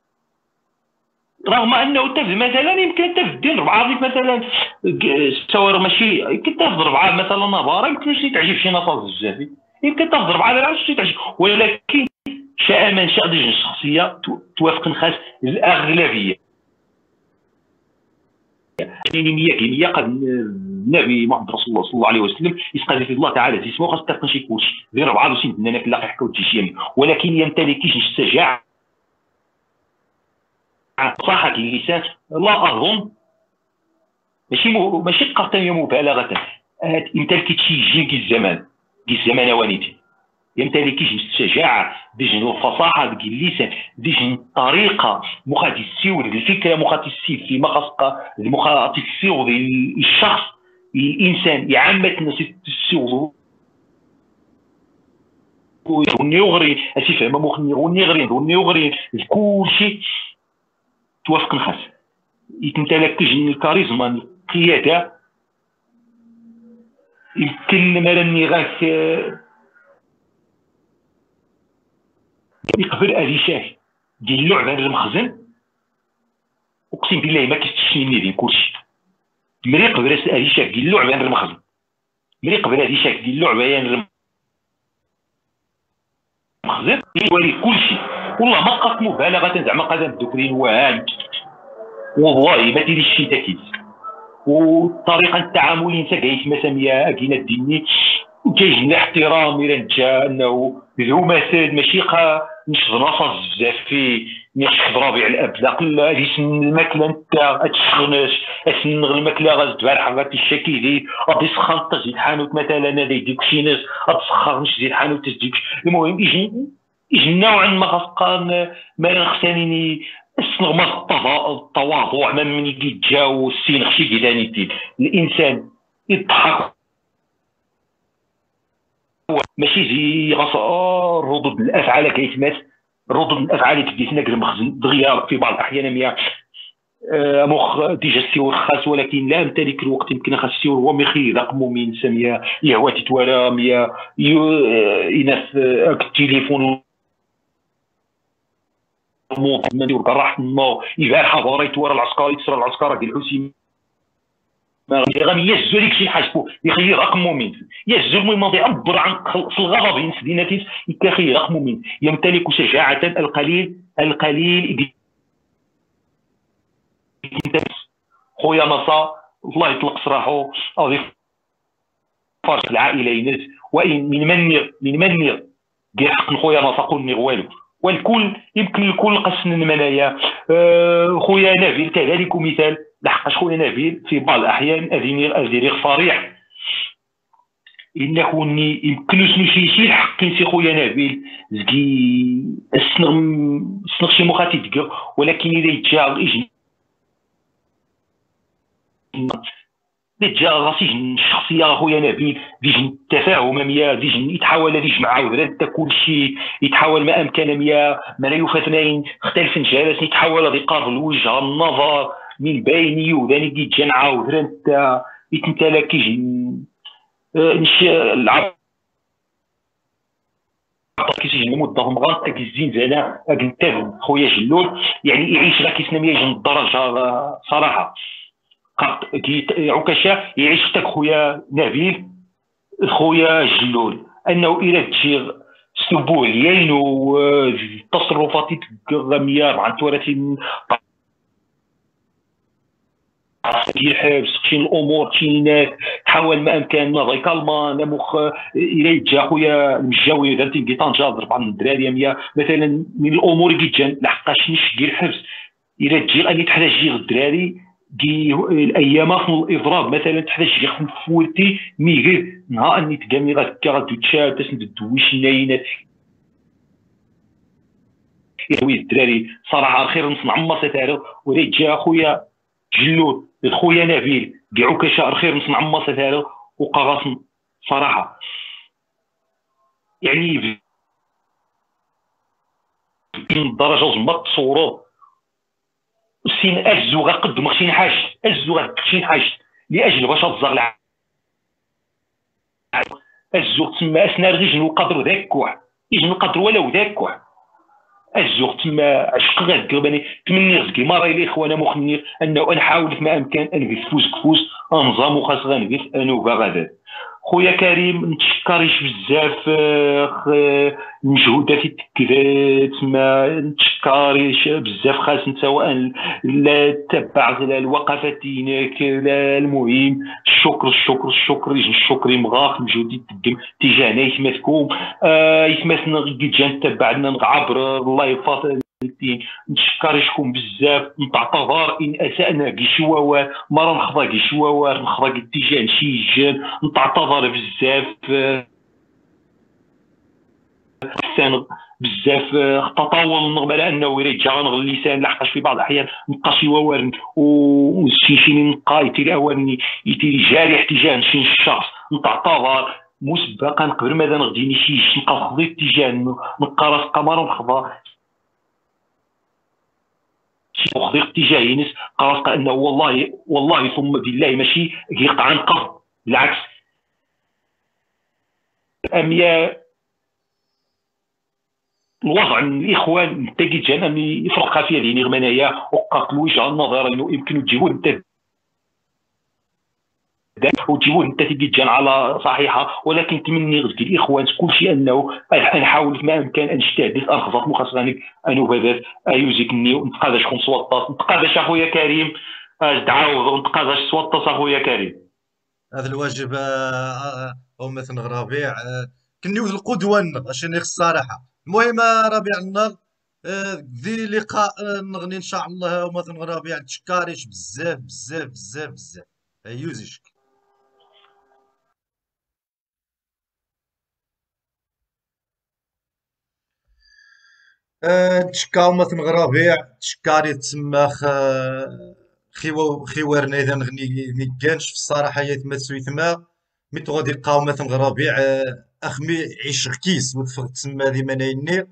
رغم انه تف مثلا يمكن تفدين ربعه مثلا التصاور ماشي يمكن تاخذ ربعه مثلا نظاره يمكن شي تعجب شي نفاذ بزاف يمكن تاخذ ربعه لا شي تعجب ولكن شاء من شاء ديال الشخصيه توافق خاص الاغلبيه يعني مية كيمية قد النبي محمد رسول الله صلى الله عليه وسلم يستغيث الله تعالى اسمه خاص تاخذ شي كلشي غير ربعه وسين بنانك لا يحكوا تجي ولكن يمتلكيش الشجاعه صحة اللسان لا أظن ماشي مو ماشي قرطانية مبالغة يمتلك شي جيل كي الزمان كي الزمان وانيتي يمتلك الشجاعه ديجن الفصاحه ديال اللسان ديجن الطريقه مخاطي السيور الفكره مخاطي السيف في مخاصقه مخاطي السيور الشخص الانسان يعمت الناس السيور ونيغري اسيفهم مخني ونيغري ونيغري كل شيء توافق نخاس يتمتلك تجن الكاريزما القياده يمكن مرني غاك يقبل هذه شاه ديال اللعبه المخزن اقسم بالله ما كيستشني ديال كلشي ملي يقبل هذه شاه ديال اللعبه المخزن ملي يقبل هذه شاه ديال اللعبه المخزن يولي كلشي والله ما بقات مبالغه زعما قادم الدكرين واعد والله ما ديريش شي تاكيد والطريقه التعامل انت جايش مساميه اكينا الديني وكاين لنا احترام الى نتا انه ذو مثل ماشي قا نشد نصاص بزاف في نشد ربيع الابلاق لا هذه سن الماكله نتا هادشي سن الماكله غاز تبارح غادي الشكيدي غادي سخن تزيد حانوت مثلا هذا يديك شي ناس غتسخر مش تزيد حانوت تزيد المهم يجي يجي نوعا ما غاسقان ما خصني الصنغمه التواضع ما من يجاو السين شي كيدانيتي الانسان يضحك ماشي يجي غاص ردود الافعال كيتمات ردود الافعال كيتنا المخزن دغيا في بعض الاحيان ميا مخ ديجا السيور خاص ولكن لا امتلك الوقت يمكن خاص السيور هو مخي رقم من سميه يهواتي تولا ميا يناس التليفون مو من يرضى راح ما يبان حضاريت ورا العسكري تصرى العسكره ديال الحسين ما غادي يهزوا لك شي حاجه يخلي رقم مؤمن يهزوا المهم يعبر عن الغضب ينس ديناتيس يكخي رقم مؤمن يمتلك شجاعه القليل القليل خويا نصا الله يطلق سراحه او فرش العائله ينس وان من من من من ديال حق خويا نصا قولني والو والكل يمكن الكل قسن المنايا أه خويا نبيل كذلك مثال لحقاش خويا نبيل في بعض الاحيان اديني صريح انه يمكن شي شي الحق سي خويا نبيل زكي السنغ السنغ شي مخاتي دقيق ولكن اذا يتجا يجي جا راسي الشخصيه خويا نبيل ديجن التفاهم ميا ديجن يتحاول يجمع ودرت كل شيء يتحاول ما امكن ميا ما لا يفاثنين اختلف جالس يتحاول يقابل وجه النظر من بيني وداني كي تجمع ودرت يتمتلك كيجي نشي العرب كيجي مده مغلط كيزين زنا كنتاب خويا جلول يعني يعيش غا كيسنا يجي الدرجه صراحه كي عكاشة يعيش تاك خويا نبيل خويا جلول انه الى تجي سبوع ليين والتصرفات غاميه عن ثلاثين الحبس شي الامور شي ناس تحاول ما امكن نضي كالما مخ الى جا خويا المجاوي درتي كي طنجه ضرب من الدراري مية مثلا من الامور كي جان لحقاش نشكي الحبس الى تجي غادي تحتاج تجي الدراري دي الايام في الاضراب مثلا تحتاج شي فولتي ميغي نهار اني تقامي غاكا غادي تسند الدويش ناينات يا الدراري صراحه الخير نصنع ما ستارو وليت جا خويا جلود خويا نبيل كاع كاشا الخير نصنع ما ستارو وقاغاص صراحه يعني الدرجه زعما تصوروا سين اجزو غنقدموا شي حاجه اجزو شي حاجه لاجل باش تزغ اجزو تما اسنا غير نقدروا ذاك واحد يجي نقدروا ولو ذاك واحد اجزو تما عشق غادي تمني رزقي ما راي لي خويا مخني انه نحاول ما امكن انقص فوز كفوز انظام وخاص غنقص انوبه غدا خويا كريم نتشكريش بزاف المجهودات اللي تما نتشكريش بزاف خاص سواء لا تبع الوقفات ديالك المهم الشكر الشكر الشكر الشكر مغاق المجهود تقدم تجاهنا يتمسكم يتمسنا كي جا تبعنا عبر الله يفضل نتشكرشكم بزاف نتعتذر ان اسانا كي شواوا مره نخضا كي شواوا نخضا كي اتجاه شي جان نتعتذر بزاف اللسان بزاف، آه، تطاول النغمه على انه يرجع غنغ اللسان، لحقاش في بعض الاحيان نبقى شي ووارن وشي شي نبقى يتيري اواني يتيري جارح تجاه شي شخص نتعتبر مسبقا قبل ما نغديني شي شي نبقى خضيت تجاه نبقى راس قمر ونخضع شي خضيت تجاه ينس قرصت انه والله والله ثم بالله ماشي يقطع نقض، بالعكس اميا الوضع من الاخوان تجد جانا يفرق خافيه ديني غمانايا وقاتلوا وجه النظر انه يمكن تجيبوا انت وتجيبوه انت تجي جان على صحيحه، ولكن تمني غزك الاخوان كل شيء انه نحاول ما امكن ان نجتهد ارخصات مخصصانك انو بدات ايوزيكني ونتقاداش خون سوطاس نتقاداش اخويا كريم، اش تعاوض ونتقاداش سوطاس اخويا كريم. هذا الواجب آه، آه، او مثلا ربيع آه، كنيوذ القدوه النغ عشان يخ الصراحه. المهم آه، ربيع النغ آه، ذي لقاء آه، نغني ان شاء الله ومثلا ربيع تشكاريش بزاف بزاف بزاف بزاف يوزيش. آه، تشكاو مثلا ربيع تشكاري تسماخ آه، خيوا خيوارنا اذا نغني نيكانش في الصراحه يا ثما تسوي ثما مي تغادي قاو مثلا ربيع آه، اخمي عيش كيس وتفرق تسمى ذي منايني.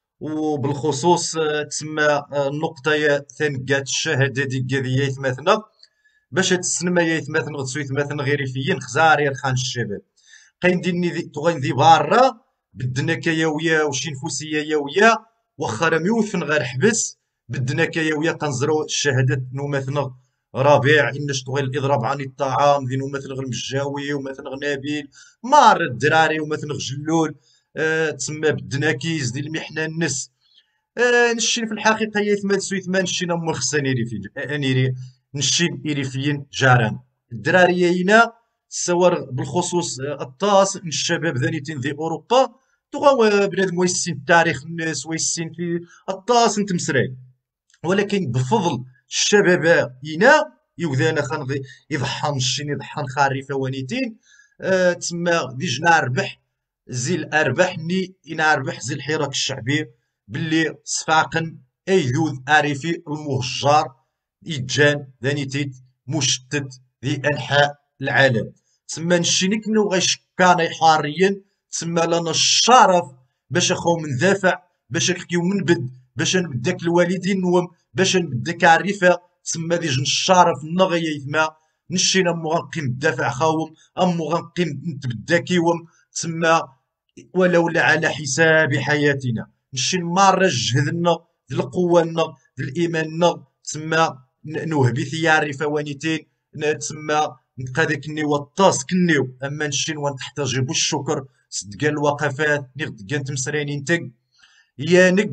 وبالخصوص آه، تسمى آه، النقطة يا ثانقات الشهادة دي قضية يتماثنا باش تسنى يا يتماثنا غتسوي يتماثنا غير فيين خزاري رخان الشباب قاين ديني ذي تغين ذي بارا بدنا كيا ويا وشي نفوسية يا ويا واخا راه ميوثن غير حبس بدنا كيا ويا تنزرو الشهادات نوماثنا ربيع إنش تغير الإضراب عن الطعام ذي نوماثنا غير مجاوي ومثلا غنابيل مار الدراري ومثلا غجلول آه تسمى بدنا كيز ديال المحنة النس آه، نشين في الحقيقة يا ثمان سويت ما نشين أم خصني يري في أنيري نشين يري فين جاران الدراري هنا سوار بالخصوص آه، الطاس الشباب ذانيتين ذي أوروبا تغوا بنادم ويسين التاريخ الناس ويسين في الطاس انت مسراي ولكن بفضل الشباب هنا يوذانا خان يضحى نشين يضحى خاري فوانيتين آه تسمى ذي جنا ربح زي الأرباح ني إنا ربح زي الحراك الشعبي باللي صفاقن أيذوذ أريفي المهجر إيجان ذانيتيت مشتت ذي أنحاء العالم تسمى نشيني كنو غيشكانا حاريا تسمى لنا الشرف باش أخو من دافع باش نحكيو من بد باش نبداك الوالدين نوم باش نبداك عريفة تسمى ذي جن الشرف نغي يثما نشينا أمو غنقيم الدافع خاوم أمو غنقيم نتبداكيوم تسمى ولولا على حساب حياتنا نشي مرة جهدنا ذي القوة لنا ذي الإيمان لنا تسمى نوهبي ثياري فوانيتين تسمى نبقى ذاك الني والطاس كنيو أما نشي ونحتاج بالشكر صدقا الوقفات نغد كان تمسرين نتق يا نق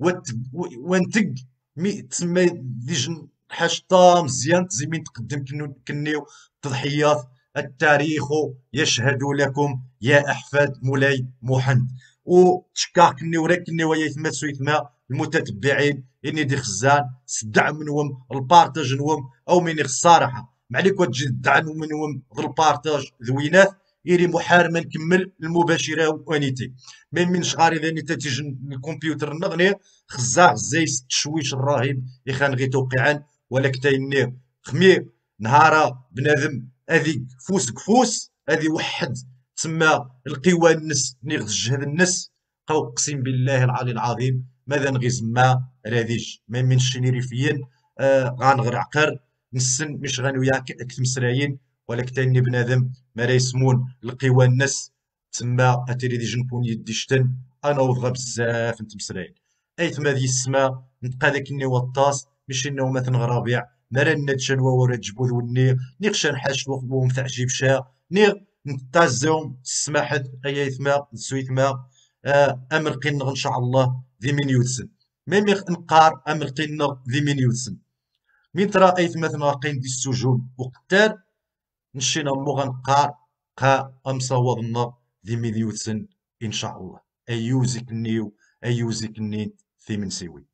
وانتق مي تسمى ديجن حاجة مزيان تزيمين تقدم كنو كنيو تضحيات التاريخ يشهد لكم يا أحفاد مولاي محمد وتشكاك كني وراك كني ويا يثما سويثما المتتبعين إني دي خزان سدع منهم البارتاج نوم أو من الصراحة معليك وتجي تدع منهم ذو البارتاج ذوينات إيري محار ما نكمل المباشرة وانيتي من من شغاري ذا نتا تيجي الكمبيوتر نغني خزاغ زي ست شويش الراهب يخان غي توقعان ولا كتايني خمي نهارا بنادم هذي فوس كفوس هذي وحد تسمى القوى النس نيغ الجهد النس قو اقسم بالله العلي العظيم ماذا نغيز ما راديج ما من شنيري فين آه غنغر عقر نسن مش غنويا كتم سرايين ولا كتاني بنادم ما راه يسمون القوى النس تسمى اتري دي جنبون يديشتن انا وضغى بزاف انت مسرايين ايت ما دي السما نبقى ذاك الني وطاس مش انه مثلا غرابيع مرا نتشن وورا جبوذ وني نيغشان حاش ومثع جيبشا نيغ نتازهم السماحة أي ثما سويثما آه أمر قنغ إن شاء الله ذي من يوتسن ميمي نقار أمر قنغ ذي من يوتسن من ترى أي ثما ثما قين دي السجون وقتار نشينا مو غنقار قا أمسا وضنا ذي من يوتسن إن شاء الله أيوزك النيو أيوزك النين في من سوي